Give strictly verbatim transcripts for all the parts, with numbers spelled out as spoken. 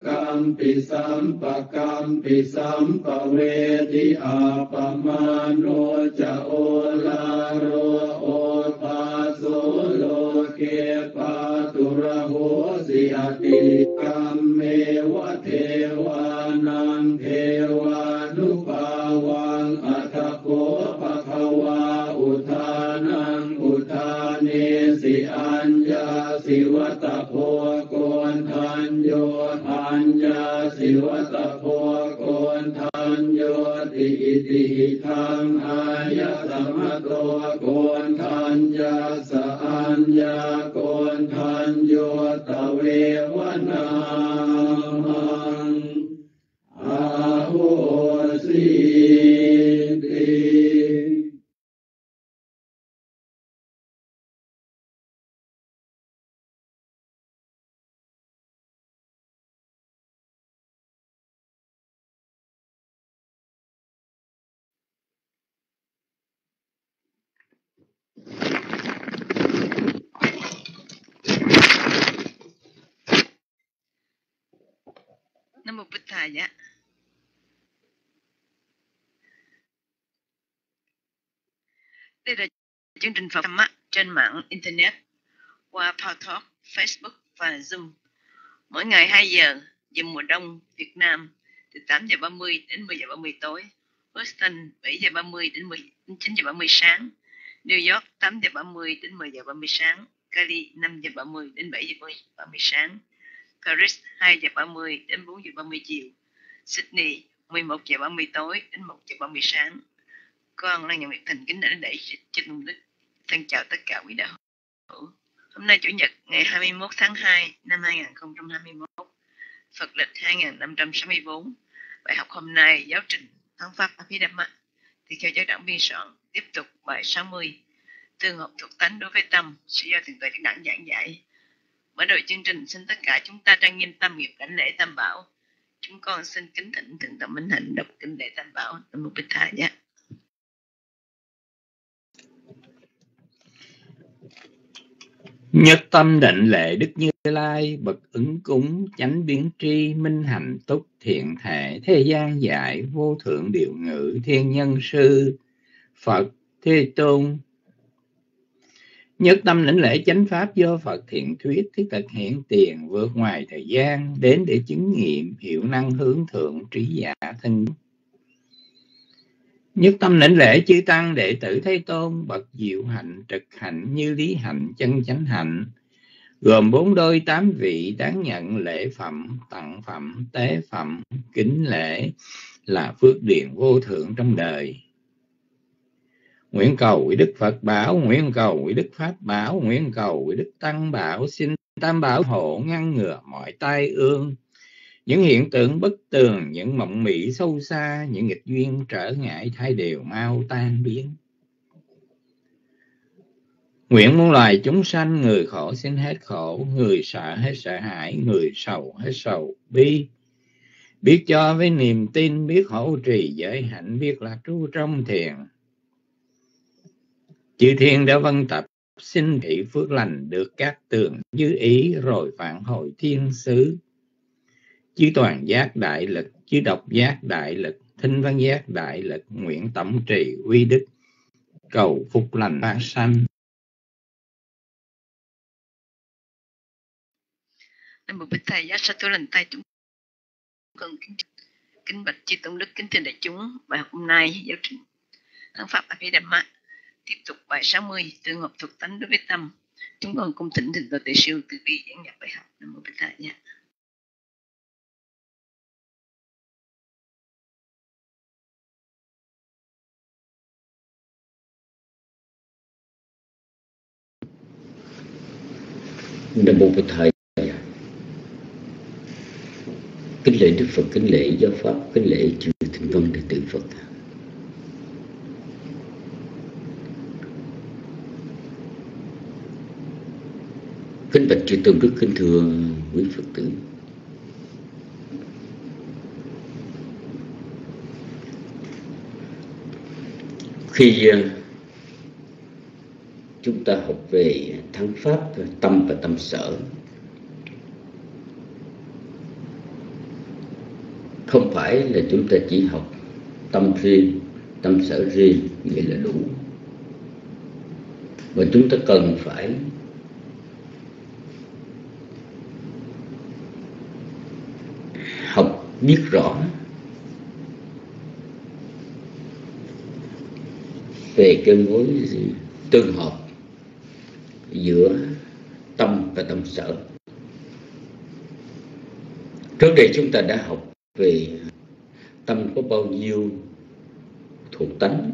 กัมปิสัมปะกัมปิสัมปะเวทิอาปมาโนจะโอลาโรโอปาโสโลเกปาตุระโหสิอติกัมเมวะเทวานังเทวานุภาวังอัตถโคภควาอุทานังอุทาเนสิอัญญาสิวัตโพโกนทัญโยอัญญาสิวัตโพโกนทัญโยติอิติทังอายะสัมมโตโกนทัญญาสอัญญาโกนทัญโยตเววนาอาโหสิติ Nam Mô Bích Thầy á. Đây là chương trình Phật á, trên mạng Internet qua PowerTalk, Facebook và Zoom. Mỗi ngày hai giờ, giờ mùa đông Việt Nam từ tám giờ ba mươi đến mười giờ ba mươi tối. Boston bảy giờ ba mươi đến chín giờ ba mươi sáng. New York tám giờ ba mươi đến mười giờ ba mươi sáng. Cali năm giờ ba mươi đến bảy giờ ba mươi sáng. Paris hai giờ ba mươi đến bốn giờ ba mươi chiều. Sydney mười một giờ ba mươi tối đến một giờ ba mươi sáng. Con là Nhật Nguyệt Thành kính đảnh lễ trên Tôn Đức. Thân chào tất cả quý đạo hữu. Hôm nay Chủ nhật ngày hai mươi mốt tháng hai năm hai nghìn không trăm hai mươi mốt, Phật lịch hai nghìn năm trăm sáu mươi tư. Bài học hôm nay giáo trình Thắng Pháp Abhidhamma thì theo giáo đảng biên soạn tiếp tục bài sáu mươi Tương hợp thuộc tánh đối với tâm, sẽ do Thượng tọa Đức Đẳng giảng giải. Mở đầu chương trình, xin tất cả chúng ta trang nghiêm tâm nghiệp đảnh lễ Tam Bảo. Chúng con xin kính thỉnh Thượng tọa Minh Hạnh đọc kinh lễ Tam Bảo. Nam Mô Bích Thầy nhé. Nhất tâm định lệ Đức Như Lai, bậc ứng cúng chánh biến tri, minh hạnh túc thiện thể, thế gian dạy vô thượng điều ngữ, thiên nhân sư Phật Thế Tôn. Nhất tâm lĩnh lễ chánh pháp do Phật thiện thuyết, thiết thực hiện tiền, vượt ngoài thời gian, đến để chứng nghiệm, hiệu năng hướng thượng trí giả thân. Nhất tâm lĩnh lễ chư tăng đệ tử Thế Tôn, bậc diệu hạnh, trực hạnh, như lý hạnh, chân chánh hạnh, gồm bốn đôi tám vị, đáng nhận lễ phẩm, tặng phẩm, tế phẩm, kính lễ, là phước điền vô thượng trong đời. Nguyện cầu quý Đức Phật bảo, nguyện cầu quý Đức Pháp bảo, nguyện cầu quý Đức Tăng bảo, xin Tam Bảo hộ ngăn ngừa mọi tai ương, những hiện tượng bất tường, những mộng mị sâu xa, những nghịch duyên trở ngại thay đều mau tan biến. Nguyện muôn loài chúng sanh, người khổ xin hết khổ, người sợ hết sợ hãi, người sầu hết sầu bi. Biết cho với niềm tin, biết hộ trì giới hạnh, biết là trú trong thiền. Chư thiên đã vân tập, xin thị phước lành được các tường như ý, rồi phản hồi thiên xứ. Chư toàn giác đại lực, chư độc giác đại lực, thinh văn giác đại lực, nguyện tổng trì uy đức, cầu phúc lành vãng sanh. Nam Mô Bích Thầy, giá sa tu lành tay chúng con kính, kính bạch chư tôn đức, kính thưa đại chúng. Bài học hôm nay giáo trình Thắng Pháp Abhidhamma tiếp tục bài sáu mươi tương hợp thuộc tánh đối với tâm. Chúng con cung thỉnh Thượng tọa Tuệ Siêu từ bi giảng nhập bài học. Nam Mô Bích Thầy nha. Nam Mô Bích Thầy. Kính lễ Đức Phật, kính lễ giáo pháp, kính lễ chư thính văn đệ tử Phật. Kính bạch chư tôn đức, kính thưa quý Phật tử. Khi chúng ta học về thắng pháp tâm và tâm sở, không phải là chúng ta chỉ học tâm riêng, tâm sở riêng vậy là đủ, mà chúng ta cần phải học biết rõ về cái mối tương hợp giữa tâm và tâm sở. Trước đây chúng ta đã học về tâm có bao nhiêu thuộc tánh,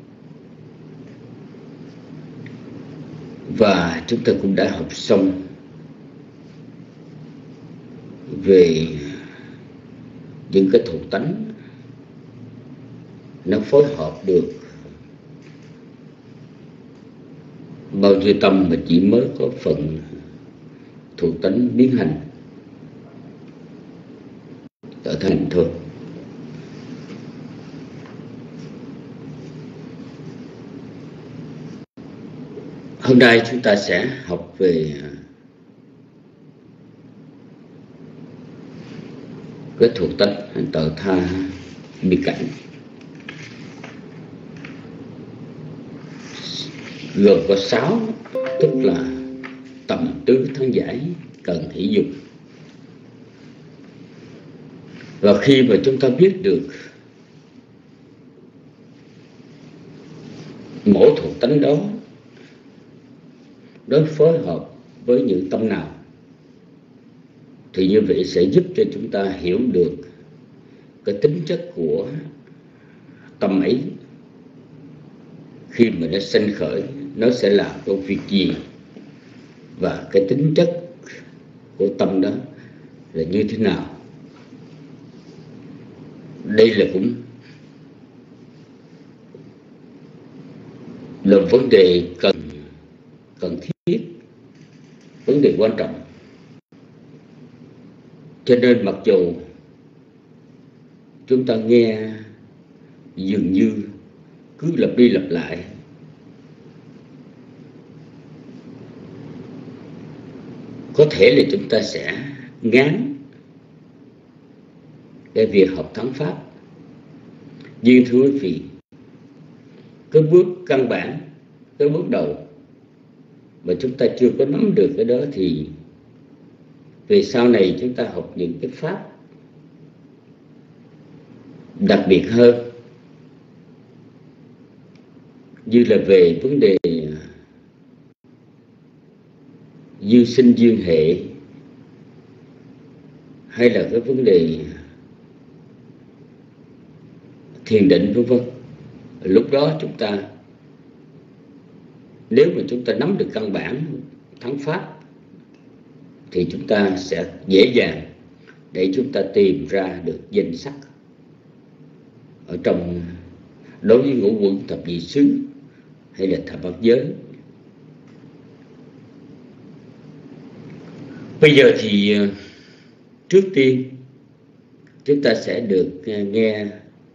và chúng ta cũng đã học xong về những cái thuộc tánh nó phối hợp được bao nhiêu tâm mà chỉ mới có phần thuộc tánh biến hành trở thành thôi. Hôm nay chúng ta sẽ học về cái thuộc tánh tự tha bi cảnh, gồm có sáu, tức là tầm tứ thắng giải, cần hỷ dục. Và khi mà chúng ta biết được mỗi thuộc tánh đó đối phối hợp với những tâm nào, thì như vậy sẽ giúp cho chúng ta hiểu được cái tính chất của tâm ấy. Khi mà nó sanh khởi, nó sẽ làm công việc gì, và cái tính chất của tâm đó là như thế nào. Đây là cũng là vấn đề cần cần thiết, vấn đề quan trọng. Cho nên mặc dù chúng ta nghe dường như cứ lặp đi lặp lại, có thể là chúng ta sẽ ngán cái việc học thắng pháp. Nhưng thưa quý vị, cái bước căn bản, cái bước đầu mà chúng ta chưa có nắm được cái đó, thì về sau này chúng ta học những cái pháp đặc biệt hơn, như là về vấn đề duyên sinh duyên hệ, hay là cái vấn đề thiền định vân vân. Lúc đó chúng ta, nếu mà chúng ta nắm được căn bản thắng pháp, thì chúng ta sẽ dễ dàng để chúng ta tìm ra được danh sắc ở trong, đối với ngũ quẩn thập nhị xứ hay là thập bát giới. Bây giờ thì trước tiên chúng ta sẽ được nghe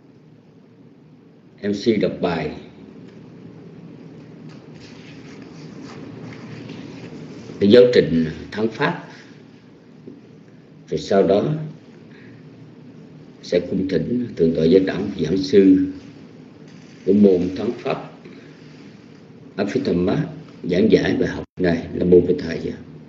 em xê đọc bài cái giáo trình thắng pháp, rồi sau đó sẽ cung thỉnh thượng tọa Giác Đẳng giảng sư của môn thắng pháp Abhidhamma giảng giải bài học này. Nam mô Bổn Thầy.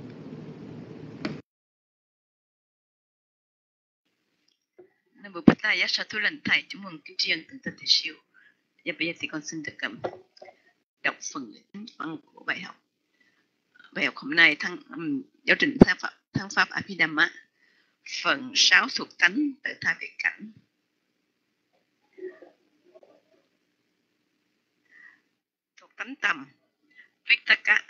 Nam mô Bổn Thầy. Sa thú lành thầy, chúng mừng kính tri ân thượng tọa Thị Siêu. Và bây giờ thì con xin được um, đọc phần văn của bài học. Bài học hôm nay thăng um, giáo trình thắng pháp thắng pháp Abhidhamma, phần sáu thuộc tánh tự tha biệt cảnh. Thuộc tánh tâm, Vittaka.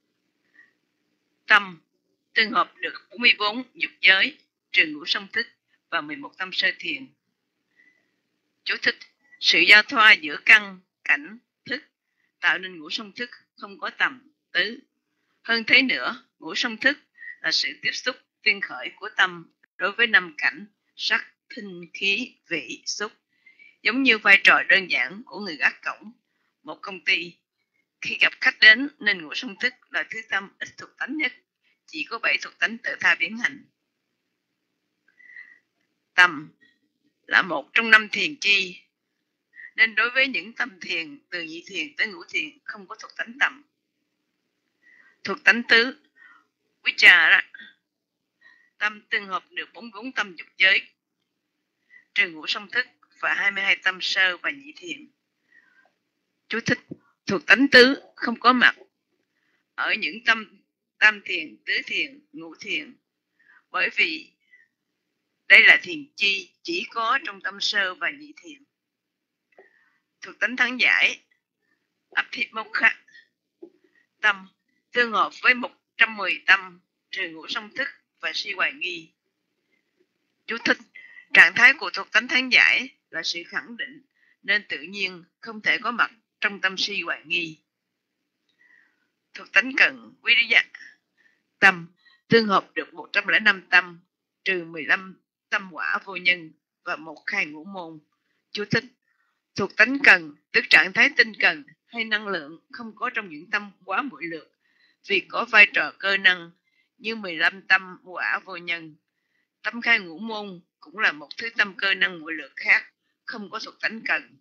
Tâm tương hợp được bốn mươi bốn dục giới, trừ ngũ song thức và mười một tâm sơ thiền. Chú thích: sự giao thoa giữa căn, cảnh, thức tạo nên ngũ song thức không có tầm tứ. Hơn thế nữa, ngũ song thức là sự tiếp xúc tiên khởi của tâm đối với năm cảnh sắc, thinh, khí, vị, xúc, giống như vai trò đơn giản của người gác cổng một công ty. Khi gặp khách đến nên ngũ song thức là thứ tâm ít thuộc tánh nhất, chỉ có bảy thuộc tánh tự tha biến hành. Tâm là một trong năm thiền chi, nên đối với những tâm thiền từ nhị thiền tới ngũ thiền không có thuộc tánh tầm. Thuộc tánh tứ Vichara, tâm tương hợp được bốn mươi bốn tâm dục giới, trừ ngũ song thức và hai mươi hai tâm sơ và nhị thiền. Chú thích: thuộc tánh tứ không có mặt ở những tâm tam thiền, tứ thiền, ngũ thiền, bởi vì đây là thiền chi chỉ có trong tâm sơ và nhị thiền. Thuộc tánh thắng giải Abhimokha, tâm tương hợp với một trăm mười tâm, trừ ngũ song thức và si hoài nghi. Chú thích: trạng thái của thuộc tánh thắng giải là sự khẳng định, nên tự nhiên không thể có mặt trong tâm si hoài nghi. Thuộc tánh cần Viriya, tâm tương hợp được một trăm lẻ năm tâm, trừ mười lăm tâm quả vô nhân và một khai ngũ môn. Chú thích: thuộc tánh cần tức trạng thái tinh cần hay năng lượng không có trong những tâm quá muội lược, vì có vai trò cơ năng như mười lăm tâm quả vô nhân. Tâm khai ngũ môn cũng là một thứ tâm cơ năng muội lược khác, không có thuộc tánh cần.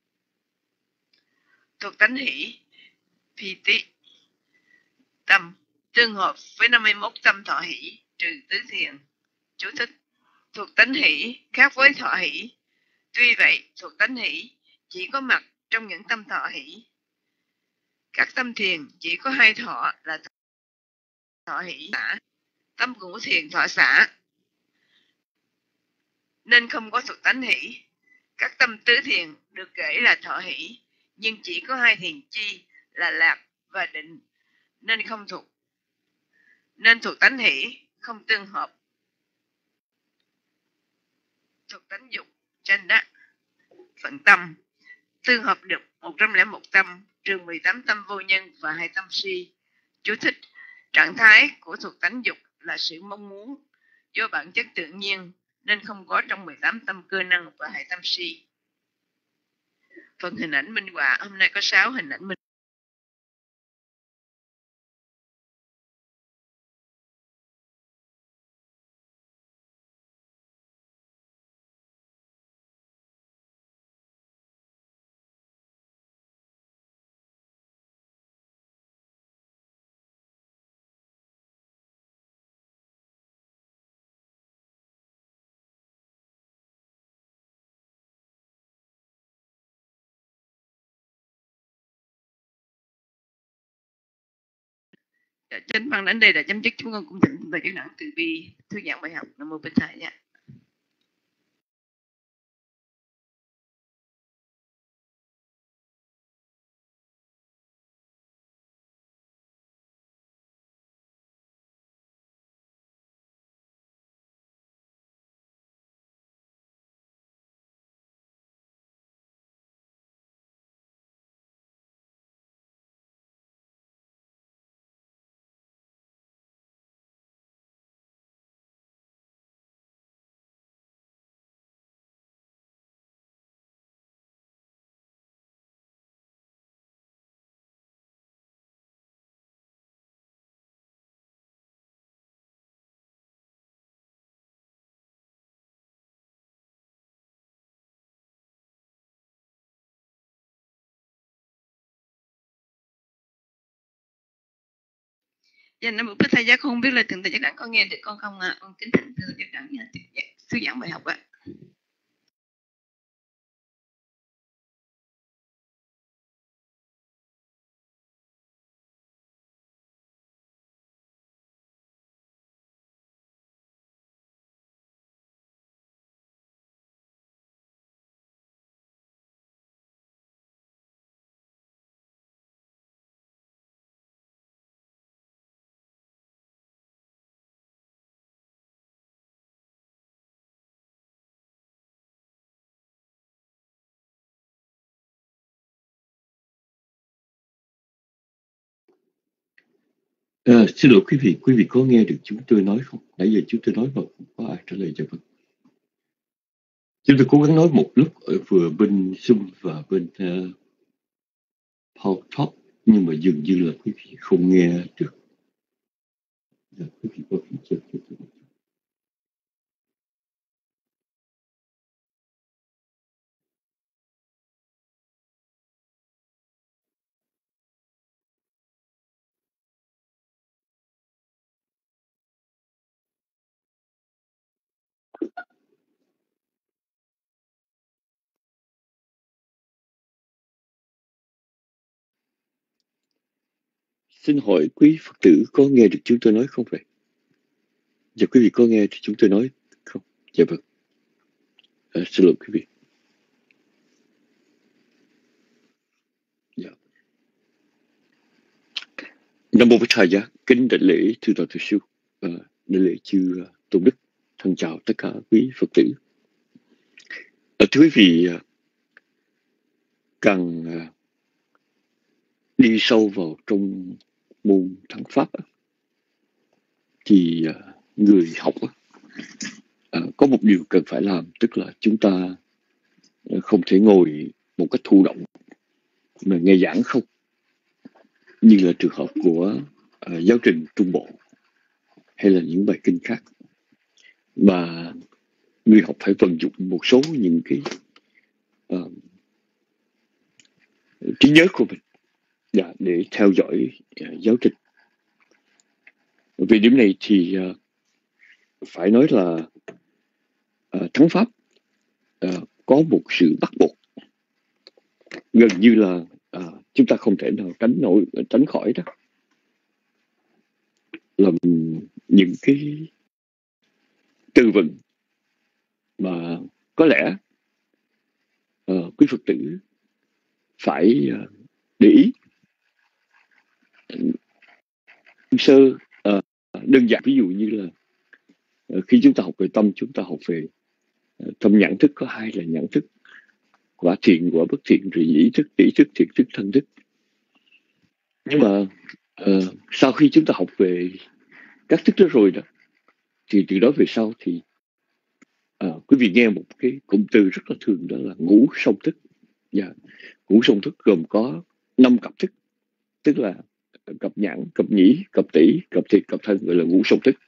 Thuộc tánh hỷ Piti, tâm tương hợp với năm mươi mốt tâm thọ hỷ, trừ tứ thiền. Chú thích: thuộc tánh hỷ khác với thọ hỷ, tuy vậy thuộc tánh hỷ chỉ có mặt trong những tâm thọ hỷ. Các tâm thiền chỉ có hai thọ là thọ hỷ xả, tâm ngũ thiền thọ xả, nên không có thuộc tánh hỷ. Các tâm tứ thiền được kể là thọ hỷ, nhưng chỉ có hai thiền chi là lạc và định, nên không thuộc nên thuộc tánh hỷ không tương hợp. Thuộc tánh dục Chanda, phận tâm tương hợp được một trăm lẻ một tâm, trừ mười tám tâm vô nhân và hai tâm si. Chú thích: trạng thái của thuộc tánh dục là sự mong muốn do bản chất tự nhiên, nên không có trong mười tám tâm cơ năng và hai tâm si. Phần hình ảnh minh họa hôm nay có sáu hình ảnh minh. Trên phần đến đây là chấm dứt. Chúng con cũng thỉnh về cái nặng từ bi thư giãn bài học. Nam mô Bích Thầy nha. Dạ, Nam mô Bích Thầy giác không biết là thượng thầy giác đẳng có nghe được con không ạ? À? Con kính thỉnh thượng thầy giác đẳng nha, thư giãn bài học ạ. À. À, xin lỗi quý vị, quý vị có nghe được chúng tôi nói không? Nãy giờ chúng tôi nói mà không có ai trả lời cho mình. Chúng tôi cố gắng nói một lúc ở vừa bên Zoom và bên uh, Paul Talk, nhưng mà dường như là quý vị không nghe được. Dạ, quý vị có thể cho tôi. xin hỏi quý Phật tử có nghe được chúng tôi nói không vậy? Dạ quý vị có nghe thì chúng tôi nói không? Dạ vâng. À, xin lỗi quý vị. Dạ. Nam mô Bích Thầy Giá, kính đại lễ thưa toàn thượng sư, à, đại lễ chư tôn đức, thân chào tất cả quý Phật tử. À, thưa quý vị, càng đi sâu vào trong môn thắng pháp thì người học có một điều cần phải làm, tức là chúng ta không thể ngồi một cách thụ động mà nghe giảng không, như là trường hợp của uh, giáo trình Trung Bộ hay là những bài kinh khác, mà người học phải vận dụng một số những cái uh, trí nhớ của mình yeah, để theo dõi uh, giáo trình. Về điểm này thì uh, phải nói là uh, thắng pháp uh, có một sự bắt buộc gần như là uh, chúng ta không thể nào tránh nổi tránh khỏi đó, là những cái từ vựng mà có lẽ uh, quý Phật tử phải uh, để ý. Sơ uh, đơn giản ví dụ như là uh, khi chúng ta học về tâm, chúng ta học về uh, tâm nhãn thức có hai là nhãn thức quả thiện quả bất thiện, rồi ý thức ý thức thiện thức thân thức. Nhưng mà uh, sau khi chúng ta học về các thức đó rồi đó, thì từ đó về sau thì uh, quý vị nghe một cái cụm từ rất là thường, đó là ngũ song thức. Yeah. Ngũ song thức gồm có năm cặp thức, tức là cặp nhãn, cặp nhĩ, cặp tỷ, cặp thiệt, cặp thân, gọi là ngũ song thức.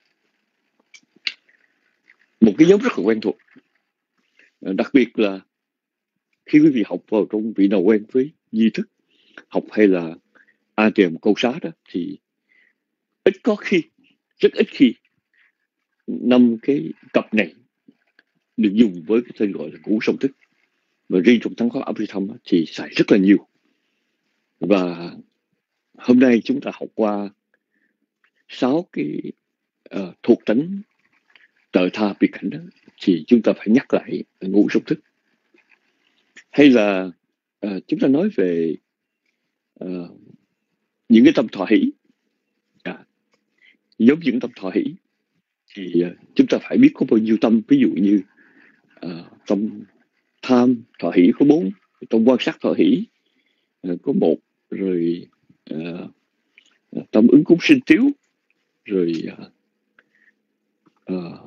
Một cái nhóm rất là quen thuộc, đặc biệt là khi quý vị học vào trong vị nào quen với di thức học hay là a tê em câu xá đó, thì ít có khi, rất ít khi năm cái cặp này được dùng với cái tên gọi là ngũ song thức. Và riêng trong thắng pháp Abhidhamma thì xài rất là nhiều. Và hôm nay chúng ta học qua sáu cái uh, thuộc tánh trợ tha biệt cảnh đó, thì chúng ta phải nhắc lại ngũ song thức. Hay là uh, chúng ta nói về uh, những cái tâm thọ hỷ, à, giống những tâm thọ hỷ thì uh, chúng ta phải biết có bao nhiêu tâm. Ví dụ như uh, tâm tham thọ hỷ có bốn, tâm quan sát thọ hỷ uh, có một, rồi uh, tâm ứng cúng sinh tiếu, rồi uh, uh,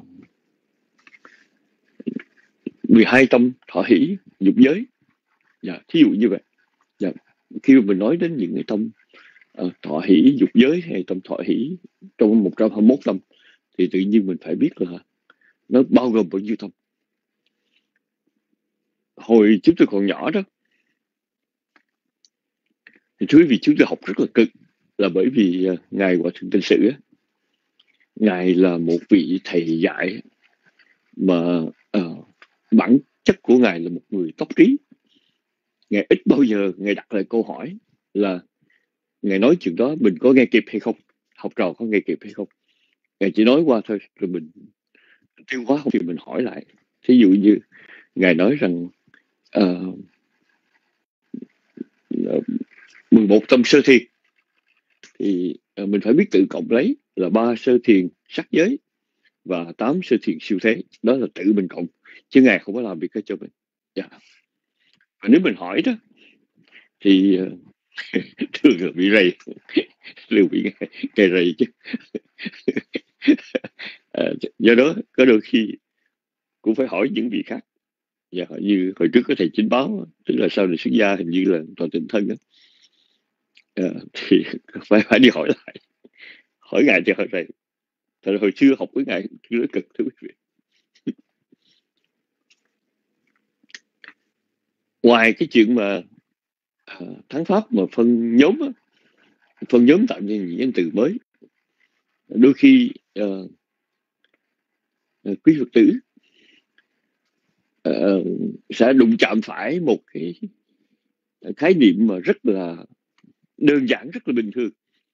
mười hai tâm thọ hỷ dục giới. Dạ, thí dụ như vậy. Dạ, khi mà mình nói đến những cái tâm uh, thọ hỷ dục giới hay tâm thọ hỷ trong một trăm hai mươi mốt tâm, thì tự nhiên mình phải biết là nó bao gồm bao nhiêu tâm. Hồi chúng tôi còn nhỏ đó, thì thưa quý vị, chúng tôi học rất là cực, là bởi vì uh, Ngài Hòa Thượng Tịnh Sự á, Ngài là một vị thầy dạy mà uh, bản chất của Ngài là một người tốc trí. Ngài ít bao giờ Ngài đặt lại câu hỏi là Ngài nói chuyện đó mình có nghe kịp hay không, học trò có nghe kịp hay không. Ngài chỉ nói qua thôi, rồi mình tiêu hóa không thì mình hỏi lại. Thí dụ như Ngài nói rằng uh, mười một tâm sơ thiền, thì uh, mình phải biết tự cộng lấy là ba sơ thiền sắc giới và tám sơ thiền siêu thế. Đó là tự mình cộng, chứ Ngài không có làm việc đó cho mình. Yeah. Và nếu mình hỏi đó thì uh, thường là bị rầy, đều bị nghe, nghe rầy chứ. À, do đó có đôi khi cũng phải hỏi những vị khác. Dạ, như hồi trước có thầy Chính Báo, tức là sau này xuất gia hình như là toàn Tịnh Thân đó, à, thì phải phải đi hỏi lại, hỏi Ngài cho hỏi thầy. Thật hồi xưa học với Ngài rất cực, thưa quý vị. Ngoài cái chuyện mà à, thắng pháp mà phân nhóm á, phân nhóm tạo nên những từ mới, đôi khi uh, uh, quý Phật tử uh, sẽ đụng chạm phải một cái khái niệm mà rất là đơn giản, rất là bình thường,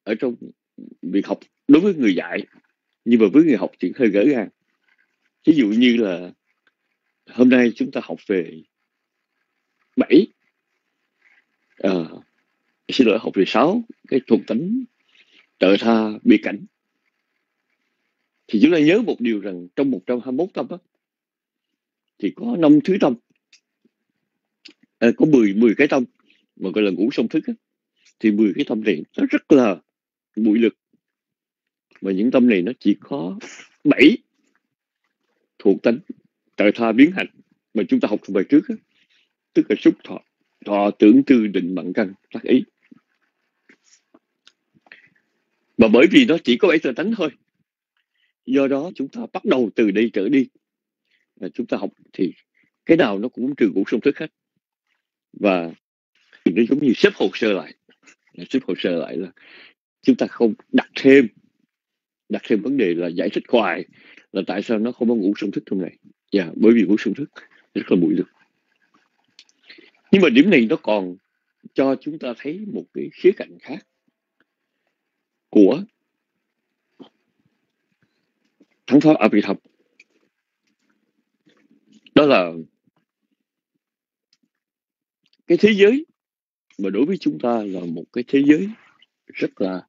ở trong việc học đối với người dạy, nhưng mà với người học thì hơi gỡ gàng. Ví dụ như là hôm nay chúng ta học về bảy, uh, xin lỗi, học về sáu cái thuộc tính trợ tha biệt cảnh. Thì chúng ta nhớ một điều rằng trong một trăm hai mươi mốt tâm á, thì có năm thứ tâm, à, có mười mười cái tâm mà gọi là ngũ song thức á. Thì mười cái tâm này nó rất là bụi lực, mà những tâm này nó chỉ có bảy thuộc tính trợ tha biến hành mà chúng ta học trong bài trước á, tức là xúc thọ, thọ tưởng tư định bằng căn tác ý. Và bởi vì nó chỉ có bảy特tính thôi, do đó chúng ta bắt đầu từ đây trở đi là chúng ta học thì cái nào nó cũng trừ ngũ song thức hết. Và nó giống như xếp hồ sơ lại, xếp hồ sơ lại là chúng ta không đặt thêm đặt thêm vấn đề là giải thích hoài là tại sao nó không có ngũ song thức trong này. Dạ, yeah, bởi vì ngũ song thức rất là bụi lực. Nhưng mà điểm này nó còn cho chúng ta thấy một cái khía cạnh khác của thắng pháp Abhidhamma. Đó là cái thế giới mà đối với chúng ta là một cái thế giới rất là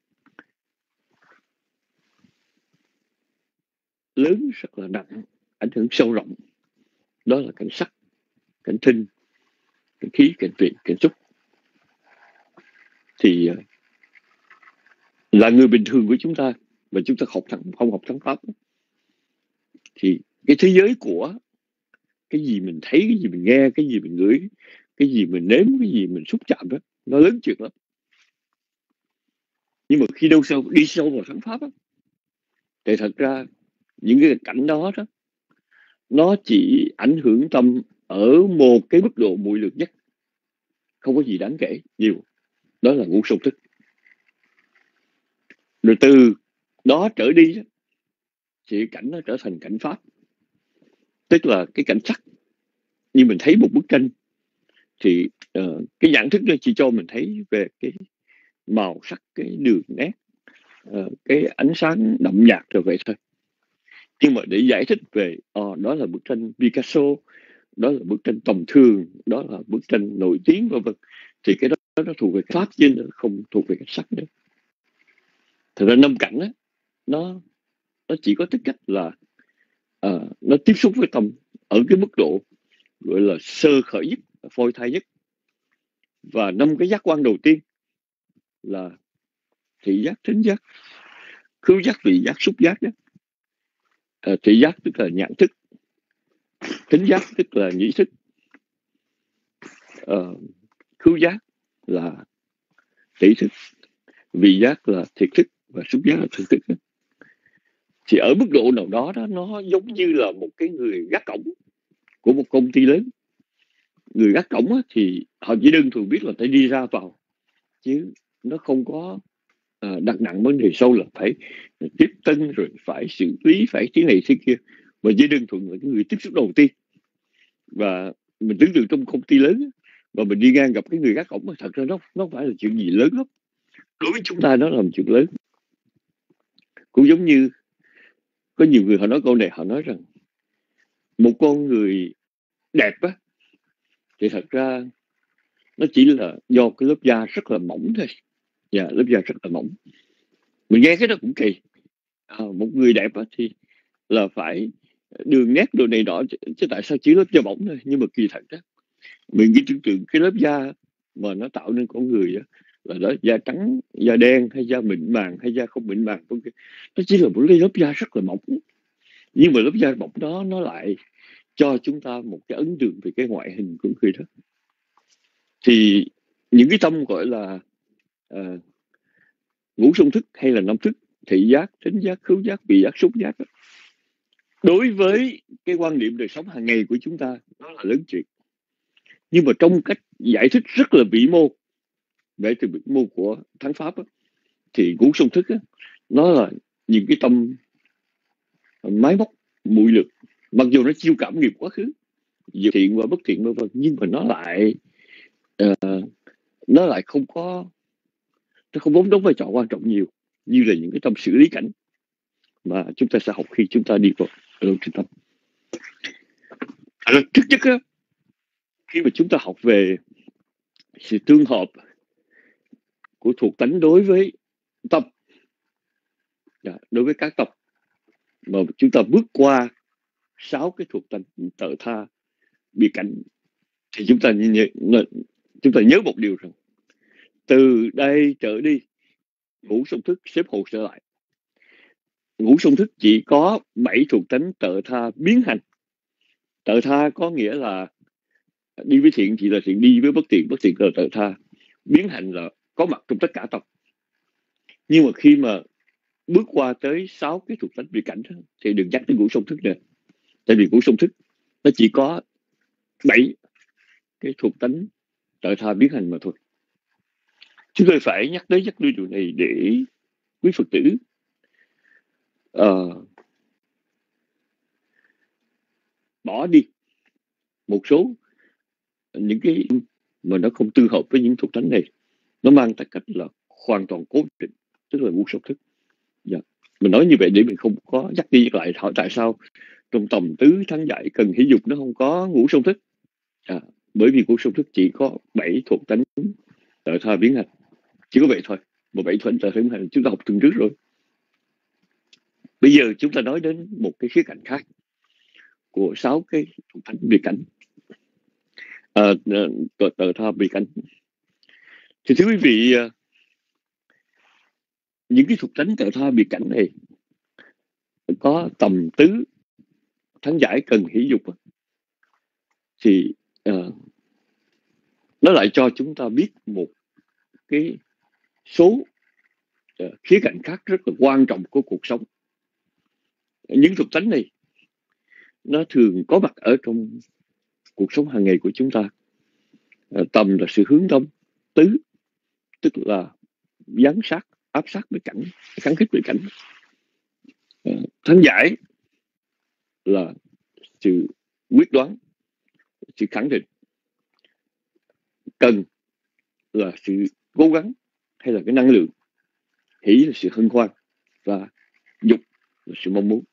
lớn, rất là nặng, ảnh hưởng sâu rộng. Đó là cảnh sắc, cảnh thinh, cảnh khí, cảnh vị, cảnh xúc. Thì là người bình thường của chúng ta, mà chúng ta học thẳng, không học thắng pháp, thì cái thế giới của cái gì mình thấy, cái gì mình nghe, cái gì mình ngửi, cái gì mình nếm, cái gì mình xúc chạm đó, nó lớn chuyện lắm. Nhưng mà khi đâu sâu, đi sâu vào thắng pháp đó, thì thật ra những cái cảnh đó đó nó chỉ ảnh hưởng tâm ở một cái mức độ muội lược nhất, không có gì đáng kể nhiều. Đó là ngũ song thức. Rồi từ đó trở đi thì cảnh nó trở thành cảnh pháp, tức là cái cảnh sắc. Như mình thấy một bức tranh thì uh, cái nhận thức nó chỉ cho mình thấy về cái màu sắc, cái đường nét, uh, cái ánh sáng đậm nhạt rồi vậy thôi. Nhưng mà để giải thích về uh, đó là bức tranh Picasso, đó là bức tranh tầm thường, đó là bức tranh nổi tiếng vân vân, thì cái đó nó thuộc về pháp chứ nó không thuộc về cảnh sắc nữa. Thật ra năm cảnh đó, nó nó chỉ có tính cách là uh, nó tiếp xúc với tâm ở cái mức độ gọi là sơ khởi nhất, phôi thai nhất. Và năm cái giác quan đầu tiên là thị giác, thính giác, khứu giác, vị giác, xúc giác đó. À, thị giác tức là nhận thức, thính giác tức là nhĩ thức, à, khứu giác là tỷ thức, vị giác là thiệt thức, và xúc giác là thực thức. Thì ở mức độ nào đó, đó nó giống như là một cái người gác cổng của một công ty lớn. Người gác cổng á, thì họ chỉ đơn thuần biết là phải đi ra vào, chứ nó không có uh, đặt nặng vấn đề sâu là phải tiếp tân, rồi phải xử lý, phải thế này thế kia. Mà chỉ đơn thuần là cái người tiếp xúc đầu tiên. Và mình tưởng tượng trong công ty lớn mà mình đi ngang gặp cái người gác cổng, thật ra nó nó phải là chuyện gì lớn lắm. Đối với chúng ta nó là một chuyện lớn. Cũng giống như có nhiều người họ nói câu này, họ nói rằng một con người đẹp á thì thật ra nó chỉ là do cái lớp da rất là mỏng thôi. Dạ, lớp da rất là mỏng. Mình nghe cái đó cũng kỳ. À, một người đẹp á thì là phải đường nét đồ này đỏ, chứ tại sao chỉ lớp da mỏng thôi. Nhưng mà kỳ thật đó, mình nghĩ tưởng tượng cái lớp da mà nó tạo nên con người á, là đó da trắng, da đen, hay da mịn màng, hay da không mịn màng, nó chỉ là một lớp da rất là mỏng. Nhưng mà lớp da mỏng đó nó lại cho chúng ta một cái ấn tượng về cái ngoại hình của người đó. Thì những cái tâm gọi là uh, ngũ song thức hay là năm thức, thị giác, thính giác, khứu giác, vị giác, xúc giác đó, đối với cái quan niệm đời sống hàng ngày của chúng ta nó là lớn chuyện. Nhưng mà trong cách giải thích rất là vĩ mô, về từ vĩ mô của thắng pháp đó, thì ngũ song thức đó, nó là những cái tâm máy móc muội lực, mặc dù nó chiêu cảm nghiệp quá khứ, thiện và bất thiện vân vân, nhưng mà nó lại uh, nó lại không có nó không vốn đóng vai trò quan trọng nhiều như là những cái tâm xử lý cảnh mà chúng ta sẽ học khi chúng ta đi vào ở trung tâm. À, trước nhất á, khi mà chúng ta học về sự tương hợp của thuộc tánh đối với tâm, đối với các tâm, mà chúng ta bước qua sáu cái thuộc tánh tự tha biệt cảnh, thì chúng ta nhớ, chúng ta nhớ một điều rằng từ đây trở đi ngũ song thức xếp hồ sơ lại, ngũ song thức chỉ có bảy thuộc tánh tự tha biến hành. Tự tha có nghĩa là đi với thiện thì là thiện, đi với bất thiện, bất thiện là tự tha, biến hành là có mặt trong tất cả tâm. Nhưng mà khi mà bước qua tới sáu cái thuộc tánh biệt cảnh thì đừng nhắc đến ngũ song thức nữa, tại vì ngũ song thức nó chỉ có bảy cái thuộc tánh tự tha biến hành mà thôi. Chúng tôi phải nhắc tới nhắc lui điều này để quý Phật tử uh, bỏ đi một số những cái mà nó không tương hợp với những thuộc tánh này, nó mang tất cách là hoàn toàn cố định, tức là ngũ song thức. Dạ. Mình nói như vậy để mình không có nhắc đi nhắc lại hỏi tại sao trong tầm tứ thắng giải cần hỷ dục nó không có ngũ song thức. À, bởi vì ngũ song thức chỉ có bảy thuộc tánh tự tha biến hành, chỉ có vậy thôi. Một bảy thuộc tánh tự tha biến hành chúng ta học tuần trước rồi. Bây giờ chúng ta nói đến một cái khía cạnh khác của sáu cái thuộc tánh biệt cảnh, à, tự tha biệt cảnh. Thì thưa quý vị, những cái thuộc tánh tự tha biệt cảnh này có tầm tứ thắng giải cần hỷ dục, thì uh, nó lại cho chúng ta biết một cái số uh, khía cạnh khác rất là quan trọng của cuộc sống. Những thuộc tánh này nó thường có mặt ở trong cuộc sống hàng ngày của chúng ta. Uh, tầm là sự hướng tâm, tứ tức là giám sát, áp sát với cảnh, kháng khích với cảnh. Uh, thắng giải là sự quyết đoán, sự khẳng định. Cần là sự cố gắng hay là cái năng lượng. Hỷ là sự hân hoan, và dục là sự mong muốn.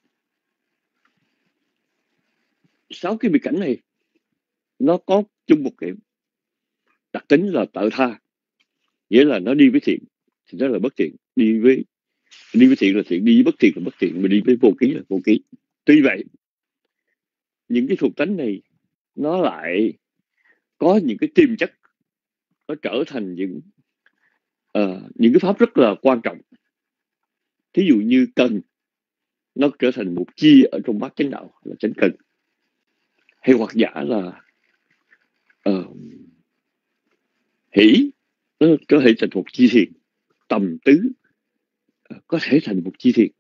Sáu cái biệt cảnh này nó có chung một cái đặc tính là tự tha, nghĩa là nó đi với thiện thì đó là bất thiện, đi với đi với thiện là thiện, đi với bất thiện là bất thiện, mà đi với vô ký là vô ký. Tuy vậy, những cái thuộc tánh này nó lại có những cái tiềm chất, nó trở thành những uh, những cái pháp rất là quan trọng. Thí dụ như cần, nó trở thành một chi ở trong bát chánh đạo là chánh cần. Hay hoặc giả là uh, hỷ, nó có thể thành một chi thiện. Tầm tứ uh, có thể thành một chi thiện.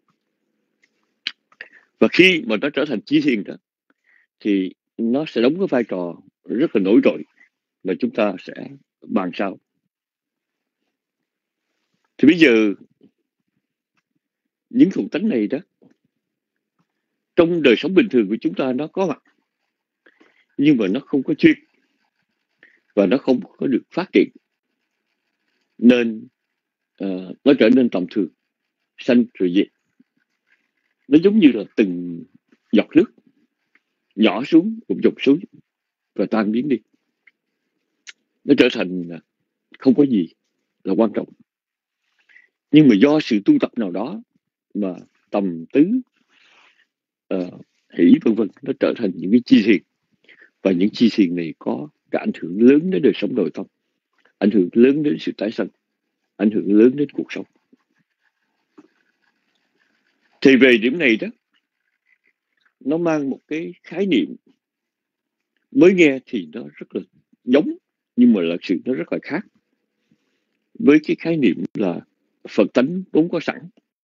Và khi mà nó trở thành chi thiện đó, thì nó sẽ đóng cái vai trò rất là nổi trội mà chúng ta sẽ bàn sau. Thì bây giờ những thuộc tánh này đó trong đời sống bình thường của chúng ta nó có mặt, nhưng mà nó không có chuyên và nó không có được phát triển, nên uh, nó trở nên tầm thường, sanh rồi diệt. Nó giống như là từng giọt nước nhỏ xuống một dòng suối và tan biến đi. Nó trở thành không có gì là quan trọng. Nhưng mà do sự tu tập nào đó mà tầm tứ, uh, hỷ vân vân, nó trở thành những cái chi thiền. Và những chi thiền này có cái ảnh hưởng lớn đến đời sống nội tâm, ảnh hưởng lớn đến sự tái sanh, ảnh hưởng lớn đến cuộc sống. Thì về điểm này đó, nó mang một cái khái niệm mới nghe thì nó rất là giống, nhưng mà là sự nó rất là khác với cái khái niệm là Phật tánh vốn có sẵn.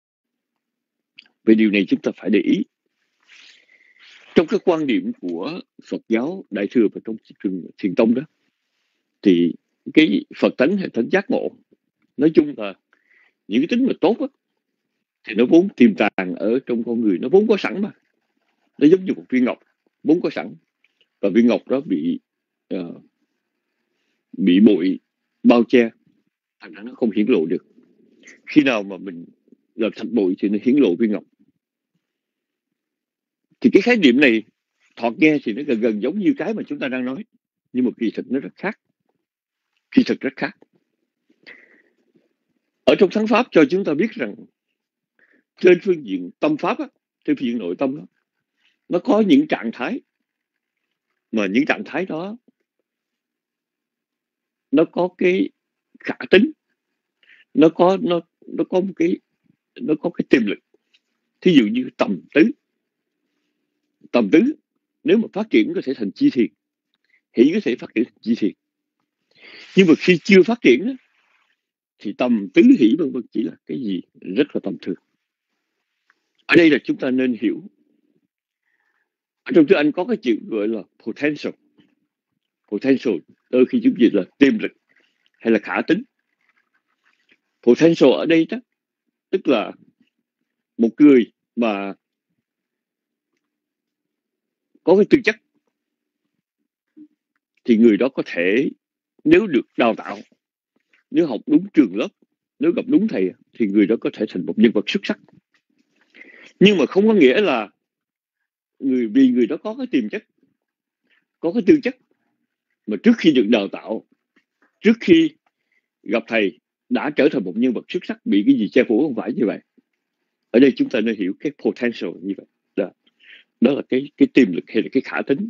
Về điều này chúng ta phải để ý. Trong cái quan điểm của Phật giáo Đại thừa và trong trường Thiền tông đó, thì cái Phật tánh hay tánh giác ngộ nói chung là những cái tính mà tốt đó, thì nó vốn tiềm tàng ở trong con người, nó vốn có sẵn mà. Nó giống như một viên ngọc vốn có sẵn, và viên ngọc đó bị uh, bị bụi bao che, thành ra nó không hiển lộ được. Khi nào mà mình làm sạch bụi thì nó hiển lộ viên ngọc. Thì cái khái niệm này thoạt nghe thì nó gần gần giống như cái mà chúng ta đang nói, nhưng mà kỳ thực nó rất khác. Kỳ thực rất khác. Ở trong Thắng Pháp cho chúng ta biết rằng trên phương diện tâm pháp á, trên phương diện nội tâm đó, nó có những trạng thái mà những trạng thái đó nó có cái khả tính, nó có nó nó có một cái nó có cái tiềm lực. Thí dụ như tầm tứ, tầm tứ nếu mà phát triển có thể thành chi thiền, hỷ có thể phát triển thành chi thiền. Nhưng mà khi chưa phát triển đó, thì tầm tứ hỷ vân vân chỉ là cái gì rất là tầm thường. Ở đây là chúng ta nên hiểu. Ở trong tiếng Anh có cái chữ gọi là potential. Potential đôi khi chúng dịch là tiềm lực hay là khả tính. Potential ở đây đó, tức là một người mà có cái tư chất thì người đó có thể, nếu được đào tạo, nếu học đúng trường lớp, nếu gặp đúng thầy thì người đó có thể thành một nhân vật xuất sắc. Nhưng mà không có nghĩa là người vì người đó có cái tiềm chất, có cái tư chất mà trước khi được đào tạo, trước khi gặp thầy đã trở thành một nhân vật xuất sắc, bị cái gì che phủ, không phải như vậy. Ở đây chúng ta nên hiểu cái potential như vậy. Đó, đó là cái cái tiềm lực hay là cái khả tính.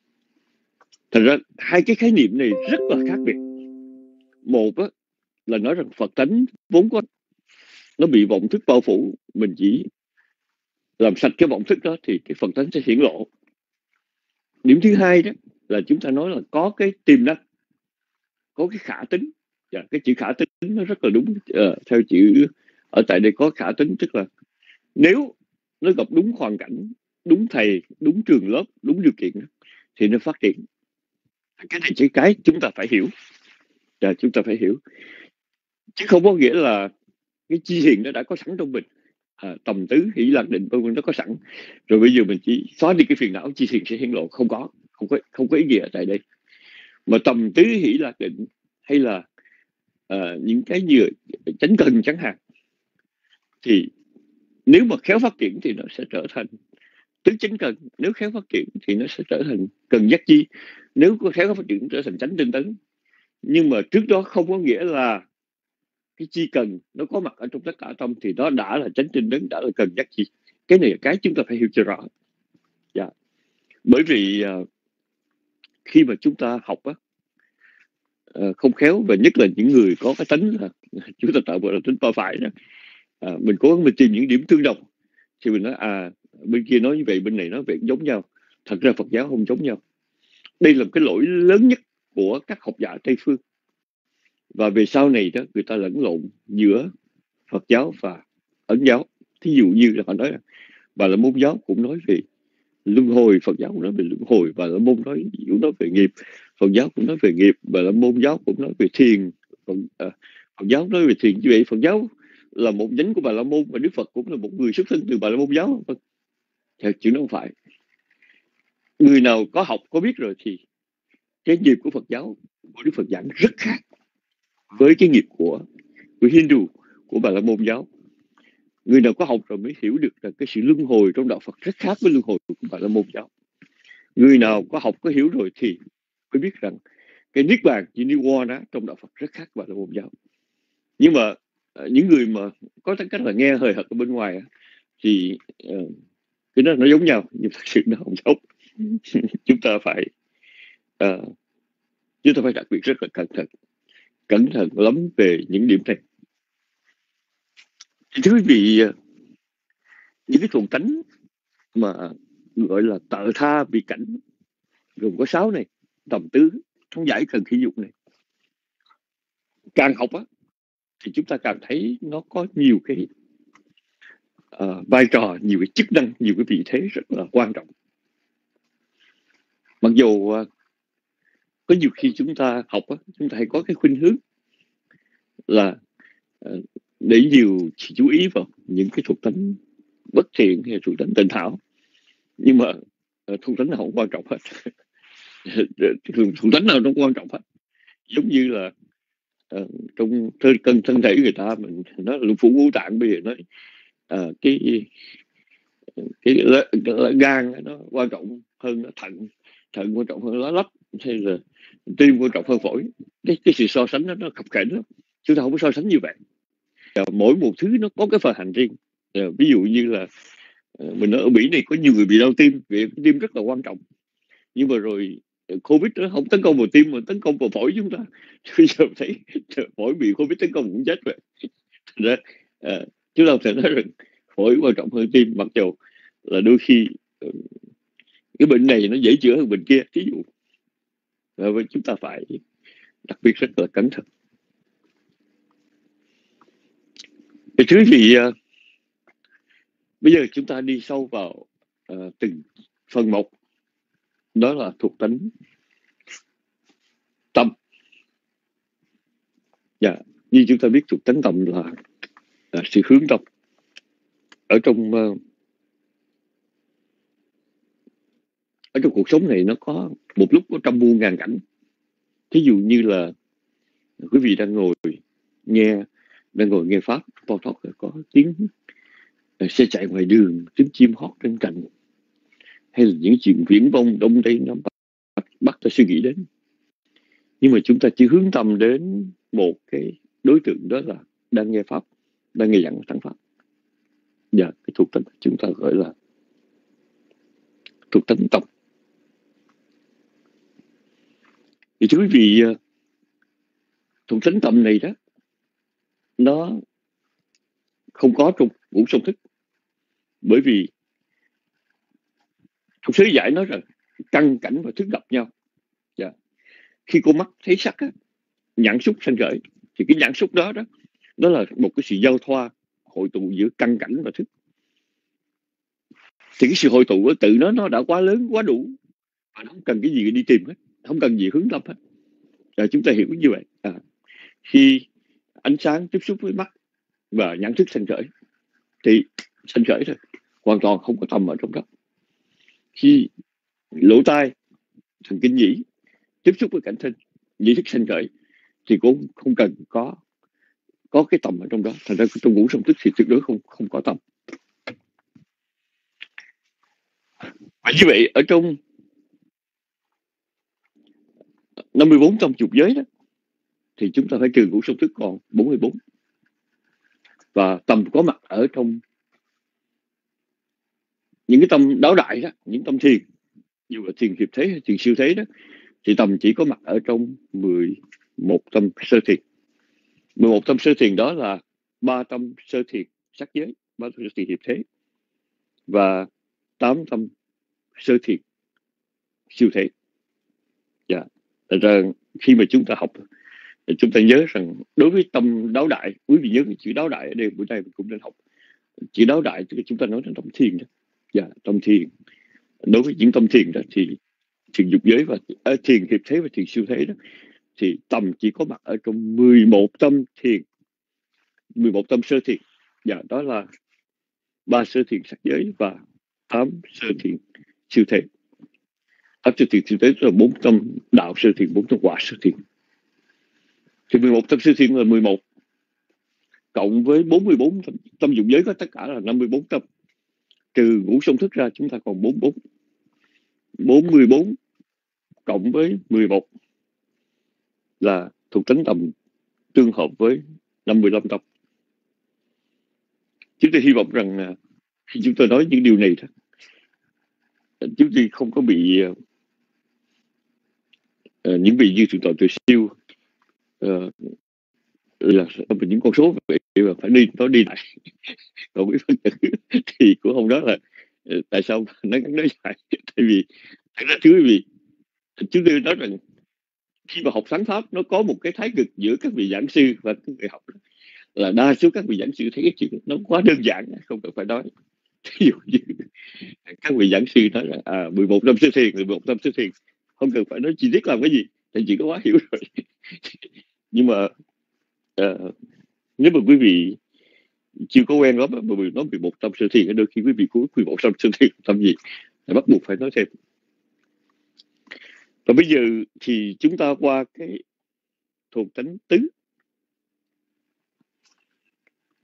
Thành ra hai cái khái niệm này rất là khác biệt. Một á, là nói rằng Phật tánh vốn có, nó bị vọng thức bao phủ, mình chỉ làm sạch cái vọng thức đó thì cái Phật tánh sẽ hiển lộ. Điểm thứ hai đó là chúng ta nói là có cái tiềm năng, có cái khả tính. Dạ, cái chữ khả tính nó rất là đúng. Uh, theo chữ ở tại đây có khả tính, tức là nếu nó gặp đúng hoàn cảnh, đúng thầy, đúng trường lớp, đúng điều kiện thì nó phát triển. Cái này chỉ cái chúng ta phải hiểu. Dạ, chúng ta phải hiểu. Chứ không có nghĩa là cái chi thiền nó đã có sẵn trong mình. À, tầm tứ, hỷ lạc định vân vân nó có sẵn. Rồi bây giờ mình chỉ xóa đi cái phiền não, chi thiền sẽ hiển lộ. Không có, không có, không có ý nghĩa ở tại đây. Mà tầm tứ, hỷ lạc định hay là uh, những cái như chánh cần chẳng hạn, thì nếu mà khéo phát triển thì nó sẽ trở thành tứ chánh cần. Nếu khéo phát triển thì nó sẽ trở thành cần giác chi. Nếu có khéo phát triển trở thành chánh tinh tấn. Nhưng mà trước đó không có nghĩa là cái chi cần nó có mặt ở trong tất cả tâm thì đó đã là chánh tinh tấn, đã là cần giác chi. Cái này là cái chúng ta phải hiểu cho rõ. Dạ. Bởi vì uh, khi mà chúng ta học á, uh, không khéo, và nhất là những người có cái tính là chúng ta tạo gọi là tính ba phải đó, uh, mình cố gắng mình tìm những điểm tương đồng thì mình nói à bên kia nói như vậy, bên này nói vậy giống nhau. Thật ra Phật giáo không giống nhau. Đây là cái lỗi lớn nhất của các học giả Tây phương. Và về sau này đó, người ta lẫn lộn giữa Phật giáo và Ấn giáo. Thí dụ như là họ nói là Bà La Môn giáo cũng nói về luân hồi, Phật giáo cũng nói về luân hồi, Bà La Môn nói cũng nói về nghiệp, Phật giáo cũng nói về nghiệp, Bà La Môn giáo cũng nói về thiền, Phật, à, Phật giáo nói về thiền. Như vậy Phật giáo là một nhánh của Bà La Môn, và Đức Phật cũng là một người xuất thân từ Bà La Môn giáo. Theo chuyện đó không phải. Người nào có học có biết rồi thì cái nghiệp của Phật giáo, của Đức Phật giảng rất khác với cái nghiệp của của Hindu, của Bà La Môn giáo. Người nào có học rồi mới hiểu được là cái sự luân hồi trong đạo Phật rất khác với luân hồi của Bà La Môn giáo. Người nào có học có hiểu rồi thì mới biết rằng cái niết bàn như Nibbana trong đạo Phật rất khác với Bà La Môn giáo. Nhưng mà những người mà có tính cách là nghe hơi hợt ở bên ngoài thì uh, cái đó nó giống nhau, nhưng thật sự nó không giống. Chúng ta phải uh, chúng ta phải đặc biệt rất là cẩn thận, cẩn thận lắm về những điểm này. Thưa quý vị, những cái thuần tánh mà gọi là tợ tha bị cảnh gồm có sáu này: tầm tứ, thông giải, cần, khí, dục này. Càng học á thì chúng ta càng thấy nó có nhiều cái uh, vai trò, nhiều cái chức năng, nhiều cái vị thế rất là quan trọng. Mặc dù uh, có nhiều khi chúng ta học á, chúng ta hay có cái khuynh hướng là uh, để nhiều chỉ chú ý vào những cái thuộc tính bất thiện hay thuộc tính tịnh thảo, nhưng mà uh, thuộc tính nào không quan trọng hết. Thuộc tính nào nó quan trọng hết. Giống như là uh, trong thân, thân thân thể người ta mình nó là lục phủ ngũ tạng. Bây giờ nói uh, cái cái, cái, cái gan nó quan trọng hơn nó thận, thận quan trọng hơn lá lách, hay là tim quan trọng hơn phổi. Cái, cái sự so sánh đó, nó khập khiễng lắm. Chúng ta không có so sánh như vậy. Uh, mỗi một thứ nó có cái phần hành riêng. Uh, ví dụ như là uh, mình ở Mỹ này có nhiều người bị đau tim, vì tim rất là quan trọng. Nhưng mà rồi Covid nó không tấn công vào tim mà tấn công vào phổi chúng ta. Bây giờ thấy phổi bị Covid tấn công cũng chết vậy. Thành ra uh, chúng ta có thể nói rằng phổi quan trọng hơn tim, mặc dù là đôi khi uh, cái bệnh này nó dễ chữa hơn bệnh kia, ví dụ. Và chúng ta phải đặc biệt rất là cẩn thận. Cái thứ gì uh, bây giờ chúng ta đi sâu vào uh, từng phần một, đó là thuộc tính tâm. Dạ, như chúng ta biết thuộc tính tâm là, là sự hướng tâm. Ở trong uh, ở trong cuộc sống này nó có một lúc có trăm muôn ngàn cảnh. Thí dụ như là quý vị đang ngồi nghe đang ngồi nghe pháp podcast, có tiếng uh, xe chạy ngoài đường, tiếng chim hót trên cành, hay là những chuyện viễn vông đông tây nam bắc bắt ta suy nghĩ đến. Nhưng mà chúng ta chỉ hướng tâm đến một cái đối tượng, đó là đang nghe pháp, đang nghe giảng thắng pháp. Và cái thuộc tính chúng ta gọi là thuộc tính tâm. Thì thưa quý vị, thuộc tính tâm này đó, nó không có trong ngũ song thức. Bởi vì trong sớ giải nói rằng căn cảnh và thức gặp nhau. Yeah. Khi con mắt thấy sắc á, nhãn xúc sanh khởi, thì cái nhãn xúc đó đó đó là một cái sự giao thoa hội tụ giữa căn cảnh và thức. Thì cái sự hội tụ đó, tự nó nó đã quá lớn, quá đủ, và nó không cần cái gì đi tìm hết, không cần gì hướng tâm hết. À, chúng ta hiểu như vậy. À, khi ánh sáng tiếp xúc với mắt và nhãn thức sanh khởi thì sanh khởi thôi, hoàn toàn không có tâm ở trong đó. Khi lỗ tai, thần kinh nhĩ tiếp xúc với cảnh thân, nhĩ thức sanh khởi, thì cũng không cần có có cái tâm ở trong đó. Thành ra trong ngũ song thức thì tuyệt đối không không có tâm. Và như vậy ở trong năm mươi bốn tâm dục giới đó, thì chúng ta phải trừ ngũ song thức còn bốn mươi bốn. Và tâm có mặt ở trong những cái tâm đáo đại đó, những tâm thiền, dù là thiền hiệp thế hay thiền siêu thế đó, thì tâm chỉ có mặt ở trong mười một tâm sơ thiền. mười một tâm sơ thiền đó là ba tâm sơ thiền sắc giới, ba tâm sơ thiền hiệp thế, và tám tâm sơ thiền siêu thế. Dạ. Thật ra khi mà chúng ta học, chúng ta nhớ rằng đối với tâm đáo đại, quý vị nhớ cái chữ đáo đại ở đây, bữa nay mình cũng nên học chữ đáo đại, tức là chúng ta nói đến tâm thiền đó. Dạ, tâm thiền. Đối với những tâm thiền đó thì thiền dục giới và à, thiền hiệp thế và thiền siêu thế đó, thì tâm chỉ có mặt ở trong mười một tâm thiền, mười một tâm sơ thiền. Dạ, đó là ba sơ thiền sắc giới và tám sơ thiền siêu thế. Tám sơ thiền siêu thế là bốn tâm đạo sơ thiền, bốn tâm quả sơ thiền. Thì mười một tâm sơ thiền là mười một, cộng với bốn mươi bốn tâm, tâm dục giới có tất cả là năm mươi bốn tâm. Trừ ngũ song thức ra chúng ta còn bốn mươi bốn. bốn mươi bốn cộng với mười một là thuộc tính tâm tương hợp với năm mươi lăm tâm. Chúng tôi hy vọng rằng khi chúng tôi nói những điều này đó, chúng tôi không có bị uh, những vị như thượng tọa Từ Siêu uh, là những con số vậy mà phải đi nó đi lại. Còn quý Phật tử thì cũng không, đó là uh, tại sao nó ngắn nói dài. Tại vì thật ra thưa quý vị, chúng tôi nói rằng khi mà học sáng pháp, nó có một cái thái cực giữa các vị giảng sư và các người học, là đa số các vị giảng sư thấy cái chuyện nó quá đơn giản, không cần phải nói. Ví dụ như các vị giảng sư nói là à, mười một tâm sơ thiền, mười một tâm sơ thiền, không cần phải nói chi tiết làm cái gì, thì chị có quá hiểu rồi. Nhưng mà uh, nếu mà quý vị chưa có quen lắm, mà nói mười một tâm sơ thiền, đôi khi quý vị cũng mười một tâm sơ thiền tâm gì, thì bắt buộc phải nói thêm. Và bây giờ thì chúng ta qua cái thuộc tính tứ,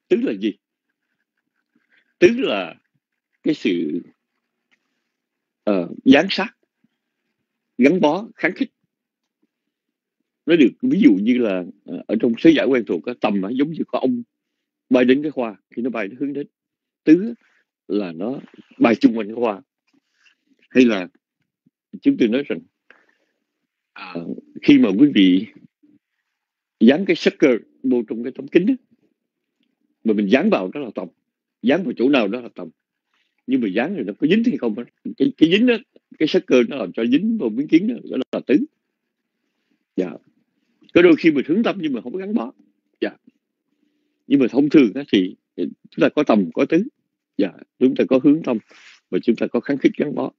Tứ là gì? Tứ là cái sự uh, giám sát, gắn bó, kháng khích. Nó được ví dụ như là uh, ở trong sứ giả quen thuộc, cái tầm uh, giống như có ông bay đến cái hoa, khi nó bay nó hướng đến. Tứ là nó bay chung quanh cái hoa. Hay là chúng tôi nói rằng uh, khi mà quý vị dán cái sucker vô trong cái tấm kính đó, mà mình dán vào đó là tầm, dán vào chỗ nào đó là tầm, nhưng mà dán rồi nó có dính hay không, cái, cái dính đó, cái sucker nó làm cho dính vào miếng kiến đó, đó là tứ. Dạ. Có đôi khi mình hướng tâm nhưng mà không có gắn bó. Dạ. Nhưng mà thông thường đó thì chúng ta có tầm có tứ. Dạ. Chúng ta có hướng tâm và chúng ta có kháng khích gắn bó.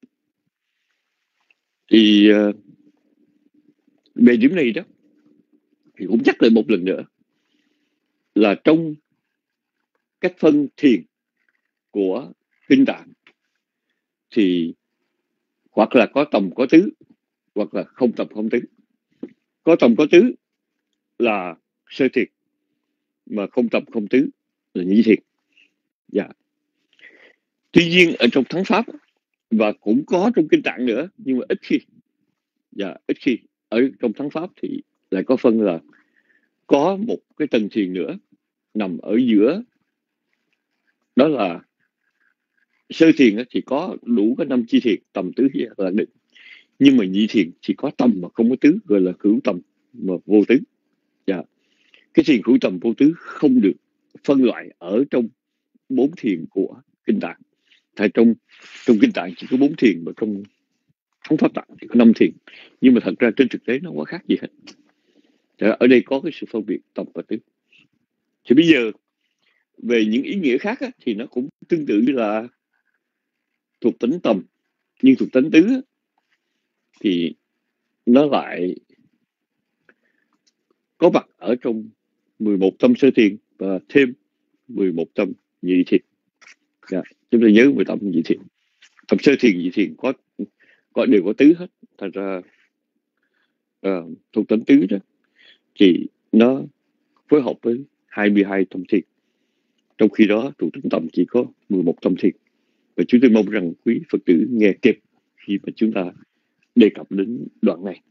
Thì uh, về điểm này đó thì cũng nhắc lại một lần nữa là trong cách phân thiền của kinh tạng thì hoặc là có tầm có tứ, hoặc là không tầm không tứ. Có tầm có tứ là sơ thiền, mà không tầm không tứ là nhị thiền. Dạ. Tuy nhiên ở trong thắng pháp và cũng có trong kinh tạng nữa, nhưng mà ít khi. Dạ, ít khi. Ở trong thắng pháp thì lại có phân là có một cái tầng thiền nữa nằm ở giữa, đó là sơ thiền thì có đủ cái năm chi thiền, tầm tứ là định. Nhưng mà nhị thiền chỉ có tầm mà không có tứ, gọi là hữu tầm mà vô tứ. Dạ. Cái thiền hữu tầm vô tứ không được phân loại ở trong bốn thiền của kinh tạng. Tại trong trong kinh tạng chỉ có bốn thiền, mà trong thắng pháp tạng thì có năm thiền. Nhưng mà thật ra trên thực tế nó không có khác gì hết. Thì ở đây có cái sự phân biệt tầm và tứ. Thì bây giờ về những ý nghĩa khác á, thì nó cũng tương tự là thuộc tính tầm, nhưng thuộc tính tứ á, thì nó lại có mặt ở trong mười một tâm sơ thiền và thêm mười một tâm nhị thiền. Yeah. Chúng ta nhớ mười tâm nhị thiền. Tâm sơ thiền nhị thiền có có đều có tứ hết. Thành ra uh, thuộc tính tứ đó thì nó phối hợp với hai mươi hai tâm thiền. Trong khi đó thuộc tính tầm chỉ có mười một tâm thiền. Và chúng tôi mong rằng quý Phật tử nghe kịp khi mà chúng ta đề cập đến đoạn này.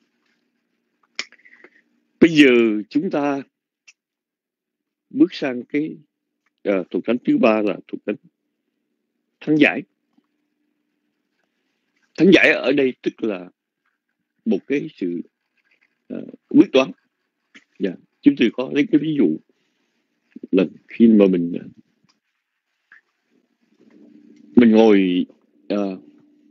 Bây giờ chúng ta bước sang cái uh, thuộc tính thứ ba là thuộc tính thắng giải. Thắng giải ở đây tức là một cái sự uh, quyết đoán. Yeah. Chúng tôi có lấy cái ví dụ là khi mà mình mình ngồi uh,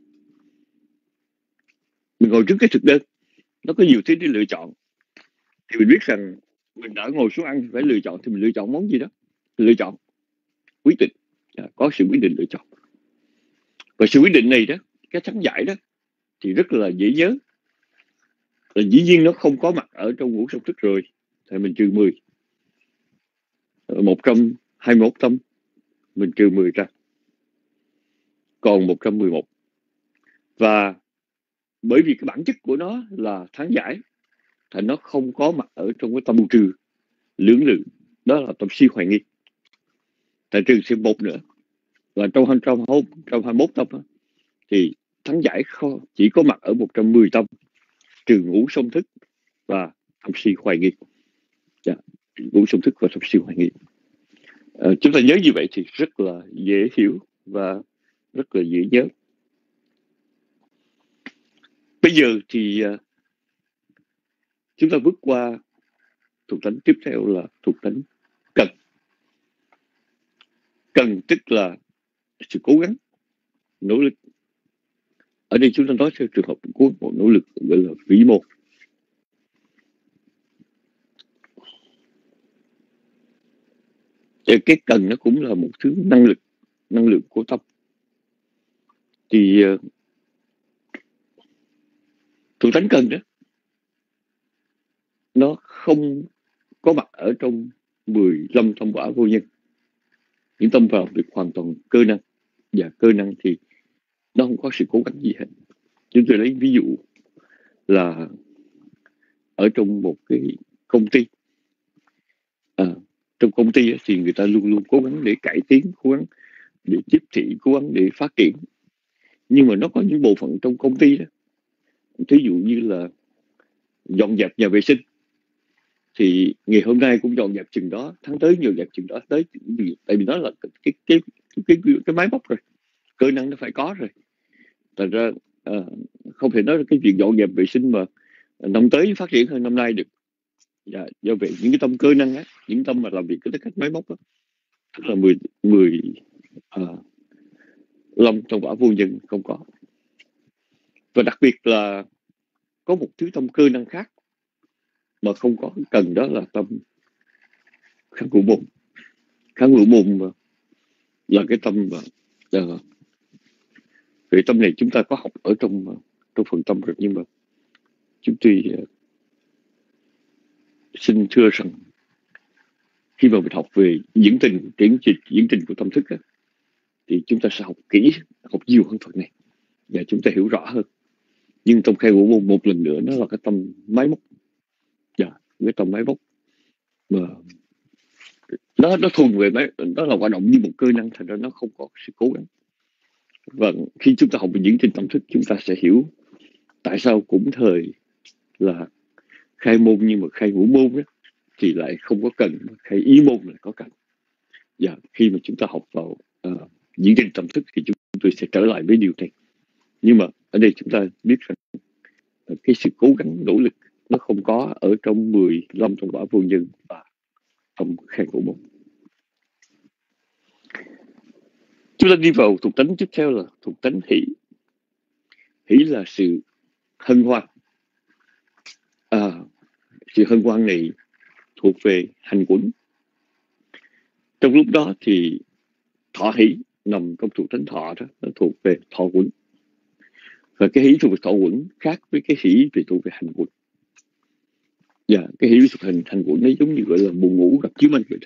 mình ngồi trước cái thực đơn, nó có nhiều thứ để lựa chọn, thì mình biết rằng mình đã ngồi xuống ăn phải lựa chọn, thì mình lựa chọn món gì đó, lựa chọn quyết định. Yeah. Có sự quyết định lựa chọn, và sự quyết định này đó, cái thắng giải đó thì rất là dễ nhớ. Là dĩ nhiên nó không có mặt ở trong ngũ song thức rồi, thì mình trừ mười. Một trăm hai mươi mốt tâm mình trừ mười ra, còn một trăm mười một. Và bởi vì cái bản chất của nó là thắng giải, thì nó không có mặt ở trong cái tâm trừ lưỡng lự, đó là tâm si hoài nghi. Tại trừ thêm một nữa, và trong hai trăm hai mươi mốt tâm đó, thì thắng giải không, chỉ có mặt ở một trăm mười tâm, trừ ngũ song thức và tâm si hoài nghi. Yeah. Ngũ song thức và tâm si hoài nghi. À, chúng ta nhớ như vậy thì rất là dễ hiểu và rất là dễ nhớ. Bây giờ thì uh, chúng ta bước qua thuộc tính tiếp theo là thuộc tính cần. Cần tức là sự cố gắng, nỗ lực. Ở đây chúng ta nói theo trường hợp của một nỗ lực gọi là vĩ mô. Cái cần nó cũng là một thứ năng lực, năng lượng của tâm. Thì uh, thuộc tính cần đó, nó không có mặt ở trong mười lăm tâm quả vô nhân. Những tâm vào việc hoàn toàn cơ năng, và cơ năng thì nó không có sự cố gắng gì hết. Chúng tôi lấy ví dụ là ở trong một cái công ty, à, trong công ty thì người ta luôn luôn cố gắng để cải tiến, cố gắng để tiếp thị, cố gắng để phát triển. Nhưng mà nó có những bộ phận trong công ty đó, thí dụ như là dọn dẹp nhà vệ sinh, thì ngày hôm nay cũng dọn dẹp chừng đó, tháng tới dọn dẹp chừng đó, tới tại vì nó là cái cái cái cái, cái, cái máy móc rồi, cơ năng nó phải có rồi. Thành ra à, không thể nói là cái chuyện dọn dẹp vệ sinh mà năm tới phát triển hơn năm nay được. Dạ, do vậy những cái tâm cơ năng á, những tâm mà làm việc với cách máy móc đó, tức là mười mười à, lâm trong quả vô nhân không có. Và đặc biệt là có một thứ tâm cơ năng khác mà không có cần, đó là tâm kháng hữu môn. Kháng hữu môn mà là cái tâm mà uh, cái tâm này chúng ta có học ở trong trong phần tâm rồi, nhưng mà chúng tôi uh, xin thưa rằng khi mà mình học về diễn trình triển trình diễn trình của tâm thức á, thì chúng ta sẽ học kỹ, học nhiều hơn phần này và chúng ta hiểu rõ hơn. Nhưng trong khai ngũ môn một lần nữa, nó là cái tâm máy móc, dạ, cái tâm máy móc mà nó nó thuần về máy, nó là hoạt động như một cơ năng, thành ra nó không có sự cố gắng. Và khi chúng ta học về diễn trình tâm thức, chúng ta sẽ hiểu tại sao cũng thời là khai môn nhưng mà khai ngũ môn đó, thì lại không có cần, khai ý môn lại có cần. Dạ, khi mà chúng ta học vào uh, diễn trình tâm thức thì chúng tôi sẽ trở lại với điều này. Nhưng mà ở đây chúng ta biết rằng cái sự cố gắng nỗ lực nó không có ở trong mười lăm trong quả vô nhân và trong khai ngũ môn. Chúng ta đi vào thuộc tánh tiếp theo là thuộc tánh hỷ. Hỷ là sự hân hoan. À, sự hân hoan này thuộc về hành quẩn. Trong lúc đó thì thọ hỷ nằm trong thuộc tánh thọ đó, nó thuộc về thọ quẩn. Và cái hỷ thuộc về thọ quẩn khác với cái hỷ về thuộc về hành quẩn. Dạ, cái hỷ thuộc hành hành quẩn nó giống như gọi là buồn ngủ gặp chiếu manh vậy đó.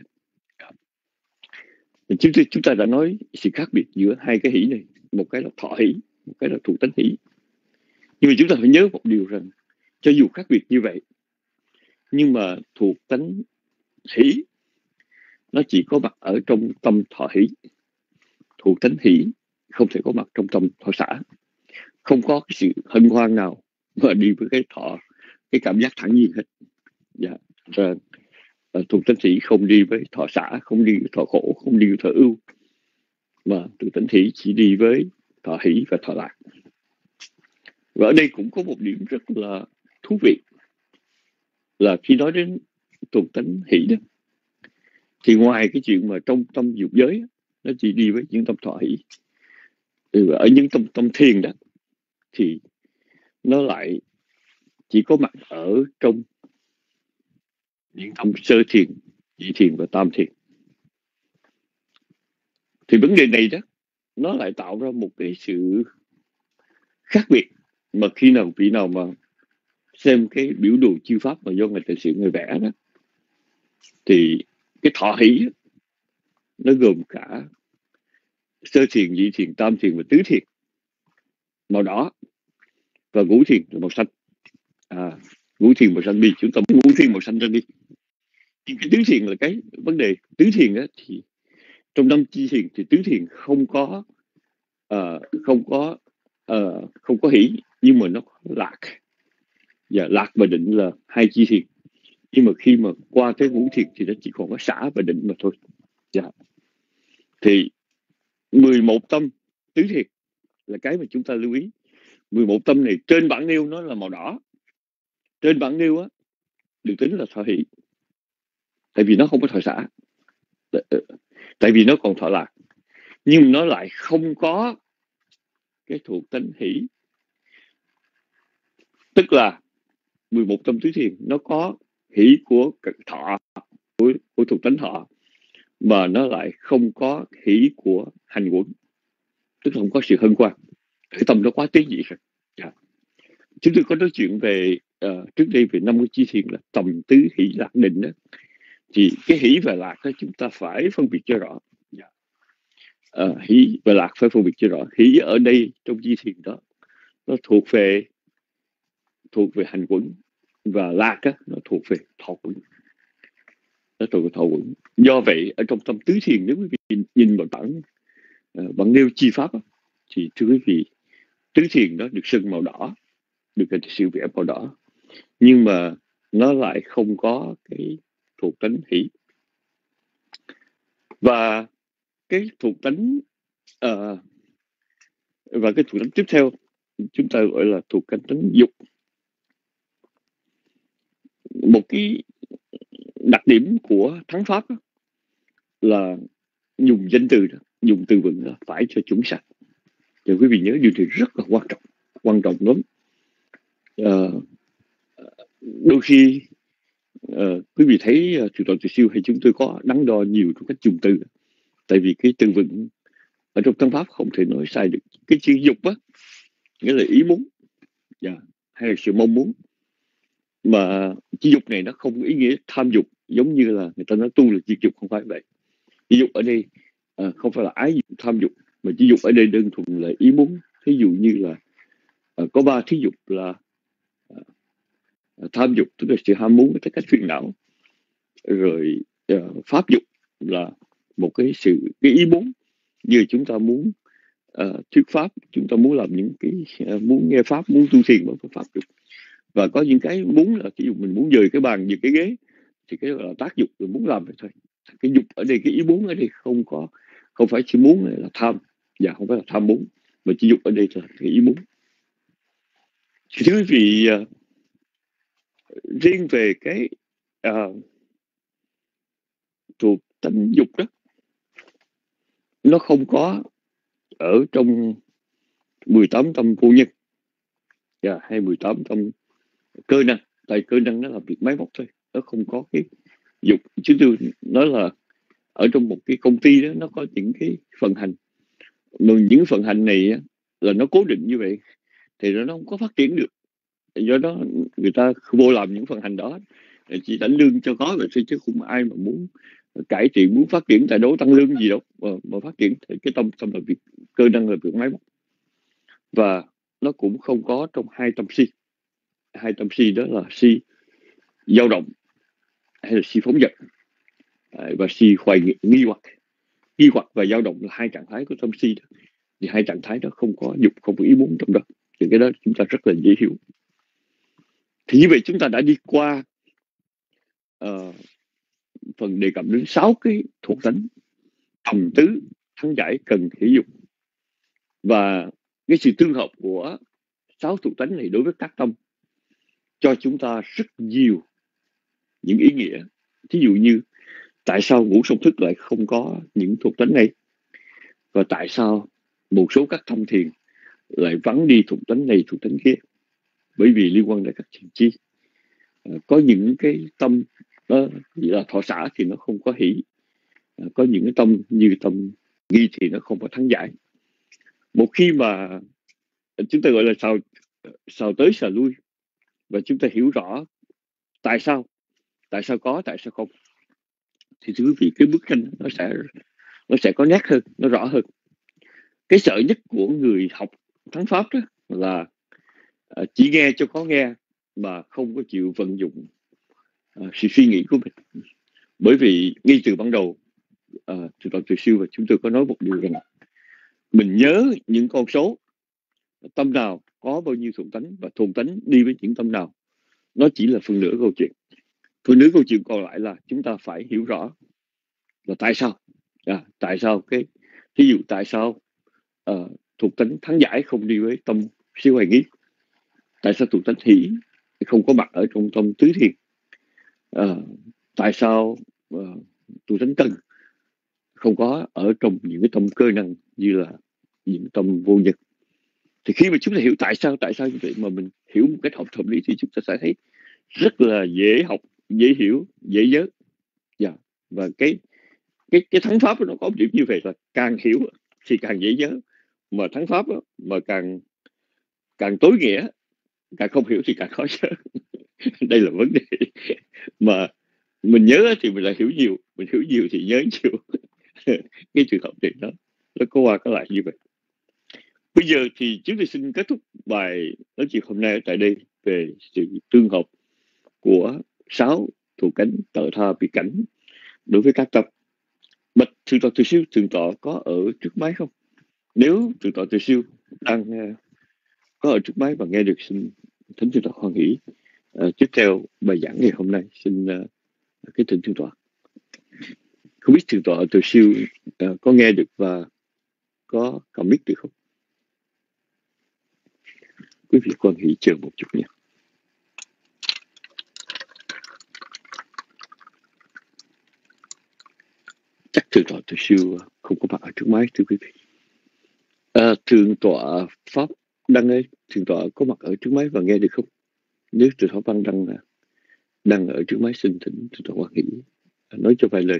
Chúng ta, chúng ta đã nói sự khác biệt giữa hai cái hỷ này, một cái là thọ hỷ, một cái là thuộc tánh hỷ. Nhưng mà chúng ta phải nhớ một điều rằng cho dù khác biệt như vậy, nhưng mà thuộc tánh hỷ nó chỉ có mặt ở trong tâm thọ hỷ. Thuộc tánh hỷ không thể có mặt trong tâm thọ xả. Không có cái sự hân hoan nào mà đi với cái thọ, cái cảm giác thản nhiên hết. Dạ. Rồi, thuộc tánh hỷ không đi với thọ xả, không đi với thọ khổ, không đi với thọ ưu, mà thuộc tánh hỷ chỉ đi với thọ hỷ và thọ lạc. Và ở đây cũng có một điểm rất là thú vị, là khi nói đến thuộc tánh hỷ đó, thì ngoài cái chuyện mà trong tâm dục giới nó chỉ đi với những tâm thọ hỷ, ở những tâm tâm thiền đó thì nó lại chỉ có mặt ở trong những tâm sơ thiền, nhị thiền và tam thiền. Thì vấn đề này đó, nó lại tạo ra một cái sự khác biệt mà khi nào vị nào mà xem cái biểu đồ chiêu pháp mà do người tài sự người vẽ đó, thì cái thọ hỷ nó gồm cả sơ thiền, nhị thiền, tam thiền và tứ thiền màu đỏ, và ngũ thiền là màu xanh. À, ngũ thiền màu xanh đi, chúng ta ngũ thiền màu xanh ra đi. Nhưng cái tứ thiền là cái vấn đề. Tứ thiền đó thì trong năm chi thiền thì tứ thiền không có uh, không có uh, không có hỷ, nhưng mà nó có lạc. Và lạc và định là hai chi thiền. Nhưng mà khi mà qua cái ngũ thiền thì nó chỉ còn có xả và định mà thôi. Yeah. Thì mười một tâm tứ thiền là cái mà chúng ta lưu ý. mười một tâm này trên bảng nêu nó là màu đỏ. Trên bảng nêu á được tính là thọ hỷ, tại vì nó không có thọ xả, tại vì nó còn thọ lạc. Nhưng nó lại không có cái thuộc tánh hỷ. Tức là mười một tâm tứ thiền nó có hỷ của thọ, của, của thuộc tánh thọ, mà nó lại không có hỷ của hành quẩn, tức là không có sự hân hoan. Cái tâm nó quá tế nhị rồi. Yeah. Chúng tôi có nói chuyện về uh, trước đây về năm cái chi thiền là tầm tứ hỷ lạc định đó. Thì cái hỷ và lạc đó chúng ta phải phân biệt cho rõ. Yeah. Uh, hỷ và lạc phải phân biệt cho rõ. Hỷ ở đây trong chi thiền đó nó thuộc về thuộc về hành quẩn, và lạc đó, nó thuộc về thọ quẩn. nó tôi có thọ quẩn. Do vậy ở trong tâm tứ thiền, nếu quý vị nhìn vào bản uh, bản nêu chi pháp đó, thì thưa quý vị, tứ thiền đó được sơn màu đỏ, được cái sự vẽ màu đỏ, nhưng mà nó lại không có cái thuộc tánh hỷ. Và cái thuộc tánh uh, và cái thuộc tánh tiếp theo chúng ta gọi là thuộc tánh tánh dục. Một cái đặc điểm của thắng pháp đó là dùng danh từ đó, dùng từ vựng là phải cho chúng sạch. Thì quý vị nhớ điều này rất là quan trọng, quan trọng lắm. Uh, đôi khi uh, quý vị thấy uh, Thượng tọa Từ Siêu hay chúng tôi có đắn đo nhiều trong cách dùng từ, tại vì cái từ vựng ở trong thắng pháp không thể nói sai được. Cái chữ dục á nghĩa là ý muốn, yeah, hay là sự mong muốn, mà chữ dục này nó không có ý nghĩa tham dục giống như là người ta nói tu là diệt dục, không phải vậy. Chữ dục ở đây à, không phải là ái dục tham dục, mà chữ dục ở đây đơn thuần là ý muốn. Thí dụ như là à, có ba thí dục là à, tham dục tức là sự ham muốn với cách phiền não, rồi à, pháp dục là một cái sự cái ý muốn, như chúng ta muốn uh, thuyết pháp, chúng ta muốn làm những cái uh, muốn nghe pháp, muốn tu thiền bằng pháp dục. Và có những cái muốn là ví dụ mình muốn dời cái bàn, dời cái ghế, thì cái là tác dục, mình muốn làm vậy thôi. Cái dục ở đây, cái ý muốn ở đây không có, không phải chỉ muốn là tham, và không phải là tham muốn, mà chỉ dục ở đây là cái ý muốn. Thì thưa quý vị, uh, riêng về cái uh, thuộc tánh dục đó, nó không có ở trong mười tám tâm vô nhân, yeah, hay mười tám tâm cơ năng. Tại cơ năng nó là việc máy móc thôi, nó không có cái dục. Chứ tôi nói là ở trong một cái công ty đó, nó có những cái vận hành, mà những vận hành này á, là nó cố định như vậy thì nó không có phát triển được. Do đó người ta vô làm những vận hành đó chỉ lãnh lương cho có vậy thôi, chứ không ai mà muốn cải thiện, muốn phát triển, tại đâu tăng lương gì đâu mà, mà phát triển. Thì cái tâm tâm là việc cơ năng, là việc máy móc, và nó cũng không có trong hai tâm si. Hai tâm si đó là si dao động hay là si phóng dật, và si hoài nghi hoặc. Nghi hoặc và dao động là hai trạng thái của tâm si đó. Thì hai trạng thái đó không có dục, không có ý muốn trong đó, thì cái đó chúng ta rất là dễ hiểu. Thì như vậy chúng ta đã đi qua uh, phần đề cập đến sáu cái thuộc tánh thầm tứ thắng giải cần hỷ dục, và cái sự tương hợp của sáu thuộc tánh này đối với các tâm cho chúng ta rất nhiều những ý nghĩa. Thí dụ như tại sao ngũ song thức lại không có những thuộc tánh này, và tại sao một số các thông thiền lại vắng đi thuộc tánh này, thuộc tánh kia, bởi vì liên quan đến các thiền chi. À, có những cái tâm đó là thọ xả thì nó không có hỷ, à, có những cái tâm như tâm nghi thì nó không có thắng giải. Một khi mà chúng ta gọi là xào, xào tới xào lui, và chúng ta hiểu rõ tại sao, tại sao có, tại sao không, thì thưa quý vị, cái bức tranh nó sẽ nó sẽ có nét hơn, nó rõ hơn. Cái sợ nhất của người học thắng pháp đó là uh, chỉ nghe cho có nghe mà không có chịu vận dụng uh, sự suy nghĩ của mình. Bởi vì ngay từ ban đầu uh, từ đoạn Từ Siêu và chúng tôi có nói một điều rằng mình nhớ những con số, tâm nào có bao nhiêu thuần tánh và thuần tánh đi với những tâm nào, nó chỉ là phần nửa câu chuyện. Phần nửa câu chuyện còn lại là chúng ta phải hiểu rõ là tại sao, à, tại sao cái ví dụ tại sao uh, thuộc tánh thắng giải không đi với tâm siêu hoài nghi, tại sao thuộc tánh hỷ không có mặt ở trong tâm tứ thiền, uh, tại sao uh, thuộc tánh tân không có ở trong những cái tâm cơ năng như là những tâm vô nhân. Thì khi mà chúng ta hiểu tại sao tại sao như vậy, mà mình hiểu một cách học hợp lý, thì chúng ta sẽ thấy rất là dễ học, dễ hiểu, dễ nhớ. Yeah. Và cái cái cái thắng pháp nó có một điểm như vậy là càng hiểu thì càng dễ nhớ, mà thắng pháp đó, mà càng càng tối nghĩa, càng không hiểu thì càng khó nhớ. Đây là vấn đề mà mình nhớ thì mình lại hiểu nhiều, mình hiểu nhiều thì nhớ nhiều. Cái trường hợp này đó nó có qua có lại như vậy. Bây giờ thì chúng tôi xin kết thúc bài nói chuyện hôm nay tại đây về sự tương hợp của sáu thuộc cánh tự tha biệt cảnh đối với các tâm. Bạch thượng tọa Từ Siêu, thượng tọa có ở trước máy không? Nếu thượng tọa Từ Siêu đang uh, có ở trước máy và nghe được, xin thỉnh thượng tọa hoan hỷ uh, tiếp theo bài giảng ngày hôm nay. Xin uh, cái thỉnh thượng tọa. Không biết thượng tọa Từ Siêu uh, có nghe được và có comment được không? Quý vị hoan hỷ chờ một chút nha. Chắc thượng tọa Từ Siêu không có mặt ở trước máy, thưa quý vị. À, thượng tọa Pháp Đăng ơi, thượng tọa có mặt ở trước máy và nghe được không? Nếu thượng tọa Văn Đăng đang ở trước máy, xin thỉnh thượng tọa hoan hỷ nói cho vài lời.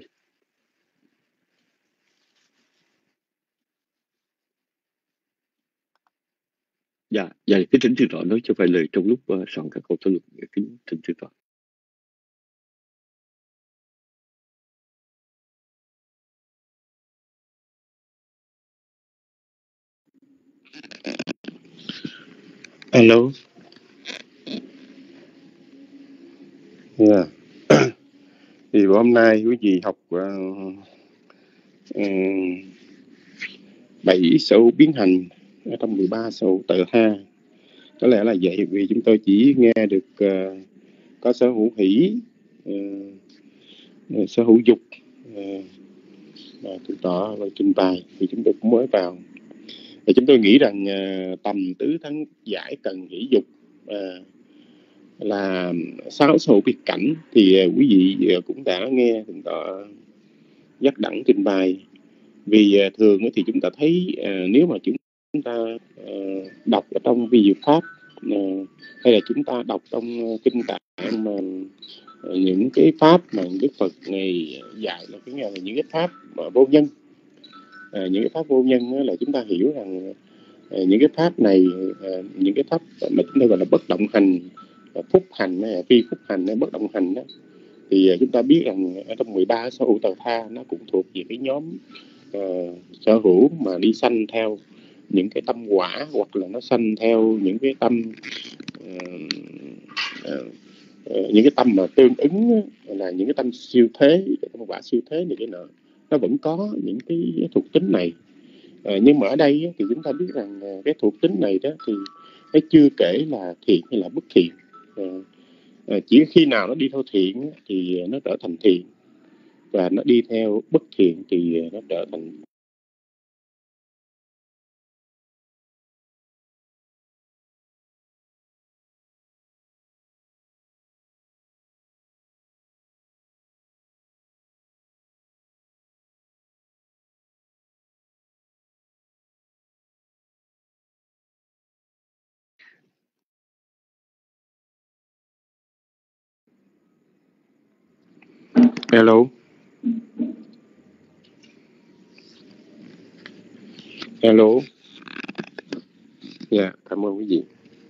Dạ, dạ, cái thỉnh thượng tọa nói cho vài lời trong lúc uh, soạn các câu thảo luận. Kính thỉnh thượng tọa. Alo. Yeah. Thì hôm nay quý vị học uh, uh, bảy số biến hành ở trong mười ba số tự ha. Có lẽ là vậy, vì chúng tôi chỉ nghe được uh, có sở hữu hỷ, uh, sở hữu dục, uh, và thượng tọa và trình bày, thì chúng tôi cũng mới vào. Thì chúng tôi nghĩ rằng uh, tầm tứ thắng giải cần hỷ dục uh, là sáu số biệt cảnh, thì uh, quý vị uh, cũng đã nghe thượng tọa dắt đẳng trình bày. Vì uh, thường uh, thì chúng ta thấy uh, nếu mà chúng ta uh, đọc ở trong vi diệu pháp uh, hay là chúng ta đọc trong uh, kinh tạng mà uh, những cái pháp mà Đức Phật ngày dạy là cái là những cái pháp mà vô nhân, uh, những cái pháp vô nhân uh, là chúng ta hiểu rằng uh, những cái pháp này, uh, những cái pháp mà chúng ta gọi là bất động hành, uh, phúc hành, uh, phi phúc hành, uh, bất động hành đó, thì uh, chúng ta biết rằng ở trong mười ba sở hữu tờ tha nó cũng thuộc về cái nhóm uh, sở hữu mà đi sanh theo những cái tâm quả, hoặc là nó sanh theo những cái tâm uh, uh, uh, những cái tâm mà tương ứng là những cái tâm siêu thế, tâm quả siêu thế này cái nọ, nó vẫn có những cái thuộc tính này. Uh, nhưng mà ở đây thì chúng ta biết rằng uh, cái thuộc tính này đó thì nó chưa kể là thiện hay là bất thiện. Uh, uh, chỉ khi nào nó đi theo thiện thì nó trở thành thiện, và nó đi theo bất thiện thì nó trở thành. Hello. Hello. Dạ, yeah, cảm ơn quý vị.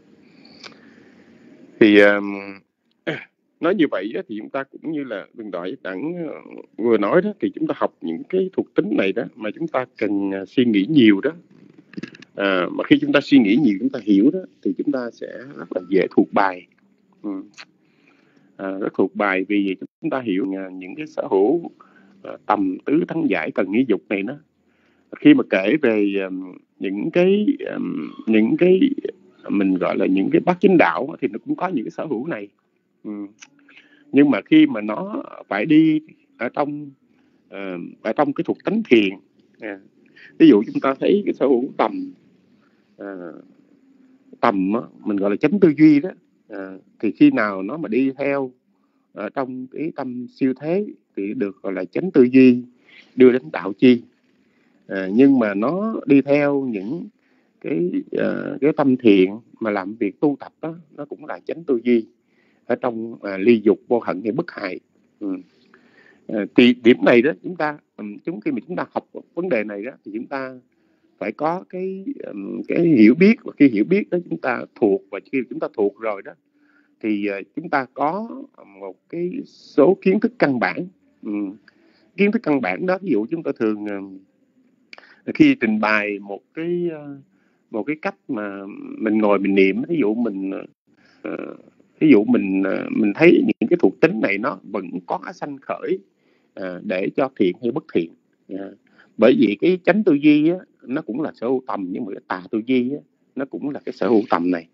Thì um, nói như vậy thì chúng ta cũng như là đừng đợi đẳng vừa nói đó, thì chúng ta học những cái thuộc tính này đó mà chúng ta cần uh, suy nghĩ nhiều đó. À, mà khi chúng ta suy nghĩ nhiều, chúng ta hiểu đó, thì chúng ta sẽ rất là dễ thuộc bài. Ừ. À, rất thuộc bài vì chúng ta hiểu uh, những cái sở hữu uh, tầm tứ thắng giải cần nghĩ dục này đó. Khi mà kể về um, những cái um, những cái mình gọi là những cái bát chánh đạo thì nó cũng có những cái sở hữu này. Ừ. Nhưng mà khi mà nó phải đi ở trong uh, ở trong cái thuộc tánh thiền, à, ví dụ chúng ta thấy cái sở hữu tầm uh, tầm mình gọi là chánh tư duy đó, uh, thì khi nào nó mà đi theo ở trong cái tâm siêu thế thì được gọi là chánh tư duy đưa đến đạo chi. À, nhưng mà nó đi theo những cái uh, cái tâm thiện mà làm việc tu tập đó, nó cũng là chánh tư duy ở trong uh, ly dục vô hận hay bất hại. Ừ. Uh, thì điểm này đó chúng ta um, chúng khi mà chúng ta học vấn đề này đó thì chúng ta phải có cái um, cái hiểu biết, và khi hiểu biết đó chúng ta thuộc, và khi chúng ta thuộc rồi đó thì uh, chúng ta có một cái số kiến thức căn bản. Ừ. Kiến thức căn bản đó, ví dụ chúng ta thường uh, khi trình bày một cái một cái cách mà mình ngồi mình niệm, ví dụ mình ví dụ mình mình thấy những cái thuộc tính này nó vẫn có sanh khởi à, để cho thiện hay bất thiện. À, bởi vì cái chánh tư duy á, nó cũng là sở hữu tầm, nhưng mà cái tà tư duy á, nó cũng là cái sở hữu tầm này.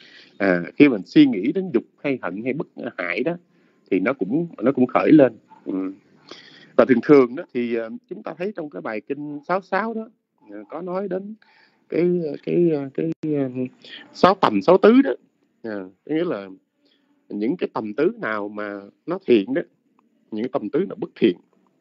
À, khi mình suy nghĩ đến dục hay hận hay bất hại đó thì nó cũng nó cũng khởi lên. Ừ. Và thường thường đó thì uh, chúng ta thấy trong cái bài kinh sáu sáu đó uh, có nói đến cái cái cái, cái uh, sáu tầm sáu tứ đó. À, nghĩa là những cái tầm tứ nào mà nó thiện đó, những cái tầm tứ nào bất thiện.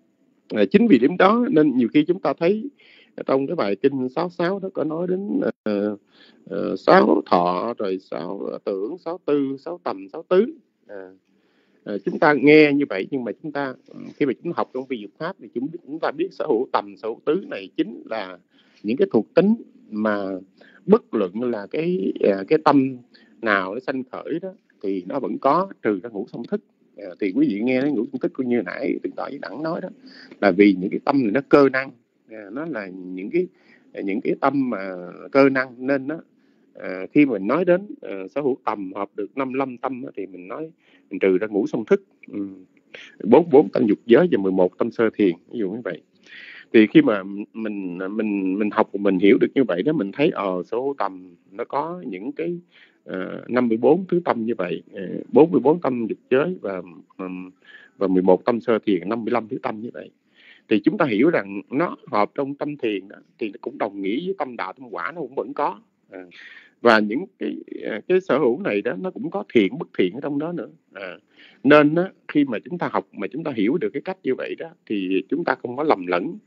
À, chính vì điểm đó nên nhiều khi chúng ta thấy trong cái bài kinh sáu sáu đó có nói đến uh, uh, sáu thọ, rồi sáu tưởng, sáu tư, sáu tầm, sáu tứ. À, à, chúng ta nghe như vậy, nhưng mà chúng ta khi mà chúng ta học trong vi diệu pháp thì chúng chúng ta biết sở hữu tầm, sở hữu tứ này chính là những cái thuộc tính mà bất luận là cái cái tâm nào nó sanh khởi đó thì nó vẫn có, trừ ra ngũ song thức. À, thì quý vị nghe ngũ song thức cũng như nãy từng tỏ với Đẳng nói đó, là vì những cái tâm này nó cơ năng, à, nó là những cái những cái tâm mà cơ năng, nên nó à, khi mình nói đến à, sở hữu tầm hợp được năm mươi lăm tâm đó, thì mình nói mình trừ ra ngũ song thức, ừ, bốn bốn tâm dục giới và mười một tâm sơ thiền, ví dụ như vậy. Thì khi mà mình mình mình học mình hiểu được như vậy đó, mình thấy ờ uh, sở hữu tầm nó có những cái uh, năm mươi bốn thứ tâm như vậy, uh, bốn mươi bốn tâm dục giới và um, và mười một tâm sơ thiền, năm mươi lăm thứ tâm như vậy. Thì chúng ta hiểu rằng nó hợp trong tâm thiền đó, thì nó cũng đồng nghĩa với tâm đạo tâm quả nó cũng vẫn có. À, và những cái cái sở hữu này đó nó cũng có thiện bất thiện ở trong đó nữa. À, nên đó, khi mà chúng ta học mà chúng ta hiểu được cái cách như vậy đó thì chúng ta không có lầm lẫn.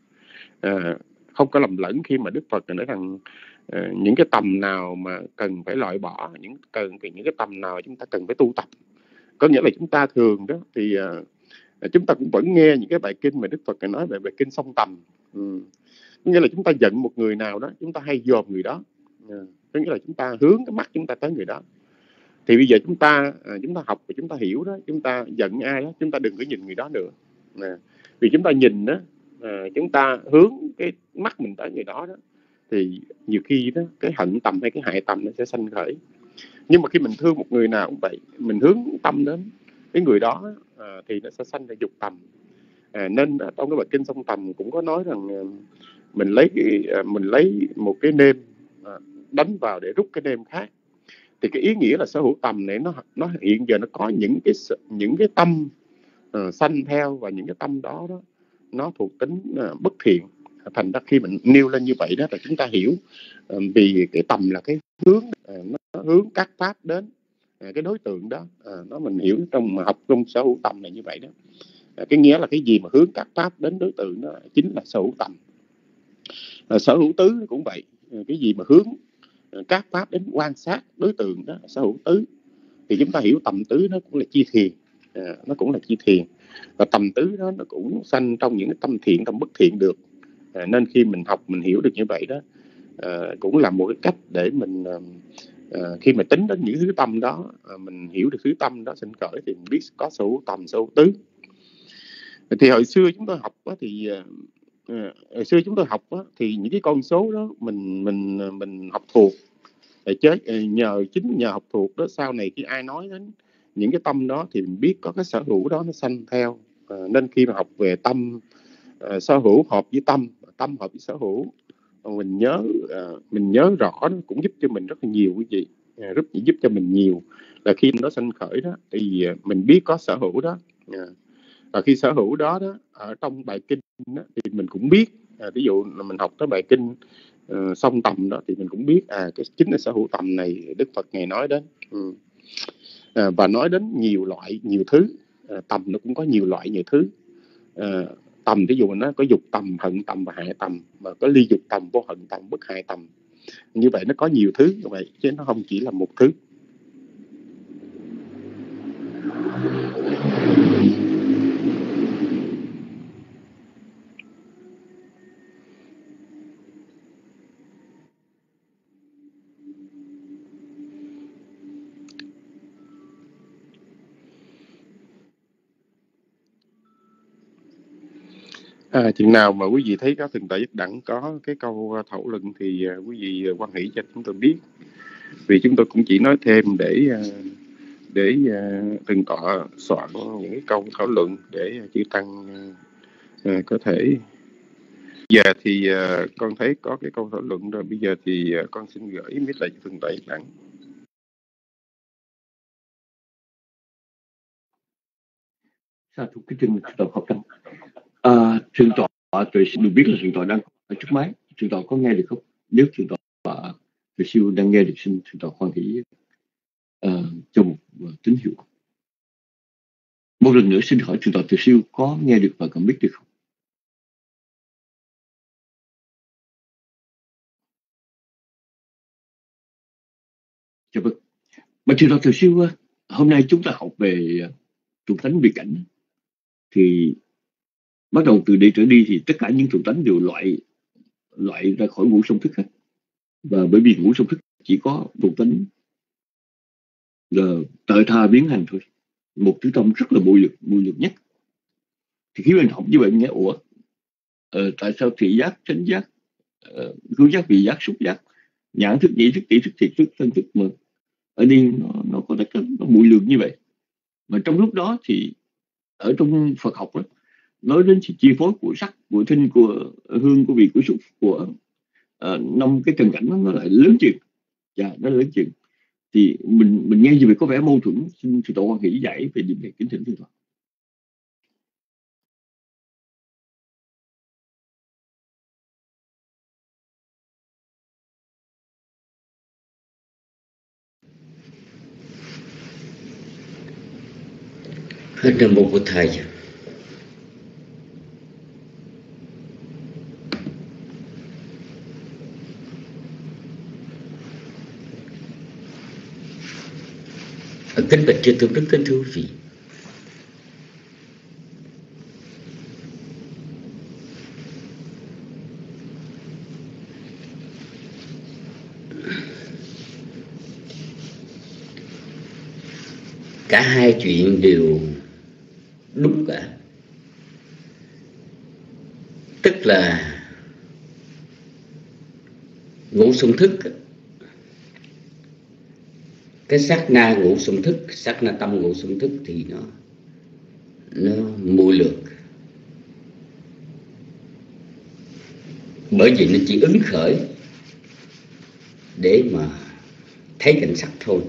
À, không có lầm lẫn khi mà Đức Phật nói rằng à, những cái tầm nào mà cần phải loại bỏ, những cần những cái tầm nào chúng ta cần phải tu tập. Có nghĩa là chúng ta thường đó thì à, chúng ta cũng vẫn nghe những cái bài kinh mà Đức Phật nói về bài kinh song tầm. Ừ. Có nghĩa là chúng ta giận một người nào đó, chúng ta hay dòm người đó. À, có nghĩa là chúng ta hướng cái mắt chúng ta tới người đó. Thì bây giờ chúng ta à, chúng ta học và chúng ta hiểu đó, chúng ta giận ai đó, chúng ta đừng có nhìn người đó nữa. À, vì chúng ta nhìn đó, à, chúng ta hướng cái mắt mình tới người đó đó, thì nhiều khi đó cái hận tầm hay cái hại tầm nó sẽ sanh khởi. Nhưng mà khi mình thương một người nào cũng vậy, mình hướng tâm đến cái người đó à, thì nó sẽ sanh ra dục tầm. À, nên trong cái bài kinh song tầm cũng có nói rằng mình lấy cái, mình lấy một cái nêm à, đánh vào để rút cái nêm khác. Thì cái ý nghĩa là sở hữu tầm này nó nó hiện giờ nó có những cái những cái tâm uh, sanh theo, và những cái tâm đó đó nó thuộc tính uh, bất thiện. Thành ra khi mình nêu lên như vậy đó là chúng ta hiểu uh, vì cái tầm là cái hướng uh, nó hướng các pháp đến uh, cái đối tượng đó. Uh, nó mình hiểu trong mà học trong sở hữu tầm này như vậy đó. Uh, cái nghĩa là cái gì mà hướng các pháp đến đối tượng đó chính là sở hữu tầm. Uh, sở hữu tứ cũng vậy. Uh, cái gì mà hướng các pháp đến quan sát đối tượng đó sở hữu tứ. Thì chúng ta hiểu tầm tứ nó cũng là chi thiền, à, nó cũng là chi thiền, và tầm tứ đó nó cũng sanh trong những cái tâm thiện tâm bất thiện được. À, nên khi mình học mình hiểu được như vậy đó, à, cũng là một cái cách để mình à, khi mà tính đến những thứ tâm đó, à, mình hiểu được thứ tâm đó sinh khởi thì mình biết có sở hữu tầm sở hữu tứ. Thì hồi xưa chúng tôi học đó, thì À, hồi xưa chúng tôi học á, thì những cái con số đó mình mình mình học thuộc, để chế nhờ chính nhờ học thuộc đó, sau này khi ai nói đến những cái tâm đó thì mình biết có cái sở hữu đó nó sanh theo. À, nên khi mà học về tâm, à, sở hữu hợp với tâm, tâm hợp với sở hữu, mình nhớ à, mình nhớ rõ nó cũng giúp cho mình rất là nhiều quý vị, à, rất giúp cho mình nhiều là khi nó sanh khởi đó thì mình biết có sở hữu đó. À, và khi sở hữu đó đó ở trong bài kinh đó, thì mình cũng biết, à, ví dụ là mình học tới bài kinh uh, song tầm đó thì mình cũng biết à cái chính là sở hữu tầm này Đức Phật ngày nói đến. Ừ. À, và nói đến nhiều loại nhiều thứ. À, tầm nó cũng có nhiều loại nhiều thứ. À, tầm ví dụ mình nói có dục tầm, hận tầm và hại tầm, mà có ly dục tầm, vô hận tầm, bất hại tầm. Như vậy nó có nhiều thứ như vậy chứ nó không chỉ là một thứ. À, chừng nào mà quý vị thấy có Thượng tọa Nhất Đẳng có cái câu thảo luận thì uh, quý vị uh, quan hỷ cho chúng tôi biết, vì chúng tôi cũng chỉ nói thêm để uh, để uh, Thượng tọa soạn những cái câu thảo luận để uh, chư tăng uh, à, có thể giờ thì uh, con thấy có cái câu thảo luận rồi. Bây giờ thì uh, con xin gửi mic lại cho Thượng tọa Đặng. Sao thưa cái chương trình học đăng à, Thượng tọa tuệ siêu được biết là Thượng tọa đang ở trước máy. Thượng tọa có nghe được không? Nếu Thượng tọa tuệ siêu đang nghe được, xin Thượng tọa khoan hỷ uh, cho một uh, tín hiệu. Một lần nữa xin hỏi Thượng tọa tuệ siêu có nghe được và còn biết được không? Dạ vâng. Mà Thượng tọa tuệ siêu, hôm nay chúng ta học về thuộc tánh biệt cảnh, thì bắt đầu từ đây trở đi thì tất cả những thuộc tánh đều loại loại ra khỏi ngũ song thức hết. Và bởi vì ngũ song thức chỉ có thuộc tánh là tự tha biến hành thôi, một thứ tâm rất là vô lực vô lực nhất. Thì khi mình học như vậy mình nghe ủa ờ, tại sao thị giác, chánh giác, uh, khứu giác, vị giác, xúc giác, nhãn thức, nhĩ thức, tỷ thức, thiệt thức, thân thức mà ở đây nó nó có tất cả nó mùi lường như vậy. Mà trong lúc đó thì ở trong Phật học đó, nói đến sự chi phối của sắc, của thinh, của hương, của vị, của xúc, của uh, năm cái trần cảnh đó, nó lại lớn chuyện. Dạ, nó lớn chuyện. Thì mình mình nghe như vậy có vẻ mâu thuẫn. Xin Thượng tọa hoan hỷ giải về điểm này, kính thỉnh Thượng tọa. Hết Nam Mô của Thầy. Kính bạch chư tôn đức, kính thưa quý vị, cả hai chuyện đều đúng cả. Tức là ngũ song thức, cái sát na ngũ song thức, sát na tâm ngũ song thức thì nó nó mùi lược, bởi vì nó chỉ ứng khởi để mà thấy cảnh sắc thôi.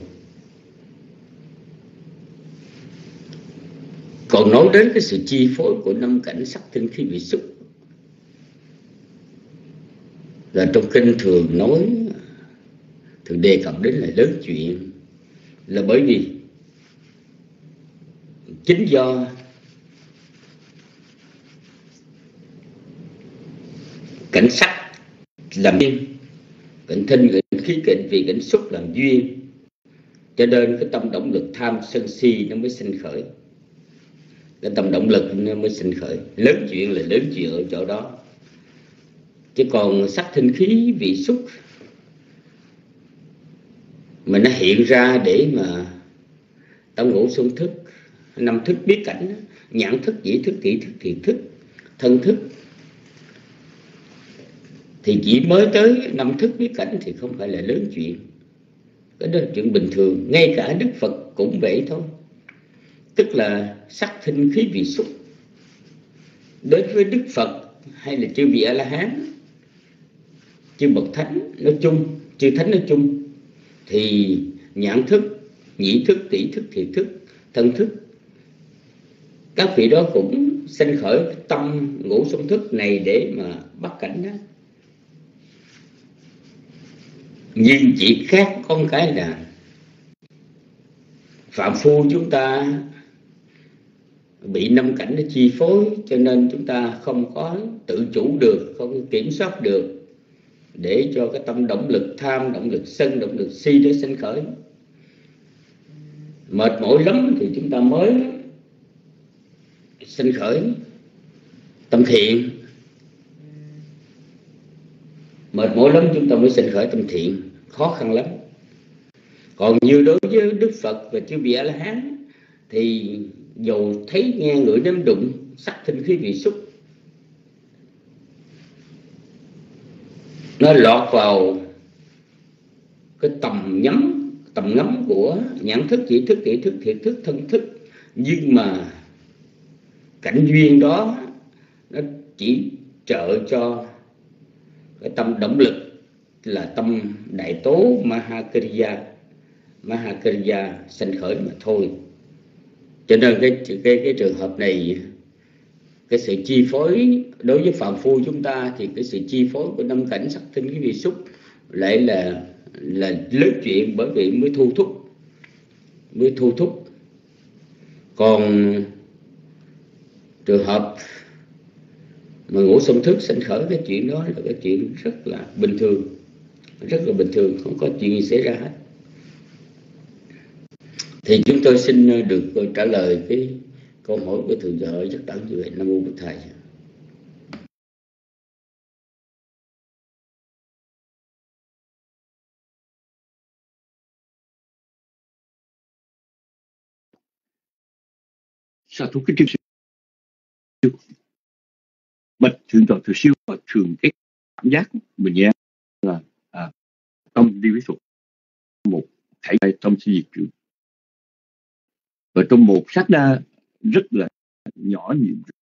Còn nói đến cái sự chi phối của năm cảnh sắc thinh khí vị xúc là trong kinh thường nói, thường đề cập đến là lớn chuyện, là bởi vì chính do cảnh sắc làm duyên, cảnh thinh, cảnh khí, cảnh vị, cảnh xúc làm duyên, cho nên cái tâm động lực tham sân si nó mới sinh khởi. Cái tâm động lực nó mới sinh khởi. Lớn chuyện là lớn chuyện ở chỗ đó. Chứ còn sắc thinh khí vị xúc mà nó hiện ra để mà tâm ngũ song thức, năm thức biết cảnh, nhãn thức, nhĩ thức, tỷ thức, thiệt thức, thân thức, thì chỉ mới tới năm thức biết cảnh thì không phải là lớn chuyện. Cái đó là chuyện bình thường. Ngay cả Đức Phật cũng vậy thôi. Tức là sắc thinh khí vị xúc đến với Đức Phật hay là chư vị A-la-hán, chư bậc thánh nói chung, chư thánh nói chung, thì nhãn thức, nhĩ thức, tỷ thức, thiệt thức, thân thức, các vị đó cũng sinh khởi tâm ngũ song thức này để mà bắt cảnh đó. Nhưng chỉ khác con cái là phạm phu chúng ta bị năm cảnh nó chi phối, cho nên chúng ta không có tự chủ được, không có kiểm soát được, để cho cái tâm động lực tham, động lực sân, động lực si để sinh khởi. Mệt mỏi lắm thì chúng ta mới sinh khởi tâm thiện. Mệt mỏi lắm chúng ta mới sinh khởi tâm thiện, khó khăn lắm. Còn như đối với Đức Phật và chư vị A-la-hán thì dầu thấy nghe ngửi nếm đụng sắc thinh khí vị xúc, nó lọt vào cái tầm nhắm, tầm ngắm của nhãn thức, nhĩ thức, tỷ thức, thiệt thức, thân thức, nhưng mà cảnh duyên đó nó chỉ trợ cho cái tâm động lực là tâm đại tố Mahakriya, Mahakriya sanh khởi mà thôi. Cho nên cái cái cái trường hợp này, cái sự chi phối đối với phàm phu chúng ta thì cái sự chi phối của năm cảnh sắc thinh cái vị xúc lại là là lớn chuyện, bởi vì mới thu thúc mới thu thúc. Còn trường hợp mà ngủ xông thức sanh khởi, cái chuyện đó là cái chuyện rất là bình thường, rất là bình thường, không có chuyện gì xảy ra hết. Thì chúng tôi xin được trả lời cái câu hỏi của thượng tọa rất đẳng như vậy. Nam mô Bổn Thầy. Sa thú kính siêu bạch thượng tọa thường siêu thường cái cảm giác mình nghe là à, tâm đi với thuộc một thảy tâm si diệt trừ, và trong một sát na rất là nhỏ nhiệm.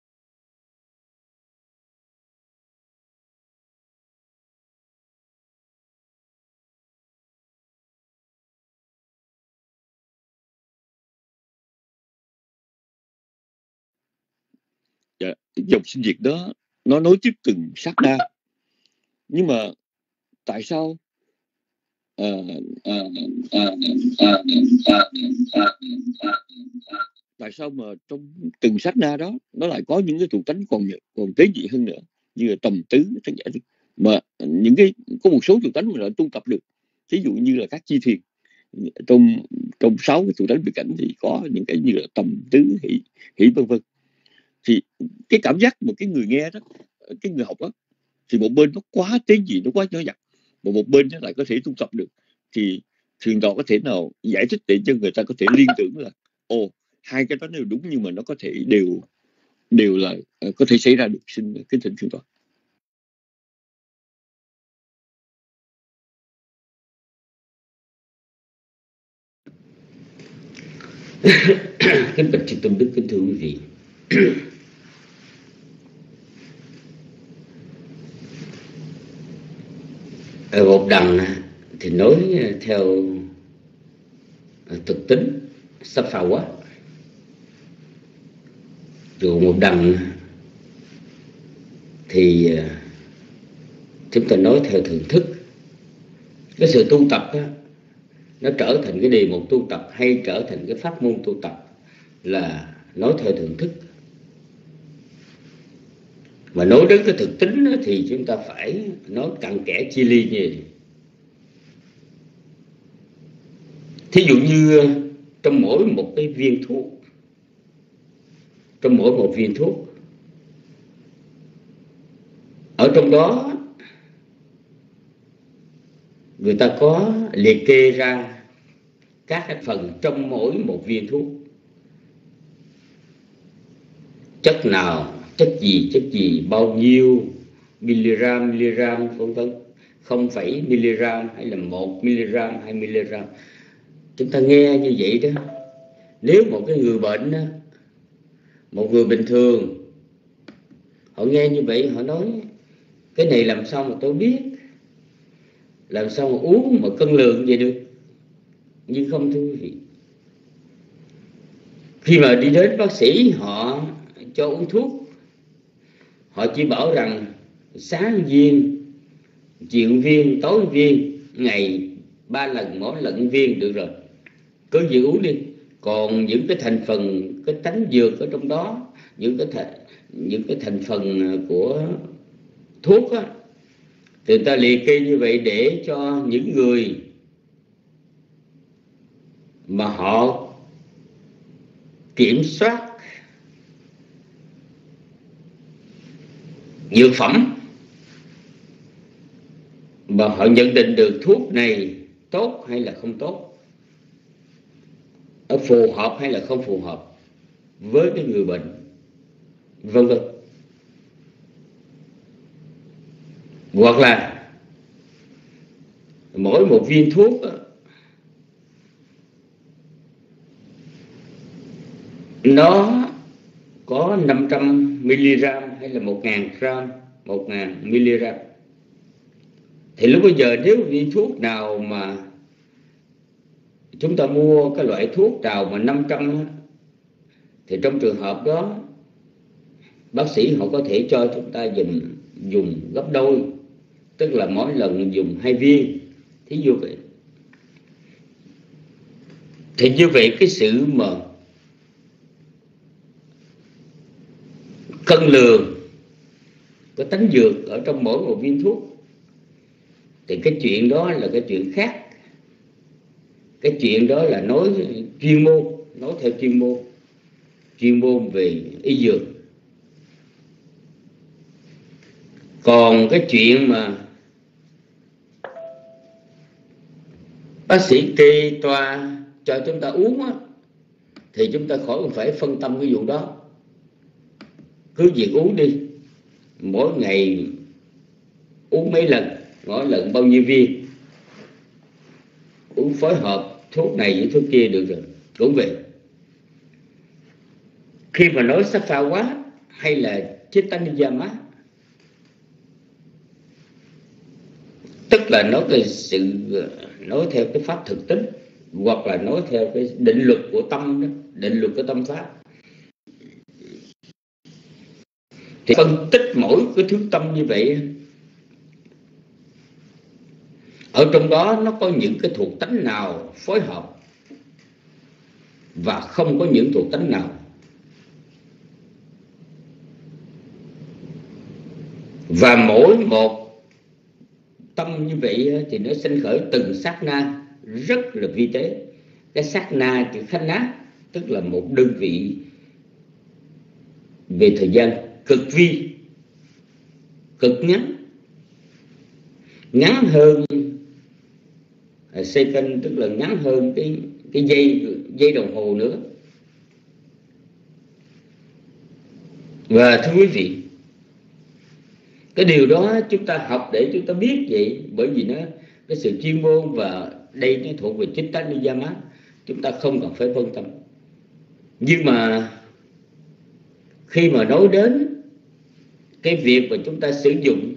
Dạ, cái dòng sinh diệt đó nó nối tiếp từng sát na, nhưng mà tại sao à, à, à, à, à, à, à, tại sao mà trong từng sát na đó nó lại có những cái thuộc tánh còn còn tế nhị hơn nữa, như là trầm tứ tất cả, mà những cái có một số thuộc tánh mà lại tu tập được, ví dụ như là các chi thiền trong trong sáu cái thuộc tánh biệt cảnh thì có những cái như là trầm tứ hỷ hỷ vân vân. Thì cái cảm giác một cái người nghe đó, cái người học đó, thì một bên nó quá tế nhị, nó quá nhỏ nhặt, mà một bên nó lại có thể tu tập được. Thì thuyền tọa có thể nào giải thích để cho người ta có thể liên tưởng là ồ, hai cái đó đều đúng, nhưng mà nó có thể đều đều là uh, có thể xảy ra được. Xin kính thỉnh thuyền tọa. Kính bạch chư tôn đức, kính thưa quý vị. Ở một đằng thì nói theo thực tính sắp phà quá, rồi một đằng thì chúng ta nói theo thưởng thức. Cái sự tu tập đó, nó trở thành cái đề mục tu tập hay trở thành cái pháp môn tu tập là nói theo thưởng thức. Mà nói đến cái thực tính đó, thì chúng ta phải nói cặn kẽ chi ly như vậy. Thí dụ như trong mỗi một cái viên thuốc, trong mỗi một viên thuốc, ở trong đó người ta có liệt kê ra các cái phần trong mỗi một viên thuốc. Chất nào, chất gì, chất gì, bao nhiêu miligram, miligram, vân vân, không phẩy miligram hay là một miligram, hai miligram. Chúng ta nghe như vậy đó, nếu một cái người bệnh đó, một người bình thường, họ nghe như vậy, họ nói cái này làm sao mà tôi biết, làm sao mà uống mà cân lượng vậy được. Nhưng không, thưa quý vị, khi mà đi đến bác sĩ, họ cho uống thuốc, họ chỉ bảo rằng sáng viên, chiều viên, tối viên, ngày ba lần, mỗi lần viên được rồi, cứ dự uống đi. Còn những cái thành phần, cái tánh dược ở trong đó, những cái thành, những cái thành phần của thuốc á, thì người ta liệt kê như vậy để cho những người mà họ kiểm soát dược phẩm, mà họ nhận định được thuốc này tốt hay là không tốt, phù hợp hay là không phù hợp với cái người bệnh, vân vân. Hoặc là mỗi một viên thuốc đó, nó có năm trăm mi-li-gam hay là một nghìn gram, một nghìn mi-li-gam. Thì lúc bây giờ nếu viên thuốc nào mà chúng ta mua cái loại thuốc nào mà năm trăm, thì trong trường hợp đó bác sĩ họ có thể cho chúng ta dùng dùng gấp đôi, tức là mỗi lần dùng hai viên, thí dụ vậy. Thì như vậy cái sự mà cân lường có tánh dược ở trong mỗi một viên thuốc, thì cái chuyện đó là cái chuyện khác. Cái chuyện đó là nói chuyên môn, nói theo chuyên môn, chuyên môn về y dược. Còn cái chuyện mà bác sĩ kê toa cho chúng ta uống á, thì chúng ta khỏi phải phân tâm cái vụ đó. Cứ việc uống đi, mỗi ngày uống mấy lần, mỗi lần bao nhiêu viên, uống phối hợp thuốc này với thuốc kia được rồi. Cũng vậy, khi mà nói Safa quá hay là Chitaniyama, tức là nói cái sự, nói theo cái pháp thực tính, hoặc là nói theo cái định luật của tâm đó, định luật của tâm pháp. Thì phân tích mỗi cái thứ tâm như vậy, ở trong đó nó có những cái thuộc tánh nào phối hợp và không có những thuộc tánh nào. Và mỗi một tâm như vậy thì nó sinh khởi từng sát na rất là vi tế. Cái sát na chữ khanh ná, tức là một đơn vị về thời gian cực vi, cực ngắn, ngắn hơn second, tức là ngắn hơn cái cái giây giây đồng hồ nữa. Và thưa quý vị, cái điều đó chúng ta học để chúng ta biết vậy, bởi vì nó cái sự chuyên môn và đây nó thuộc về Chitaniyama, chúng ta không cần phải phân tâm. Nhưng mà khi mà nói đến cái việc mà chúng ta sử dụng,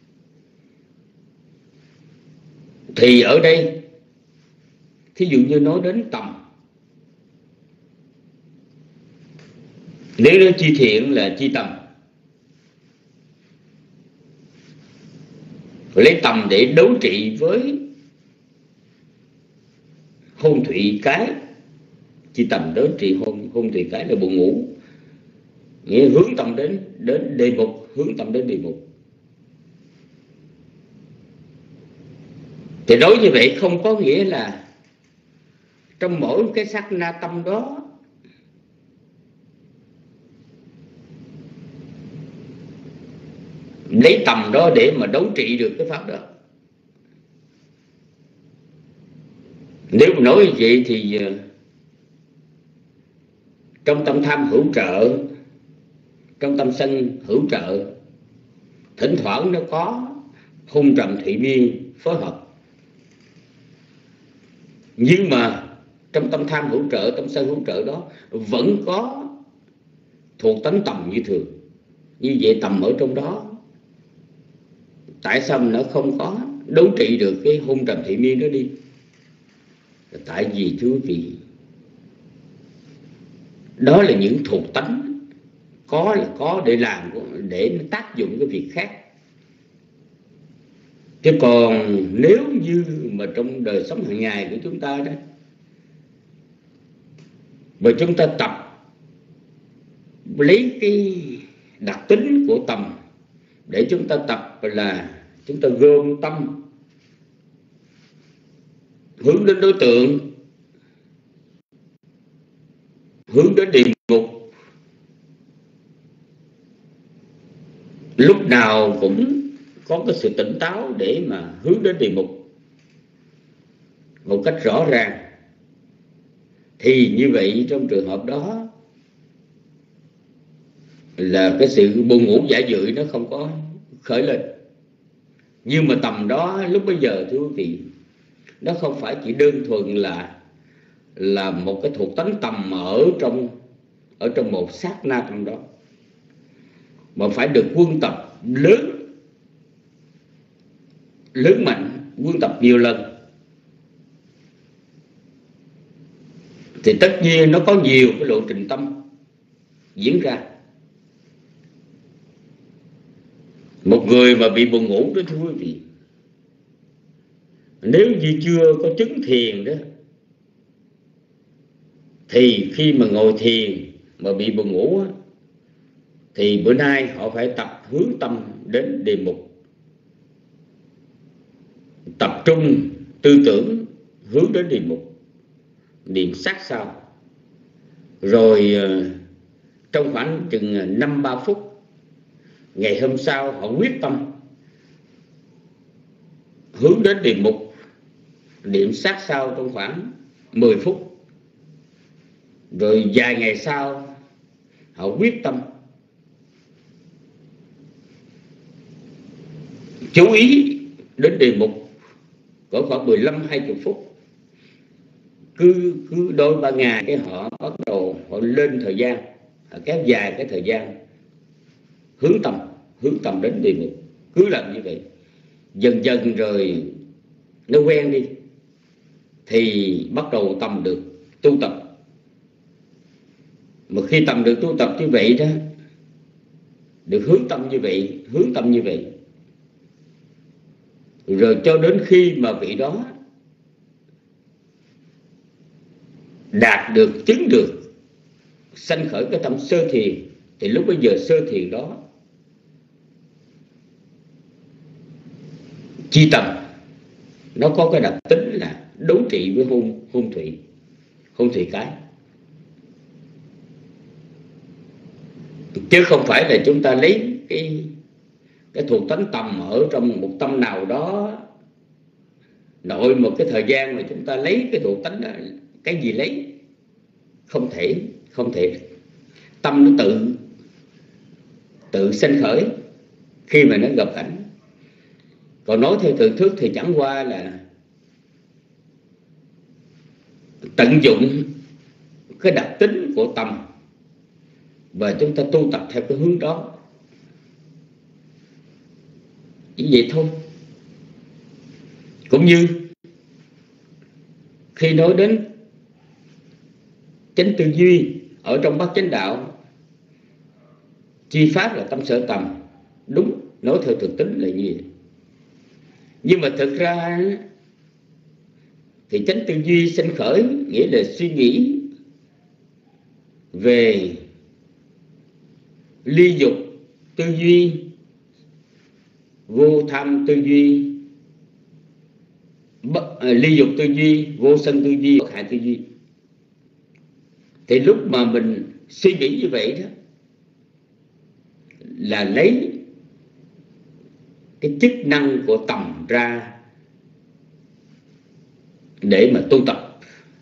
thì ở đây thí dụ như nói đến tầm, nếu nói chi thiện là chi tầm, lấy tầm để đấu trị với hôn thủy cái, chi tầm đấu trị hôn hôn thủy cái là buồn ngủ, nghĩa hướng tâm đến đến đề mục, hướng tâm đến đề mục. Thì đối như vậy không có nghĩa là trong mỗi cái sát na tâm đó lấy tầm đó để mà đấu trị được cái pháp đó. Nếu mà nói như vậy thì trong tâm tham hữu trợ, trong tâm sân hữu trợ, thỉnh thoảng nó có hung trầm thủy miên phối hợp. Nhưng mà trong tâm tham hữu trợ, tâm sân hữu trợ đó vẫn có thuộc tánh tầm như thường. Như vậy tầm ở trong đó, tại sao nó không có đấu trị được cái hung trầm thị miên đó đi? Tại vì thưa quý vị, đó là những thuộc tánh có là có để làm, để nó tác dụng cái việc khác. Chứ còn nếu như mà trong đời sống hàng ngày của chúng ta đó, mà chúng ta tập lấy cái đặc tính của tầm để chúng ta tập là chúng ta gom tâm hướng đến đối tượng, hướng đến địa ngục, lúc nào cũng có cái sự tỉnh táo để mà hướng đến địa ngục một cách rõ ràng, thì như vậy trong trường hợp đó là cái sự buồn ngủ giả dự nó không có khởi lên. Nhưng mà tầm đó lúc bây giờ thưa quý vị, nó không phải chỉ đơn thuần là là một cái thuộc tánh tầm ở trong ở trong một sát na trong đó, mà phải được quân tập lớn lớn mạnh, quân tập nhiều lần, thì tất nhiên nó có nhiều cái lộ trình tâm diễn ra. Một người mà bị buồn ngủ đó thưa quý vị, nếu như chưa có chứng thiền đó, thì khi mà ngồi thiền mà bị buồn ngủ á, thì bữa nay họ phải tập hướng tâm đến đề mục, tập trung tư tưởng hướng đến đề mục, niệm sát sao. Rồi trong khoảng chừng năm ba phút, ngày hôm sau họ quyết tâm hướng đến đề mục, niệm sát sao trong khoảng mười phút. Rồi vài ngày sau họ quyết tâm chú ý đến đề mục có khoảng mười lăm hai mươi phút. Cứ cứ đôi ba ngày cái họ bắt đầu họ lên thời gian, họ kéo dài cái thời gian hướng tâm, hướng tâm đến đề mục. Cứ làm như vậy, dần dần rồi nó quen đi, thì bắt đầu tâm được tu tập. Mà khi tâm được tu tập như vậy đó, được hướng tâm như vậy, hướng tâm như vậy, rồi cho đến khi mà vị đó đạt được, chứng được, sanh khởi cái tâm sơ thiền, thì lúc bây giờ sơ thiền đó chi tâm nó có cái đặc tính là đấu trị với hôn hôn thủy, hôn thủy cái, chứ không phải là chúng ta lấy cái cái thuộc tánh tầm ở trong một tâm nào đó. Nội một cái thời gian mà chúng ta lấy cái thuộc tánh đó, cái gì lấy, không thể, không thể. Tâm nó tự tự sanh khởi khi mà nó gặp cảnh. Còn nói theo thượng thức thì chẳng qua là tận dụng cái đặc tính của tâm và chúng ta tu tập theo cái hướng đó, chỉ vậy thôi. Cũng như khi nói đến chánh tư duy ở trong Bát Chánh Đạo, chi pháp là tâm sở tầm, đúng, nói theo thực tính là như vậy. Nhưng mà thực ra thì chánh tư duy sinh khởi nghĩa là suy nghĩ về ly dục tư duy, vô tham tư duy, bất, à, ly dục tư duy, vô sân tư duy, bất hại tư duy. Thì lúc mà mình suy nghĩ như vậy đó là lấy cái chức năng của tầm ra để mà tu tập.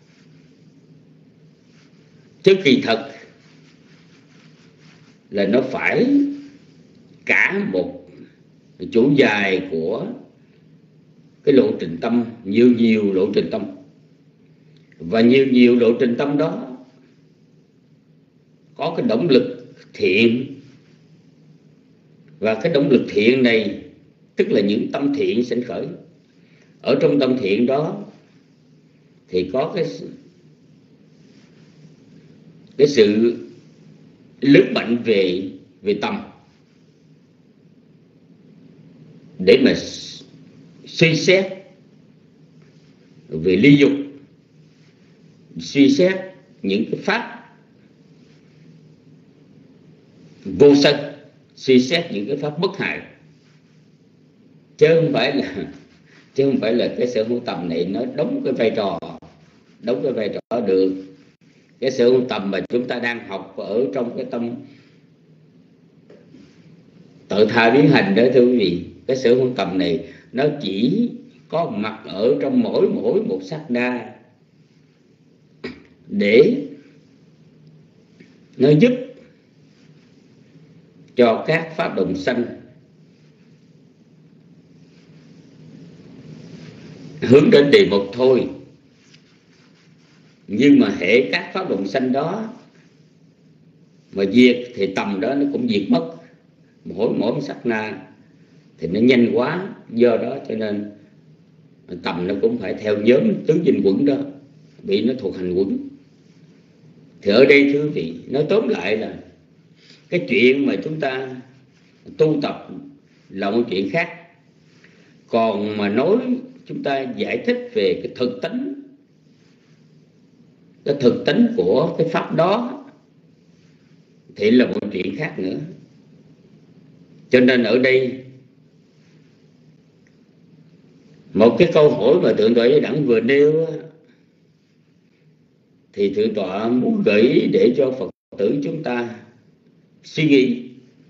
Chứ kỳ thật là nó phải cả một chỗ dài của cái lộ trình tâm, nhiều nhiều lộ trình tâm. Và nhiều nhiều lộ trình tâm đó có cái động lực thiện. Và cái động lực thiện này tức là những tâm thiện sinh khởi. Ở trong tâm thiện đó thì có cái cái sự lớn mạnh về về tâm, để mà suy xét về ly dục, suy xét những cái pháp vô sân, suy xét những cái pháp bất hại. Chứ không phải là chứ không phải là cái sở hữu tầm này nó đóng cái vai trò đóng cái vai trò được. Cái sở hữu tầm mà chúng ta đang học ở trong cái tâm tự tha biến hành đó thưa quý vị, cái sở hữu tầm này nó chỉ có mặt ở trong mỗi mỗi một sát na để nó giúp cho các pháp đồng sanh hướng đến đề mục thôi. Nhưng mà hễ các pháp đồng sanh đó mà diệt thì tầm đó nó cũng diệt mất. Mỗi mỗi sát na thì nó nhanh quá, do đó cho nên tầm nó cũng phải theo nhóm tứ dinh quẩn đó, bị nó thuộc hành quẩn. Thì ở đây thưa quý vị, nói tóm lại là cái chuyện mà chúng ta tu tập là một chuyện khác. Còn mà nói chúng ta giải thích về cái thực tính, cái thực tính của cái pháp đó thì là một chuyện khác nữa. Cho nên ở đây một cái câu hỏi mà Thượng tọa Giới Đẳng vừa nêu thì Thượng tọa muốn gửi để cho Phật tử chúng ta suy nghĩ.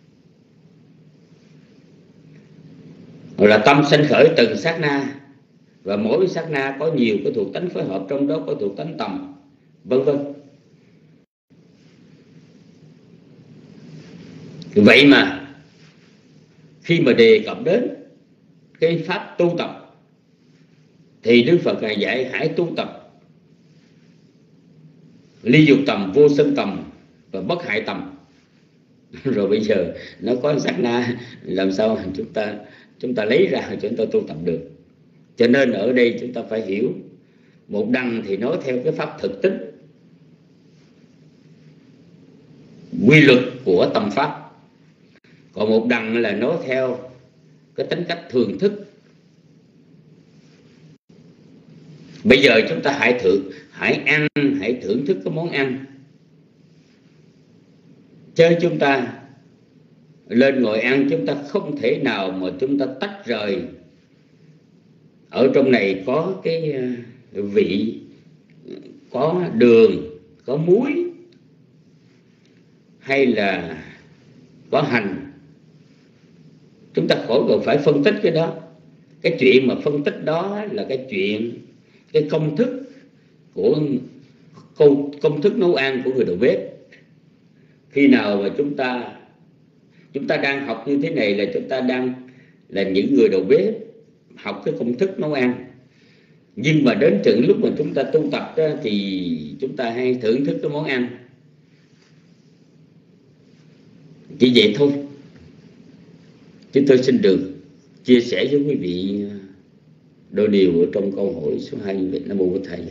Là tâm sanh khởi từng sát na, và mỗi sát na có nhiều cái thuộc tánh phối hợp, trong đó có thuộc tánh tầm, vân vân. Vậy mà khi mà đề cập đến cái pháp tu tập thì Đức Phật Ngài dạy hãy tu tập ly dục tầm, vô sân tầm và bất hại tầm. Rồi bây giờ nó có sát na, làm sao chúng ta chúng ta lấy ra chúng ta tu tập được. Cho nên ở đây chúng ta phải hiểu, một đằng thì nói theo cái pháp thực tính, quy luật của tâm pháp, còn một đằng là nói theo cái tính cách thường thức. Bây giờ chúng ta hãy thử hãy ăn, hãy thưởng thức cái món ăn, chứ chúng ta lên ngồi ăn, chúng ta không thể nào mà chúng ta tách rời. Ở trong này có cái vị, có đường, có muối, hay là có hành. Chúng ta khỏi cần phải phân tích cái đó. Cái chuyện mà phân tích đó là cái chuyện, cái công thức của công, công thức nấu ăn của người đầu bếp. Khi nào mà chúng ta chúng ta đang học như thế này là chúng ta đang là những người đầu bếp, học cái công thức nấu ăn. Nhưng mà đến chừng lúc mà chúng ta tu tập đó, thì chúng ta hay thưởng thức cái món ăn. Chỉ vậy thôi. Chúng tôi xin được chia sẻ với quý vị đôi điều ở trong câu hỏi số hai như vậy. Nam mô Bổn Thầy.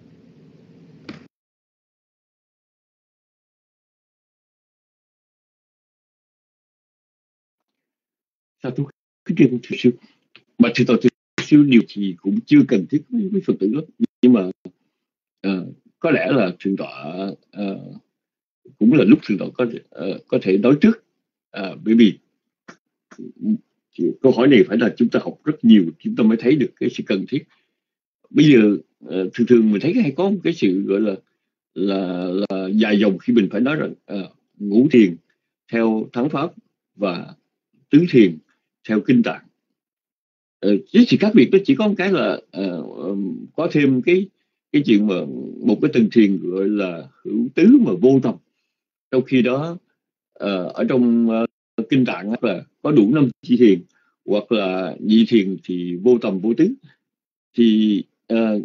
Sao tôi cái chuyện thực sự mà thưa tôi thực sự điều gì cũng chưa cần thiết với, với Phật tử lắm, nhưng mà uh, có lẽ là thượng tọa uh, cũng là lúc thượng tọa có uh, có thể nói trước, uh, bởi vì câu hỏi này phải là chúng ta học rất nhiều chúng ta mới thấy được cái sự cần thiết. Bây giờ uh, thường thường mình thấy hay có một cái sự gọi là là, là dài dòng khi mình phải nói rằng uh, ngũ thiền theo thắng pháp và tứ thiền theo kinh tạng. Uh, cái sự khác biệt đó chỉ có một cái là uh, có thêm cái cái chuyện mà một cái tầng thiền gọi là hữu tứ mà vô tầm, trong khi đó uh, ở trong uh, kinh tạng là có đủ năm chi thiền, hoặc là nhị thiền thì vô tầm vô tứ. Thì uh,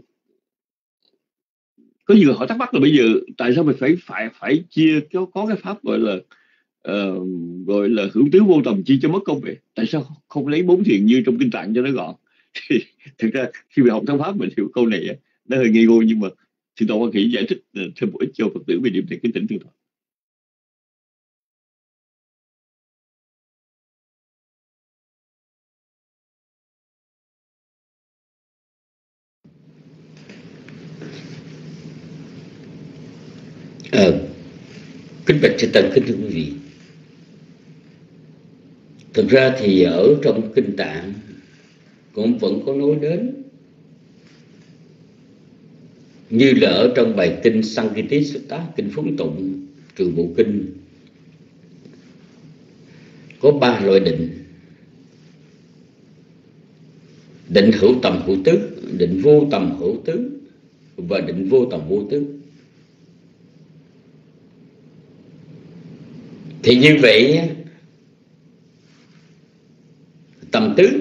có nhiều người hỏi thắc mắc là bây giờ tại sao mình phải phải phải chia có, có cái pháp gọi là uh, gọi là hữu tứ vô tầm chia cho mất công vậy? Tại sao không lấy bốn thiền như trong kinh tạng cho nó gọn? Thì thực ra khi mình học thắng pháp mình hiểu câu này nó hơi ngây ngô, nhưng mà thì tôi có nghĩ giải thích thêm một ít cho Phật tử về điểm này, kính thỉnh thưa thôi. Ờ, kính bạch chư tăng, kính thưa quý vị, thực ra thì ở trong kinh tạng cũng vẫn có nói đến, như là ở trong bài kinh Sankiti Sutta, kinh phúng tụng trường bộ kinh, có ba loại định: định hữu tầm hữu tứ, định vô tầm hữu tứ và định vô tầm vô tứ. Thì như vậy tầm tứ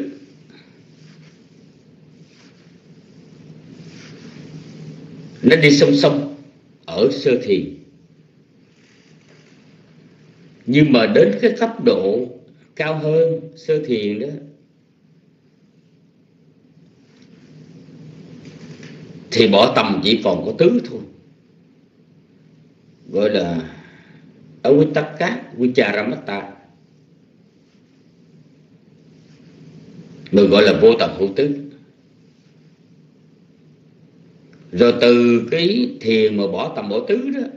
nó đi song song ở sơ thiền, Nhưng mà đến cái cấp độ cao hơn sơ thiền đó, thì bỏ tầm chỉ còn có tứ thôi, gọi là Avitakka Vicharamata, người gọi là vô tầm hữu tứ. Rồi từ cái thiền mà bỏ tầm bỏ tứ đó,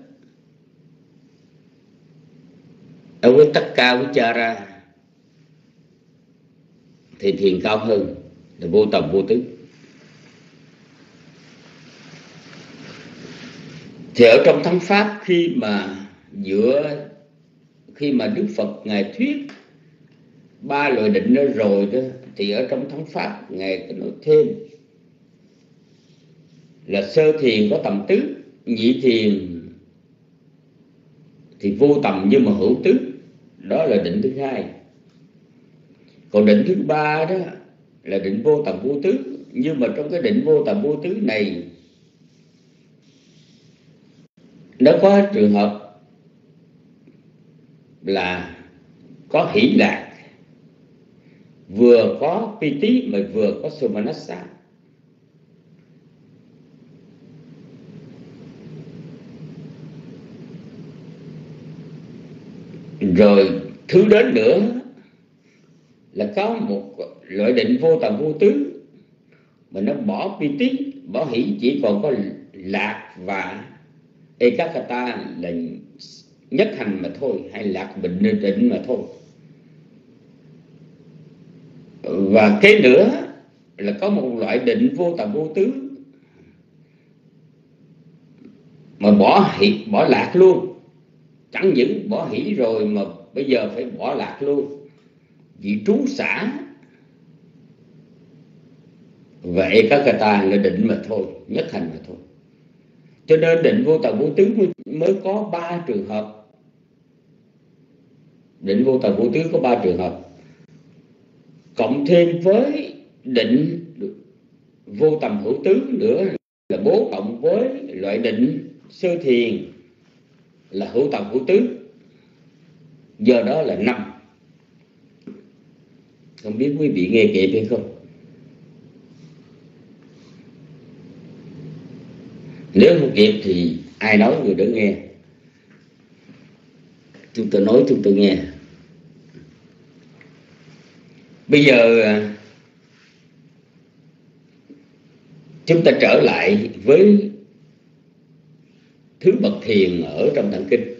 Avitakka Vichara, thì thiền cao hơn là vô tầm vô tứ. Thì ở trong thắng pháp, khi mà giữa khi mà Đức Phật ngài thuyết ba loại định đó rồi đó, thì ở trong thắng pháp ngài có nói thêm là sơ thiền có tầm tứ, nhị thiền thì vô tầm nhưng mà hữu tứ, đó là định thứ hai. Còn định thứ ba đó là định vô tầm vô tứ, nhưng mà trong cái định vô tầm vô tứ này nó có trường hợp là có hỷ lạc, vừa có piti mà vừa có somanassa. Rồi thứ đến nữa là có một loại định vô tầm vô tứ mà nó bỏ piti, bỏ hỷ, chỉ còn có lạc và ekakata là nhất hành mà thôi, hay lạc bình định mà thôi. Và cái nữa là có một loại định vô tầm vô tứ mà bỏ hỷ, bỏ lạc luôn. Chẳng những bỏ hỷ rồi mà bây giờ phải bỏ lạc luôn, vì trú xả. Vậy các cái ta là định mà thôi, nhất hành mà thôi. Cho nên định vô tầm vô tứ mới có ba trường hợp. Định vô tầm vô tứ có ba trường hợp, cộng thêm với định vô tầm hữu tứ nữa là bốn, cộng với loại định sơ thiền là hữu tầm hữu tứ, do đó là năm. Không biết quý vị nghe kịp hay không? Nếu không kịp thì ai nói người đó nghe. Chúng tôi nói chúng tôi nghe. Bây giờ chúng ta trở lại với thứ bậc thiền ở trong tạng kinh.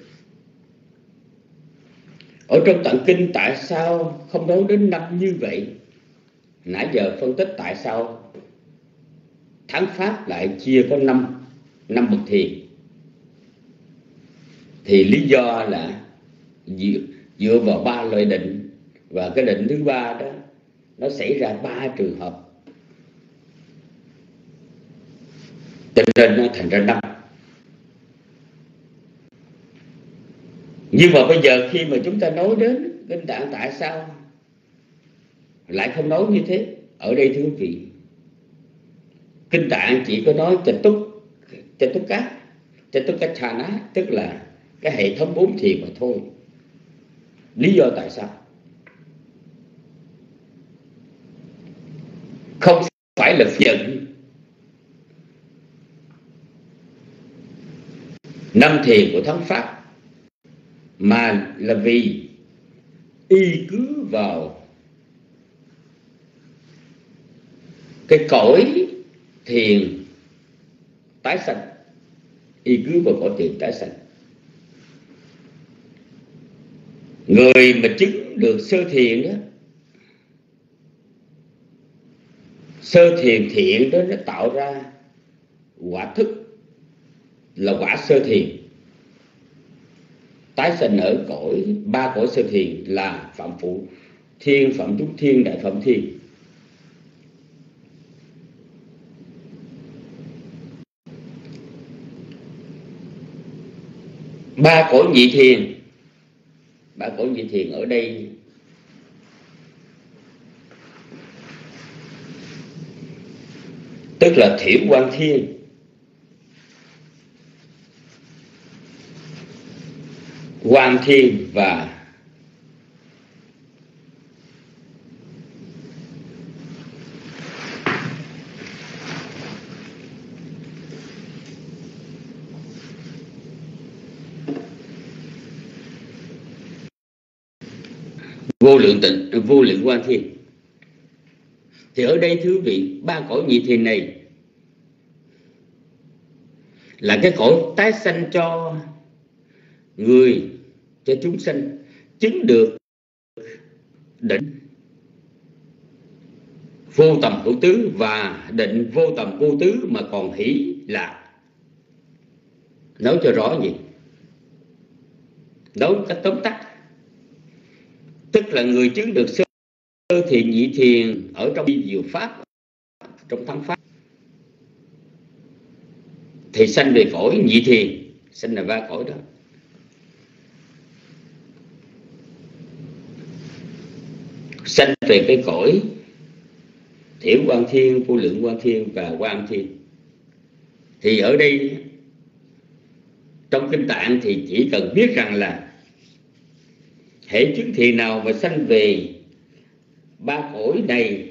Ở trong tạng kinh tại sao không nói đến năm như vậy? Nãy giờ phân tích tại sao thắng pháp lại chia có năm năm bậc thiền, thì lý do là dựa, dựa vào ba loại định, và cái định thứ ba đó nó xảy ra ba trường hợp, cho nên nó thành ra năm. Nhưng mà bây giờ khi mà chúng ta nói đến kinh tạng, tại sao lại không nói như thế? Ở đây thưa quý vị, kinh tạng chỉ có nói chạch túc chạch túc cát chạch túc cát chana, tức là cái hệ thống bốn thiền mà thôi. Lý do tại sao? Không phải là giận năm thiền của thắng pháp, mà là vì y cứ vào cái cõi thiền tái sanh, y cứ vào cõi thiền tái sanh. Người mà chứng được sơ thiền đó, sơ thiền thiện đó, nó tạo ra quả thức là quả sơ thiền, tái sanh ở cõi ba cõi sơ thiền là phạm phụ thiên, phạm chúng thiên, đại phạm thiên. Ba cõi nhị thiền, ba cõi nhị thiền ở đây tức là thiểu quan thiên, quan thiên và vô lượng tịnh, vô lượng quan thiên. Thì ở đây thưa quý vị, ba cõi nhị thiền này là cái cõi tái sanh cho người, cho chúng sanh chứng được định vô tầm hữu tứ và định vô tầm vô tứ mà còn hỷ lạc. Nói cho rõ gì? Nói một cách tóm tắt, tức là người chứng được sơ thiền nhị thiền ở trong diệu pháp, trong thắng pháp, thì sanh về cõi nhị thiền, sanh là ba cõi đó. Sanh về cái cõi thiểu quan thiên, vô lượng quan thiên và quan thiên. Thì ở đây trong kinh tạng thì chỉ cần biết rằng là hễ chứng thiền nào mà sanh về ba cõi này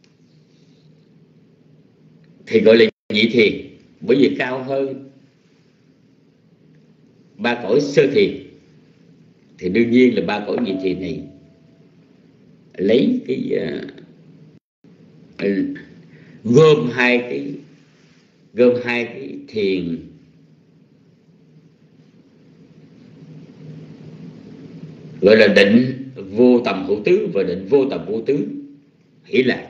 thì gọi là nhị thiền, bởi vì cao hơn ba cõi sơ thiền. Thì đương nhiên là ba cõi nhị thiền này lấy cái uh, gom hai cái gom hai cái thiền gọi là định vô tầm hữu tứ và định vô tầm vô tứ hỷ lạc.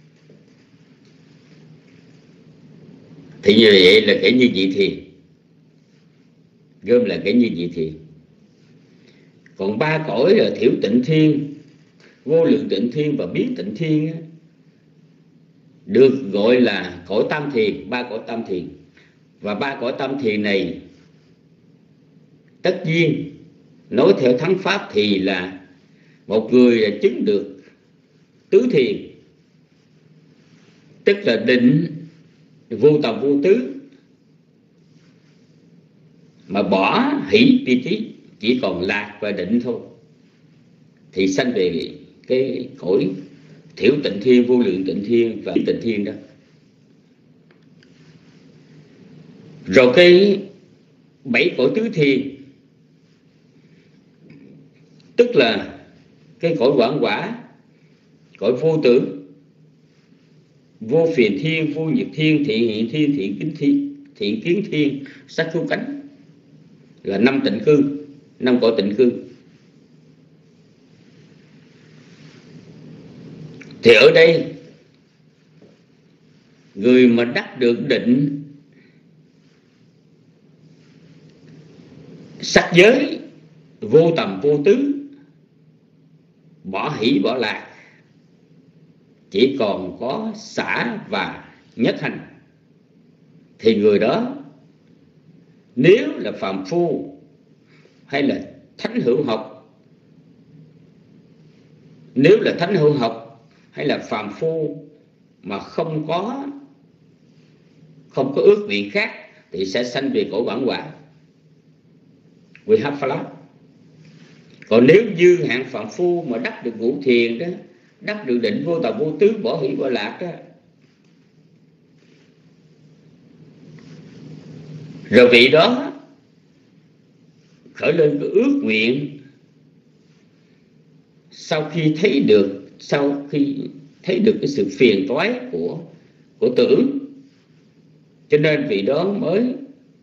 Thì như vậy là kể như nhị thiền, gom là kể như nhị thiền. Còn ba cõi là thiểu tịnh thiên, vô lượng tịnh thiên và biến tịnh thiên được gọi là cõi tam thiền, ba cõi tam thiền. Và ba cõi tam thiền này tất nhiên nói theo thắng pháp thì là một người đã chứng được tứ thiền, tức là định vô tầm vô tứ mà bỏ hỷ vi trí, chỉ còn lạc và định thôi, thì sanh về cái cõi thiểu tịnh thiên, vô lượng tịnh thiên và tịnh thiên đó. Rồi cái bảy cõi tứ thiền, tức là cái cõi quảng quả, cõi vô tưởng, vô phiền thiên, vô nhiệt thiên, thiện hiện thiên, thiện kính thiên, thiện kiến thiên, sắc khu cánh, là năm tịnh cư, năm cõi tịnh cư. Thì ở đây người mà đắc được định sắc giới vô tầm vô tứ, bỏ hỷ bỏ lạc, chỉ còn có xả và nhất hành, thì người đó nếu là phàm phu hay là thánh hữu học, nếu là thánh hữu học hay là phàm phu mà không có không có ước nguyện khác thì sẽ sanh về cõi quảng quả, we have flat. Còn nếu như hạng phàm phu mà đắc được ngũ thiền đó, đắc được định vô tầm vô tứ, bỏ hỷ bỏ lạc đó, rồi vị đó khởi lên cái ước nguyện sau khi thấy được sau khi thấy được cái sự phiền toái của của tưởng, cho nên vị đó mới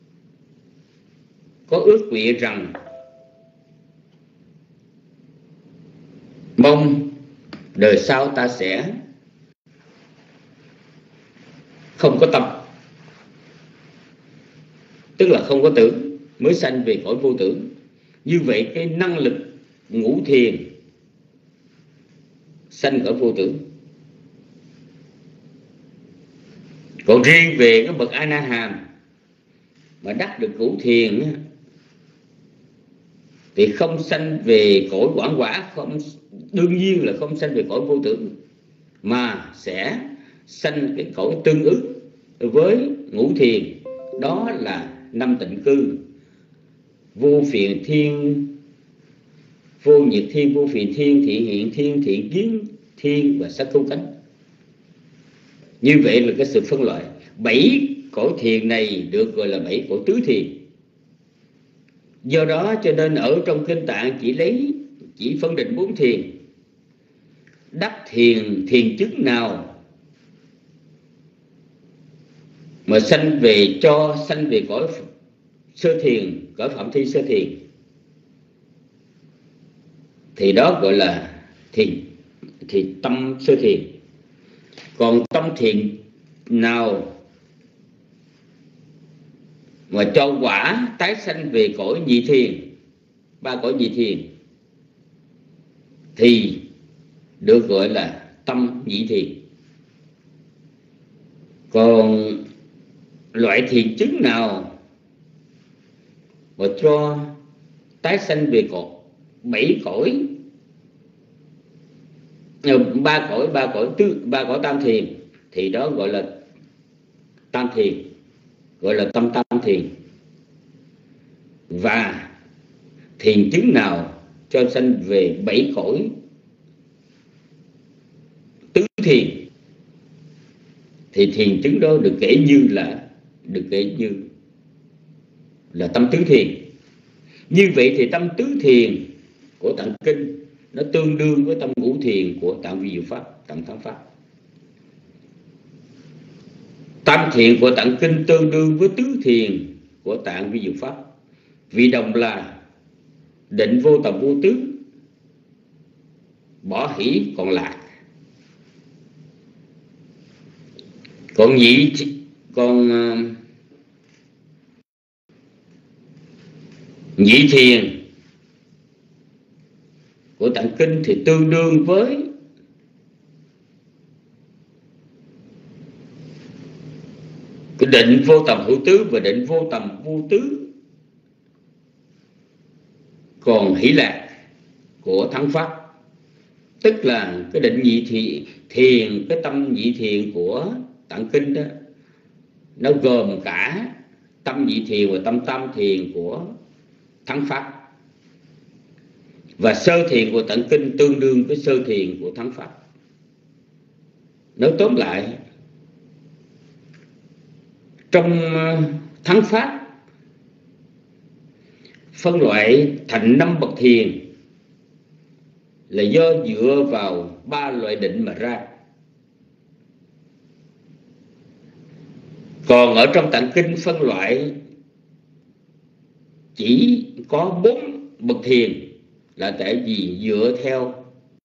có ước nguyện rằng mong đời sau ta sẽ không có tâm, tức là không có tưởng, mới sanh về cõi vô tưởng. Như vậy cái năng lực ngũ thiền sanh cõi vô tưởng. Còn riêng về cái bậc A Na Hàm mà đắc được ngũ thiền thì không sanh về cõi quảng quả, không, đương nhiên là không sanh về cõi vô tưởng, mà sẽ sanh cái cõi tương ứng với ngũ thiền, đó là năm tịnh cư: vô phiền thiên, vô nhiệt thiên, vô phiền thiên, thiện hiện thiên, thiện kiến thiên và sắc khu cánh. Như vậy là cái sự phân loại. Bảy cõi thiền này được gọi là bảy cõi tứ thiền. Do đó cho nên ở trong kinh tạng chỉ lấy chỉ phân định bốn thiền, đắc thiền thiền chứng nào mà sanh về cho sanh về cõi sơ thiền, cõi phạm thi sơ thiền, thì đó gọi là thiền, thì tâm sơ thiền. Còn tâm thiền nào mà cho quả tái sanh về cõi nhị thiền, ba cõi nhị thiền, thì được gọi là tâm nhị thiền. Còn loại thiền chứng nào mà cho tái sanh về cõi bảy cõi, ba cõi ba cõi tứ ba cõi tam thiền, thì đó gọi là tam thiền, gọi là tâm tam thiền. Và thiền chứng nào cho sanh về bảy cõi tứ thiền, thì thiền chứng đó được kể như là được kể như là tâm tứ thiền. Như vậy thì tâm tứ thiền của tạng kinh nó tương đương với tâm ngũ thiền của tạng vi diệu pháp, tạng thắng pháp. Tam thiền của tạng kinh tương đương với tứ thiền của tạng vi diệu pháp, vì đồng là định vô tầm vô tứ, bỏ hỷ còn lạc. Còn nhị còn uh, nhị thiền của tạng kinh thì tương đương với cái định vô tầm hữu tứ và định vô tầm vô tứ. Còn hỷ lạc của thắng pháp, tức là cái định nhị thị thiền, cái tâm nhị thiền của tạng kinh đó, nó gồm cả tâm nhị thiền và tâm tam thiền của thắng pháp. Và sơ thiền của tạng kinh tương đương với sơ thiền của thắng pháp. Nói tóm lại, trong thắng pháp phân loại thành năm bậc thiền là do dựa vào ba loại định mà ra. Còn ở trong tạng kinh phân loại chỉ có bốn bậc thiền, là tại vì dựa theo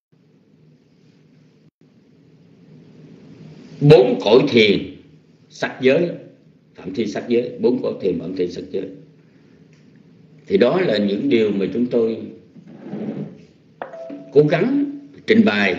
bốn cõi thiền sắc giới, phạm thi sắc giới, bốn cõi thiền phạm thi sắc giới. Thì đó là những điều mà chúng tôi cố gắng trình bày,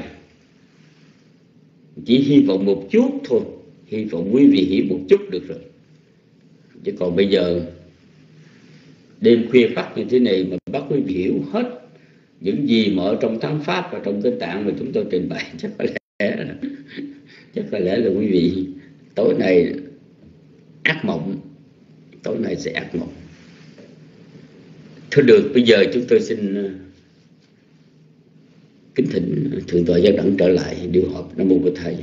chỉ hy vọng một chút thôi, hy vọng quý vị hiểu một chút được rồi. Chứ còn bây giờ đêm khuya phát như thế này mà bắt quý vị hiểu hết những gì mà ở trong thắng pháp và trong kinh tạng mà chúng tôi trình bày, chắc có lẽ là, chắc có lẽ là quý vị tối nay ác mộng, tối nay sẽ ác mộng. Thôi được, bây giờ chúng tôi xin kính thỉnh Thượng tọa Giác Đẳng trở lại điều họp. Nam mô Bổn Thầy.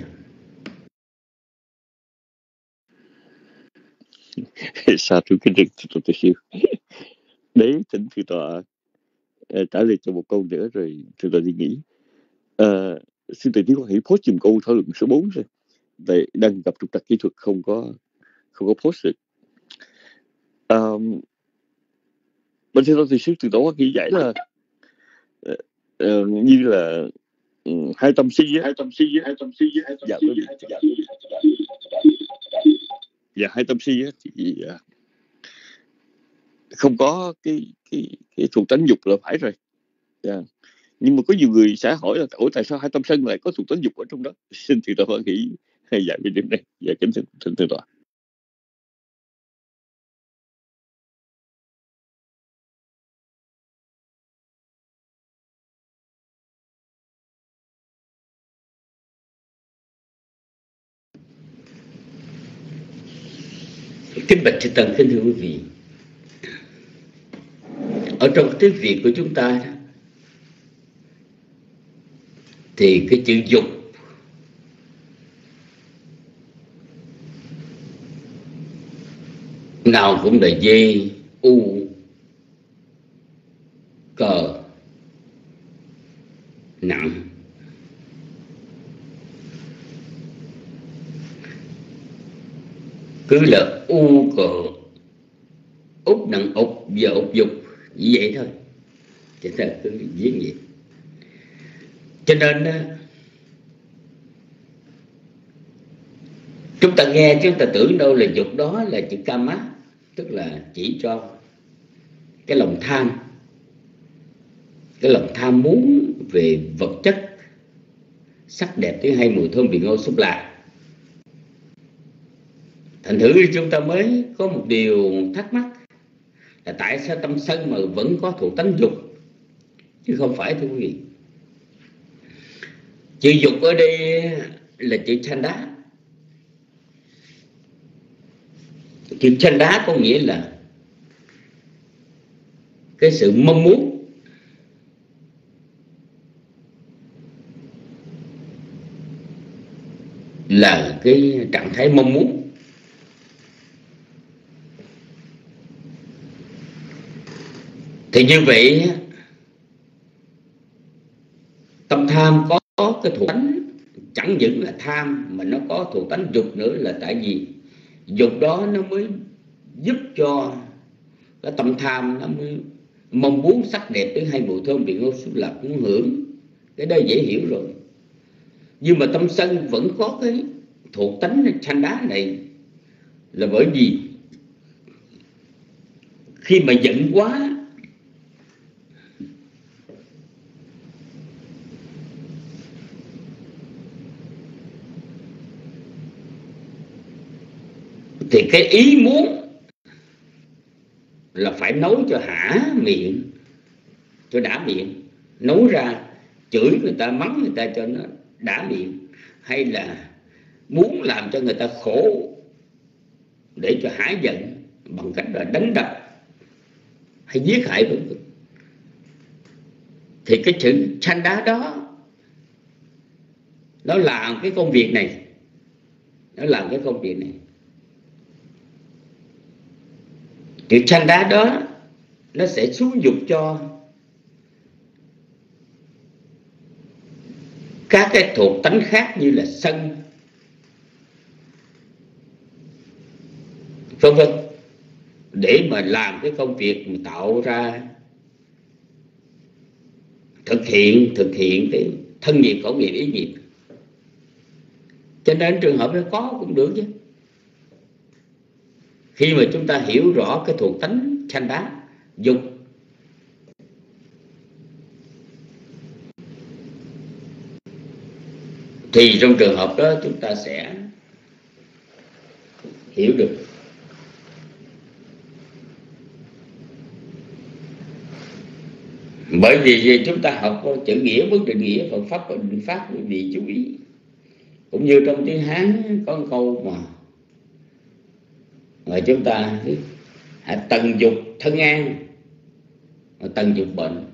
Sa thú kính thưa Thượng tọa Siêu. Đấy, thỉnh Thượng tọa trả lời cho một câu nữa rồi Thượng tọa đi nghỉ. À, xin tự nhiên có hãy post dùm câu thảo luận số bốn rồi. Tại đang gặp trục trặc kỹ thuật không có không có post được. Um, Bên theo tôi thì sư Thượng tọa có ghi giải là uh, uh, như là um, hai tâm si hai tâm si hai tâm si hai tâm si và hai tâm si thì uh, không có cái cái cái thuộc tánh dục là phải rồi. Yeah. Nhưng mà có nhiều người sẽ hỏi là ủa tại sao hai tâm sân lại có thuộc tánh dục ở trong đó? Xin Thượng tọa hoan hỷ hay dạy về điểm này. Dạ kính thưa Thượng Thượng tọa. Kính bạch chư tăng, kính thưa quý vị, ở trong tiếng Việt của chúng ta thì cái chữ dục nào cũng là dê, u, cờ, nặng, cứ là u cờ út nặng ục và ục dục như vậy thôi, chứ là cứ diễn vậy. Cho nên chúng ta nghe chúng ta tưởng đâu là dục đó là chữ kama, tức là chỉ cho cái lòng tham, cái lòng tham muốn về vật chất, sắc đẹp, tiếng hay, mùi thơm, vị ngon, xúc lạc. Thành thử chúng ta mới có một điều thắc mắc là tại sao tâm sân mà vẫn có thuộc tánh dục, chứ không phải, thưa quý vị. Chữ dục ở đây là chữ chanda. Chữ chanda có nghĩa là cái sự mong muốn, là cái trạng thái mong muốn. Thì như vậy tâm tham có, có cái thuộc tánh, chẳng những là tham mà nó có thuộc tánh dục nữa, là tại vì dục đó nó mới giúp cho cái tâm tham nó mới mong muốn sắc đẹp, tiếng hay, mùi thơm, vị ngon, xúc lạc, muốn hưởng. Cái đó dễ hiểu rồi. Nhưng mà tâm sân vẫn có cái thuộc tánh chanda này, là bởi vì khi mà giận quá thì cái ý muốn là phải nấu cho hả miệng, cho đã miệng, nấu ra chửi người ta, mắng người ta cho nó đã miệng, hay là muốn làm cho người ta khổ để cho hả giận bằng cách là đánh đập hay giết hại vân vân. Thì cái chữ chanda đó nó làm cái công việc này, nó làm cái công việc này. Chữ chanda đó nó sẽ xúi dục cho các cái thuộc tánh khác như là sân, vân vân, để mà làm cái công việc mà tạo ra, thực hiện thực hiện cái thân nghiệp, khẩu nghiệp, ý nghiệp. Cho nên trường hợp đó có cũng được chứ. Khi mà chúng ta hiểu rõ cái thuộc tánh chanda, dục, thì trong trường hợp đó chúng ta sẽ hiểu được. Bởi vì chúng ta học chữ nghĩa, bất định nghĩa, Phật pháp và định pháp, quý vị chú ý. Cũng như trong tiếng Hán có một câu mà mà chúng ta tần dục thân an, tần dục bệnh.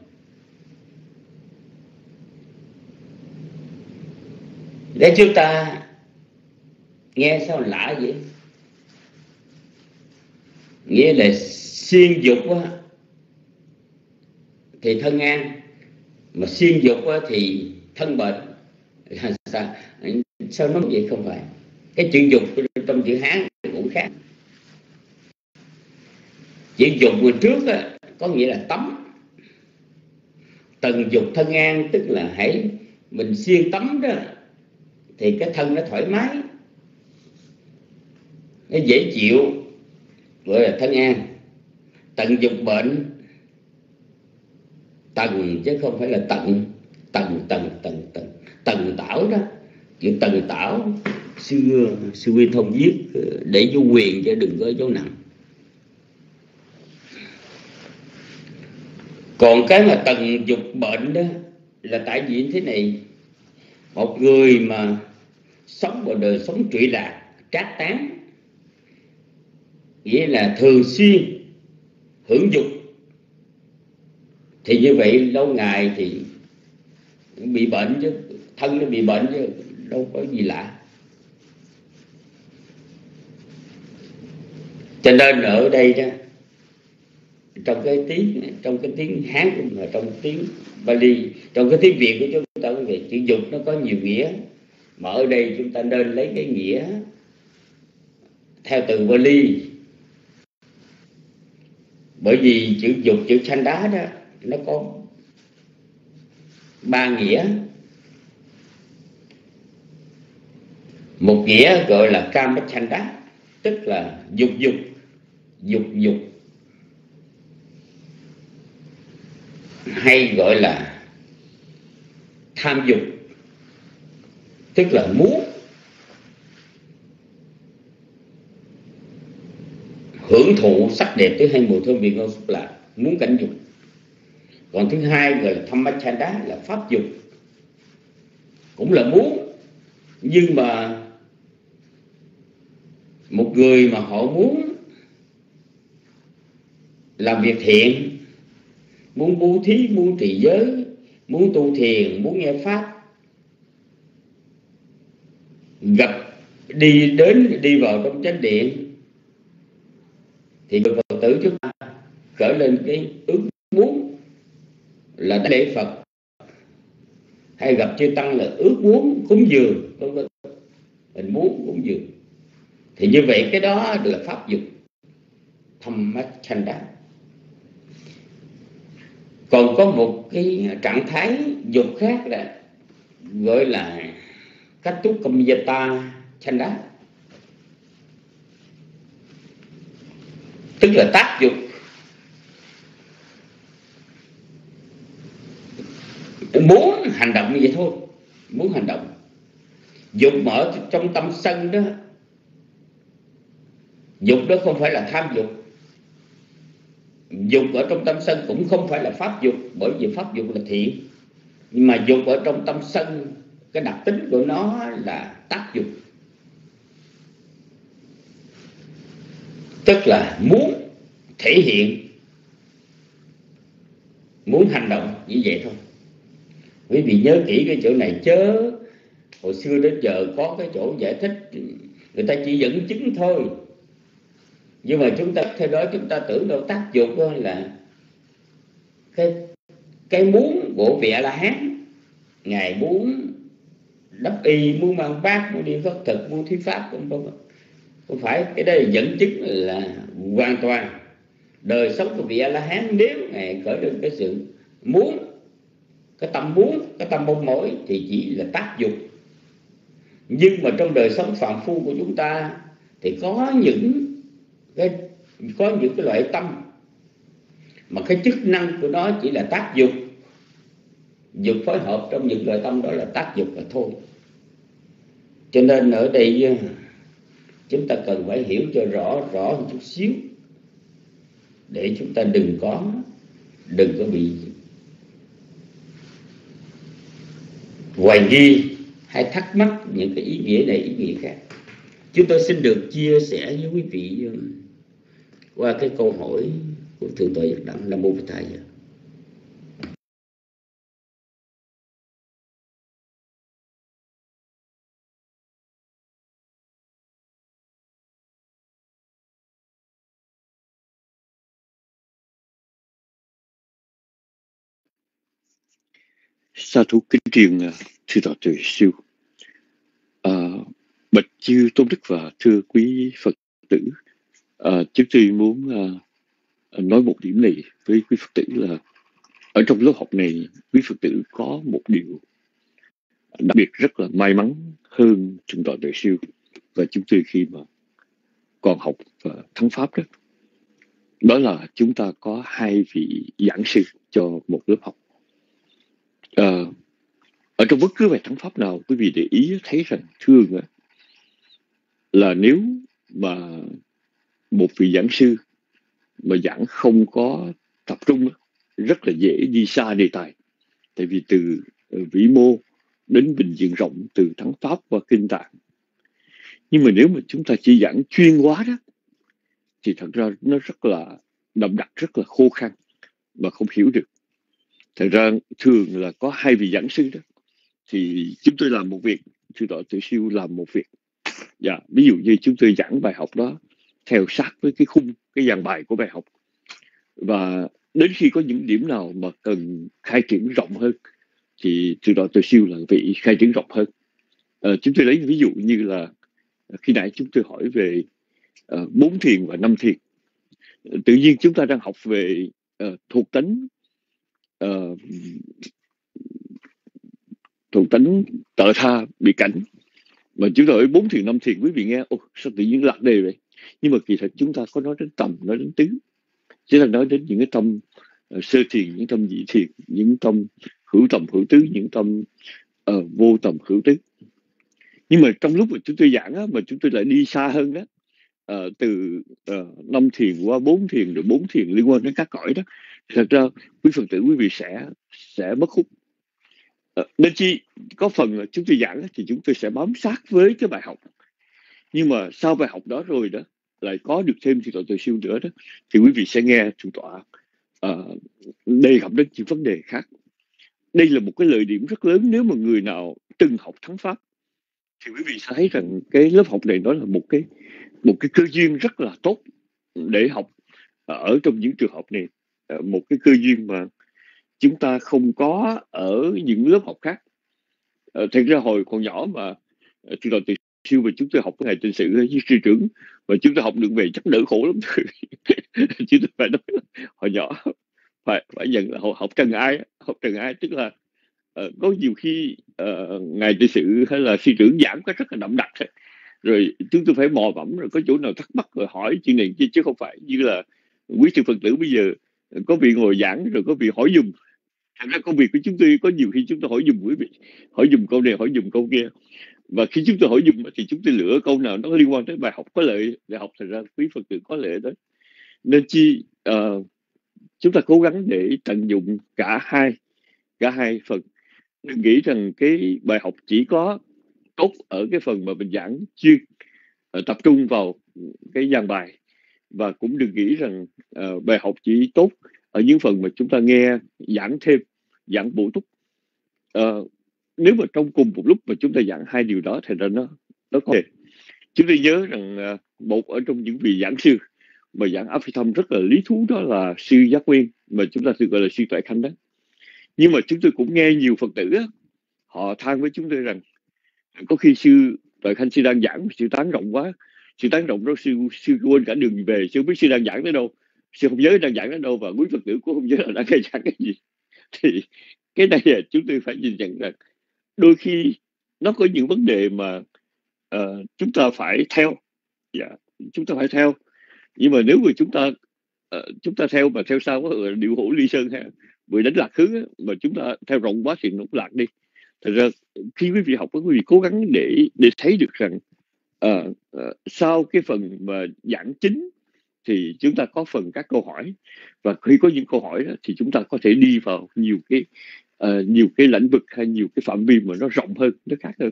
Để chúng ta nghe sao lạ vậy? Nghĩa là siêng dục á, thì thân an, mà siêng dục á, thì thân bệnh. Sao, sao nói vậy? Không phải. Cái chữ dục trong chữ Hán cũng khác. Chữ dục vừa trước á, có nghĩa là tắm. Tần dục thân an tức là hãy mình siêng tắm đó, thì cái thân nó thoải mái, nó dễ chịu, gọi là thân an. Tận dục bệnh, tần chứ không phải là tận, tần tần tần tần tần tảo đó. Chữ tần tảo xưa sư Nguyên Thông viết để vô quyền chứ đừng có dấu nặng. Còn cái mà tần dục bệnh đó là tại vì thế này: một người mà sống vào đời sống trụy lạc, trác tán, nghĩa là thường xuyên hưởng dục, thì như vậy lâu ngày thì bị bệnh chứ, thân nó bị bệnh chứ đâu có gì lạ. Cho nên ở đây đó, trong cái tiếng trong cái tiếng Hán cũng là trong tiếng Bali, trong cái tiếng Việt của chúng ta, về chữ dục nó có nhiều nghĩa, mà ở đây chúng ta nên lấy cái nghĩa theo từ Bali, bởi vì chữ dục, chữ chanda đó nó có ba nghĩa. Một nghĩa gọi là kamachanda, tức là dục dục, dục dục, hay gọi là tham dục, tức là muốn hưởng thụ sắc đẹp thứ hai mùi thơm vị ngon xúc lạc, muốn cảnh dục. Còn thứ hai gọi là dhammachanda, là pháp dục, cũng là muốn, nhưng mà một người mà họ muốn làm việc thiện, muốn bố thí, muốn trì giới, muốn tu thiền, muốn nghe pháp, gặp đi đến đi vào trong chánh điện, thì người Phật tử chúng ta khởi lên cái ước muốn là lễ Phật, hay gặp chư tăng là ước muốn cúng dường, vân vân, mình muốn cúng dường, thì như vậy cái đó là pháp dục, dhammachanda. Còn có một cái trạng thái dục khác là gọi là katukkamyata chanda, tức là tác dục, muốn hành động như vậy thôi, muốn hành động. Dục mở trong tâm sân đó, dục đó không phải là tham dục. Dục ở trong tâm sân cũng không phải là pháp dục, bởi vì pháp dục là thiện. Nhưng mà dục ở trong tâm sân, cái đặc tính của nó là tác dục, tức là muốn thể hiện, muốn hành động như vậy thôi. Quý vị nhớ kỹ cái chỗ này chớ. Hồi xưa đến giờ có cái chỗ giải thích, người ta chỉ dẫn chứng thôi, nhưng mà chúng ta theo đó chúng ta tưởng đâu tác dục là cái cái muốn của vị A-la-hán. Ngài muốn đắp y, muốn mang bát, muốn đi khất thực, muốn thuyết pháp, không không không phải. Cái đó là dẫn chứng là hoàn toàn đời sống của vị A-la-hán. Nếu Ngài khởi lên cái sự muốn, cái tâm muốn, cái tâm mong mỏi thì chỉ là tác dục. Nhưng mà trong đời sống phàm phu của chúng ta thì có những cái, có những cái loại tâm mà cái chức năng của nó chỉ là tác dục. Dục phối hợp trong những loại tâm đó là tác dục là thôi. Cho nên ở đây chúng ta cần phải hiểu cho rõ rõ một chút xíu, để chúng ta đừng có đừng có bị hoài nghi hay thắc mắc những cái ý nghĩa này ý nghĩa khác. Chúng tôi xin được chia sẻ với quý vị qua cái câu hỏi của Thượng tọa Giác Đẳng. Nam mô Phật Thầy. Sa thú kính truyền sư tọa Tuệ Siêu. À, bạch chư tôn đức và thưa quý Phật tử, à, chúng tôi muốn à, nói một điểm này với quý Phật tử là ở trong lớp học này quý Phật tử có một điều đặc biệt rất là may mắn hơn Thượng tọa Tuệ Siêu và chúng tôi khi mà còn học và thắng pháp đó, đó là chúng ta có hai vị giảng sư cho một lớp học. À, ở trong bất cứ bài thắng pháp nào, quý vị để ý thấy rằng thường là nếu mà một vị giảng sư mà giảng không có tập trung, rất là dễ đi xa đề tài. Tại vì từ vĩ mô đến bình diện rộng, từ thắng pháp và kinh tạng. Nhưng mà nếu mà chúng ta chỉ giảng chuyên hóa đó, thì thật ra nó rất là đậm đặc, rất là khô khan và không hiểu được. Thật ra thường là có hai vị giảng sư đó, thì chúng tôi làm một việc, sư tọa Tuệ Siêu làm một việc. Dạ, ví dụ như chúng tôi giảng bài học đó theo sát với cái khung, cái dàn bài của bài học. Và đến khi có những điểm nào mà cần khai triển rộng hơn, thì sư tọa Tuệ Siêu là vị khai triển rộng hơn. À, chúng tôi lấy ví dụ như là khi nãy chúng tôi hỏi về uh, bốn thiền và năm thiền. Tự nhiên chúng ta đang học về uh, thuộc tánh uh, thuộc tánh tự tha bị cảnh, mà chúng ta ở bốn thiền năm thiền, quý vị nghe ô sao tự nhiên lạc đề vậy, nhưng mà kỳ thật chúng ta có nói đến tầm, nói đến tứ, chúng ta nói đến những cái tâm uh, sơ thiền, những tâm nhị thiền, những tâm hữu tầm hữu tứ, những tâm uh, vô tầm hữu tứ. Nhưng mà trong lúc mà chúng tôi giảng á, mà chúng tôi lại đi xa hơn đó, uh, từ uh, năm thiền qua bốn thiền, rồi bốn thiền liên quan đến các cõi đó, thật ra quý Phật tử quý vị sẽ sẽ mất hút. Uh, nên chi có phần là chúng tôi giảng thì chúng tôi sẽ bám sát với cái bài học, nhưng mà sau bài học đó rồi đó lại có được thêm thì tội tội siêu nữa đó, thì quý vị sẽ nghe Thượng tọa uh, đề cập đến những vấn đề khác. Đây là một cái lợi điểm rất lớn nếu mà người nào từng học thắng pháp, thì quý vị sẽ thấy rằng cái lớp học này nó là một cái một cái cơ duyên rất là tốt để học ở trong những trường học này, một cái cơ duyên mà chúng ta không có ở những lớp học khác. Thật ra hồi còn nhỏ mà từ đầu từ siêu mà chúng tôi học cái ngày trình sự với sư trưởng, và chúng tôi học được về chắc đỡ khổ lắm. Chúng tôi phải nói hồi nhỏ phải phải nhận là học trần ai, học trần ai tức là uh, có nhiều khi uh, ngài trị sự hay là sư trưởng giảng có rất là đậm đặc, rồi chúng tôi phải mò mẫm, rồi có chỗ nào thắc mắc rồi hỏi chuyện này chứ không phải như là quý sư Phật tử bây giờ có vị ngồi giảng rồi có vị hỏi dùm. Thật ra công việc của chúng tôi có nhiều khi chúng tôi hỏi dùm quý vị, hỏi dùm câu này hỏi dùm câu kia, và khi chúng tôi hỏi dùm thì chúng tôi lựa câu nào nó liên quan tới bài học có lợi để học, thành ra quý Phật tử có lợi đó. Nên chi uh, chúng ta cố gắng để tận dụng cả hai cả hai phần. Đừng nghĩ rằng cái bài học chỉ có tốt ở cái phần mà mình giảng chuyên, uh, tập trung vào cái giảng bài, và cũng đừng nghĩ rằng uh, bài học chỉ tốt ở những phần mà chúng ta nghe giảng thêm, giảng bổ túc. Uh, nếu mà trong cùng một lúc mà chúng ta giảng hai điều đó thì nó nó có thể. Chúng tôi nhớ rằng uh, một ở trong những vị giảng sư mà giảng Áp Phi Thâm rất là lý thú, đó là sư Giác Nguyên, mà chúng ta thường gọi là sư Tuệ Khanh đó. Nhưng mà chúng tôi cũng nghe nhiều Phật tử á, họ than với chúng tôi rằng có khi sư Tuệ Khanh sư đang giảng sư tán rộng quá, sư tán rộng đó sư sư quên cả đường về, sư không biết sư đang giảng tới đâu, sư không nhớ đang giảng đến đâu, và quý Phật tử cũng không nhớ là đang nghe giảng cái gì. Thì cái này là chúng tôi phải nhìn nhận rằng đôi khi nó có những vấn đề mà uh, chúng ta phải theo, yeah, chúng ta phải theo. Nhưng mà nếu mà chúng ta uh, chúng ta theo mà theo sau có điệu hổ ly sơn ha, bị đánh lạc hướng á, mà chúng ta theo rộng quá thì nó cũng lạc đi. Thật ra khi quý vị học, quý vị cố gắng để để thấy được rằng uh, uh, sau cái phần mà giảng chính thì chúng ta có phần các câu hỏi, và khi có những câu hỏi đó, thì chúng ta có thể đi vào nhiều cái uh, nhiều cái lĩnh vực hay nhiều cái phạm vi mà nó rộng hơn, nó khác hơn.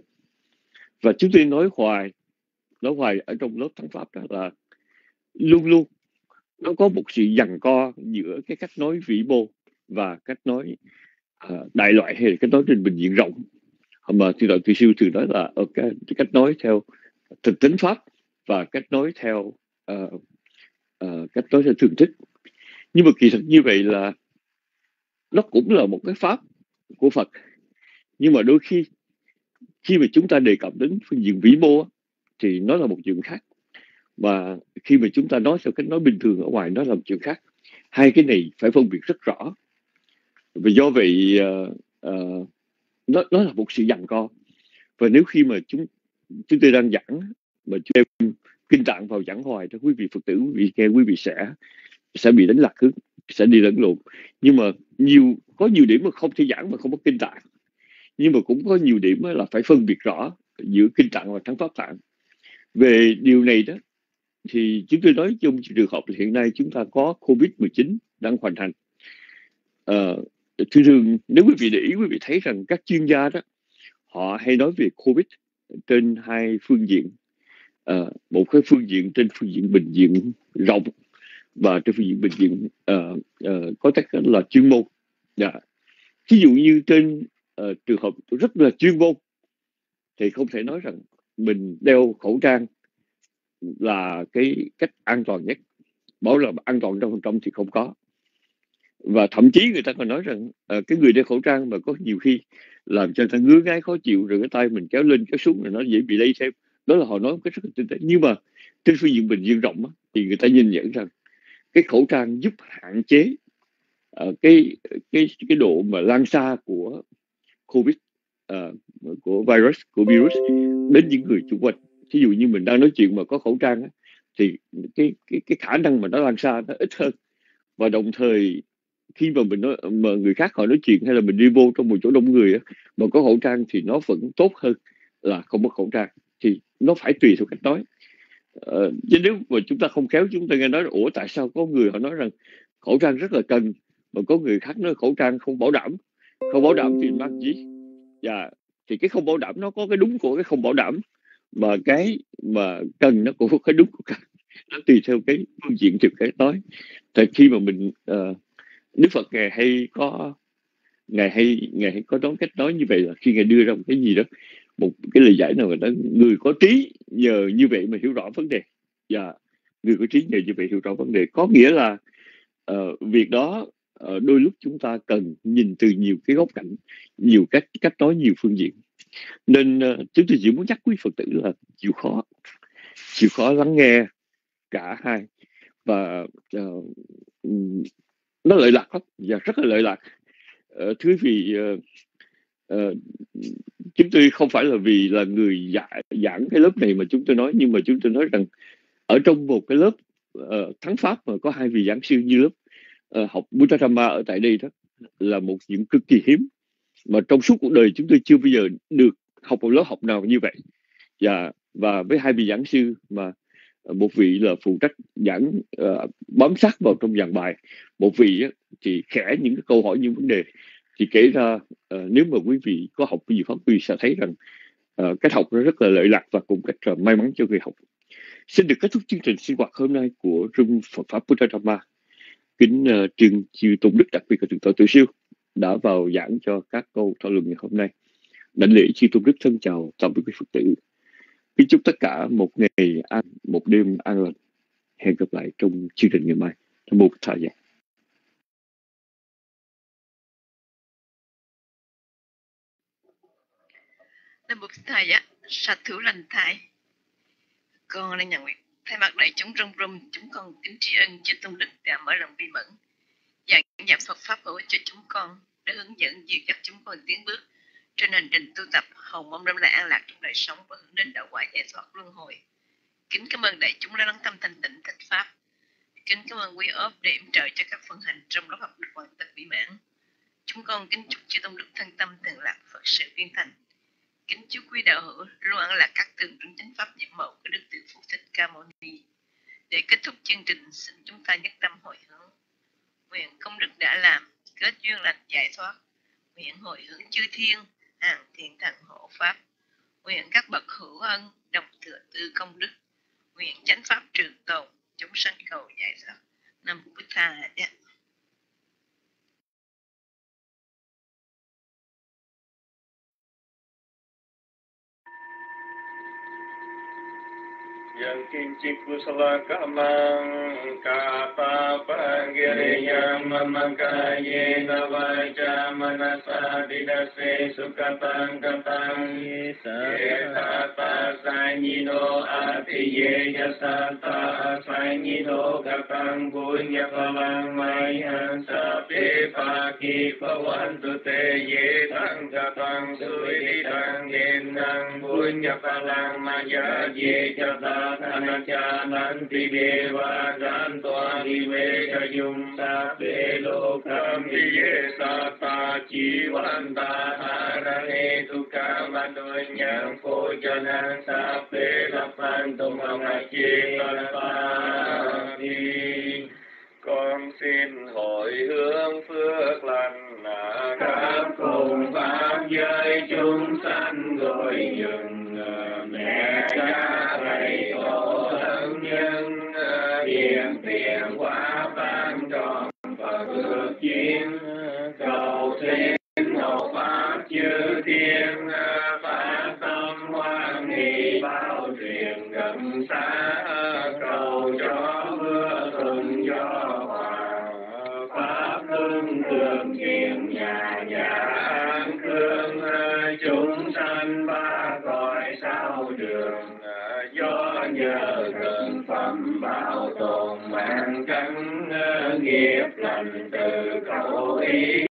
Và chúng tôi nói hoài nói hoài ở trong lớp thắng pháp đó là luôn luôn nó có một sự giằng co giữa cái cách nói vĩ mô và cách nói uh, đại loại, hay là cách nói trên bình diện rộng, mà từ đầu từ siêu thường nói là ở cái, cái cách nói theo thực tính pháp và cách nói theo uh, uh, cách nói theo thường thức. Nhưng mà kỳ thực như vậy là nó cũng là một cái pháp của Phật, nhưng mà đôi khi khi mà chúng ta đề cập đến phương diện vĩ mô thì nó là một chuyện khác, và khi mà chúng ta nói theo cách nói bình thường ở ngoài nó là một chuyện khác. Hai cái này phải phân biệt rất rõ, và do vậy uh, uh, nó, nó là một sự giằng co. Và nếu khi mà chúng chúng tôi đang giảng mà chúng em kinh tạng vào giảng hoài cho quý vị Phật tử, quý vị nghe quý vị sẽ sẽ bị đánh lạc hướng, sẽ đi lẫn lộn. Nhưng mà nhiều có nhiều điểm mà không thể giảng mà không có kinh tạng, nhưng mà cũng có nhiều điểm là phải phân biệt rõ giữa kinh tạng và thắng pháp tạng. Về điều này đó thì chúng tôi nói trong trường hợp hiện nay chúng ta có covid mười chín đang hoành hành. Uh, thường thường nếu quý vị để ý, quý vị thấy rằng các chuyên gia đó họ hay nói về covid trên hai phương diện. Uh, một cái phương diện trên phương diện bình diện rộng, và trên phương diện bình diện uh, uh, có cách là chuyên môn. Yeah. Ví dụ như trên uh, trường hợp rất là chuyên môn thì không thể nói rằng mình đeo khẩu trang là cái cách an toàn nhất. Bảo là an toàn trong phần trăm thì không có. Và thậm chí người ta còn nói rằng uh, cái người đeo khẩu trang mà có nhiều khi làm cho người ta ngứa ngáy khó chịu, rồi cái tay mình kéo lên kéo xuống rồi nó dễ bị lây thêm. Đó là họ nói một cái rất là tinh tế. Nhưng mà trên phương diện bình dân rộng á, thì người ta nhìn nhận rằng cái khẩu trang giúp hạn chế uh, cái cái cái độ mà lan xa của Covid, uh, của virus, của virus đến những người xung quanh. Thí dụ như mình đang nói chuyện mà có khẩu trang á, thì cái cái cái khả năng mà nó lan xa nó ít hơn. Và đồng thời khi mà mình nói, mà người khác họ nói chuyện hay là mình đi vô trong một chỗ đông người á, mà có khẩu trang thì nó vẫn tốt hơn là không có khẩu trang. Thì nó phải tùy theo cách nói. Ờ, chứ nếu mà chúng ta không khéo, chúng ta nghe nói ủa tại sao có người họ nói rằng khẩu trang rất là cần, mà có người khác nói khẩu trang không bảo đảm. Không bảo đảm thì mang gì? Dạ, thì cái không bảo đảm nó có cái đúng của cái không bảo đảm, mà cái mà cần nó cũng có cái đúng của cần. Nó tùy theo cái phương diện từ cái nói. Tại khi mà mình uh, Đức Phật ngài hay có ngài hay ngài hay có nói cách nói như vậy là khi ngài đưa ra một cái gì đó, một cái lời giải nào mà đó, người có trí nhờ như vậy mà hiểu rõ vấn đề. Và người có trí nhờ như vậy hiểu rõ vấn đề có nghĩa là uh, việc đó uh, đôi lúc chúng ta cần nhìn từ nhiều cái góc cạnh, nhiều cách cách nói, nhiều phương diện. Nên uh, chúng tôi chỉ muốn nhắc quý Phật tử là chịu khó chịu khó lắng nghe cả hai. Và uh, nó lợi lạc lắm, và rất là lợi lạc. Uh, thứ vì uh, uh, chúng tôi không phải là vì là người giảng, giảng cái lớp này mà chúng tôi nói, nhưng mà chúng tôi nói rằng ở trong một cái lớp uh, thắng pháp mà có hai vị giảng sư như lớp uh, học Buddha Dhamma ở tại đây, đó là một chuyện cực kỳ hiếm, mà trong suốt cuộc đời chúng tôi chưa bao giờ được học một lớp học nào như vậy. Và và với hai vị giảng sư mà một vị là phụ trách giảng uh, bám sát vào trong giảng bài, một vị uh, thì khẽ những cái câu hỏi, những vấn đề. Thì kể ra uh, nếu mà quý vị có học cái gì pháp, quý vị sẽ thấy rằng uh, cách học nó rất là lợi lạc và cùng cách uh, may mắn cho người học. Xin được kết thúc chương trình sinh hoạt hôm nay của Room Phật Pháp Buddha Dhamma. Kính uh, trương chư tôn đức, đặc biệt là thượng tọa Từ Siêu đã vào giảng cho các câu thảo luận ngày hôm nay. Đảnh lễ chư tôn đức thân chào tạm biệt quý Phật tử. Kính chúc tất cả một ngày an, một đêm an lành. Hẹn gặp lại trong chương trình ngày mai. Nam mô Bổn Thầy. Nam mô Bổn Thầy ạ. Sa thú lành thai. Con đang nhận việc thay mặt đại chúng trong room, chúng con kính tri ân chư tôn đức đã mở lòng bi mẫn giảng dạy Phật pháp hữu ích cho chúng con, để hướng dẫn dìu dắt chúng con tiến bước trên hành trình tu tập, hầu mong đem lại an lạc trong đời sống và hướng đến đạo quả giải thoát luân hồi. Kính cảm ơn đại chúng đã lắng tâm thanh tịnh thích pháp. Kính cảm ơn quý ốp để yểm trợ cho các phần hành trong lớp học được hoàn tất mỹ mãn. Chúng con kính chúc chư tôn đức thân tâm thường lạc, Phật sự viên thành. Kính chúc quý đạo hữu luôn ăn lạc các tường trong chánh pháp nhiệm mẫu của Đức Từ Phụ Thích Ca Mâu Ni. Để kết thúc chương trình, xin chúng ta nhất tâm hồi hướng. Nguyện công đức đã làm, kết duyên lành giải thoát. Nguyện hồi hướng chư thiên, hàng thiện thần hộ pháp. Nguyện các bậc hữu ân, đồng thừa tư công đức. Nguyện chánh pháp trường tồn, chúng sanh cầu giải thoát. Nam Mô Bổn Thầy. Yang kincik kusala kamang kapa pagiriyam mamakaye navaja manasa didase sukatang katang yetata sanyino atiye yasata sanyino katang punya palang mayan sape paki pawantu te yetang katang suiditang yenang punya palang maya ye jata Anachalanti deva jantoa dive kayum sape lokam diye sata chivanta harane tukam adunyang pojanang sape lapantum amachi parapani. Con xin hồi hướng phước lành các cùng pháp giới chúng sanh gọi dừng mẹ cha thầy tổ thân nhân hiền tiền quả ban tròn Phật ước duyên cầu xin hộ pháp chư thiên phát tâm hoan hỷ bao truyền gần xa cầu cho mưa thuận gió hòa pháp hưng thường kiền nhà nhà an cương chúng sanh ba cõi sao đường bảo tồn mạng trắng nghiệp lành từ khẩu ý.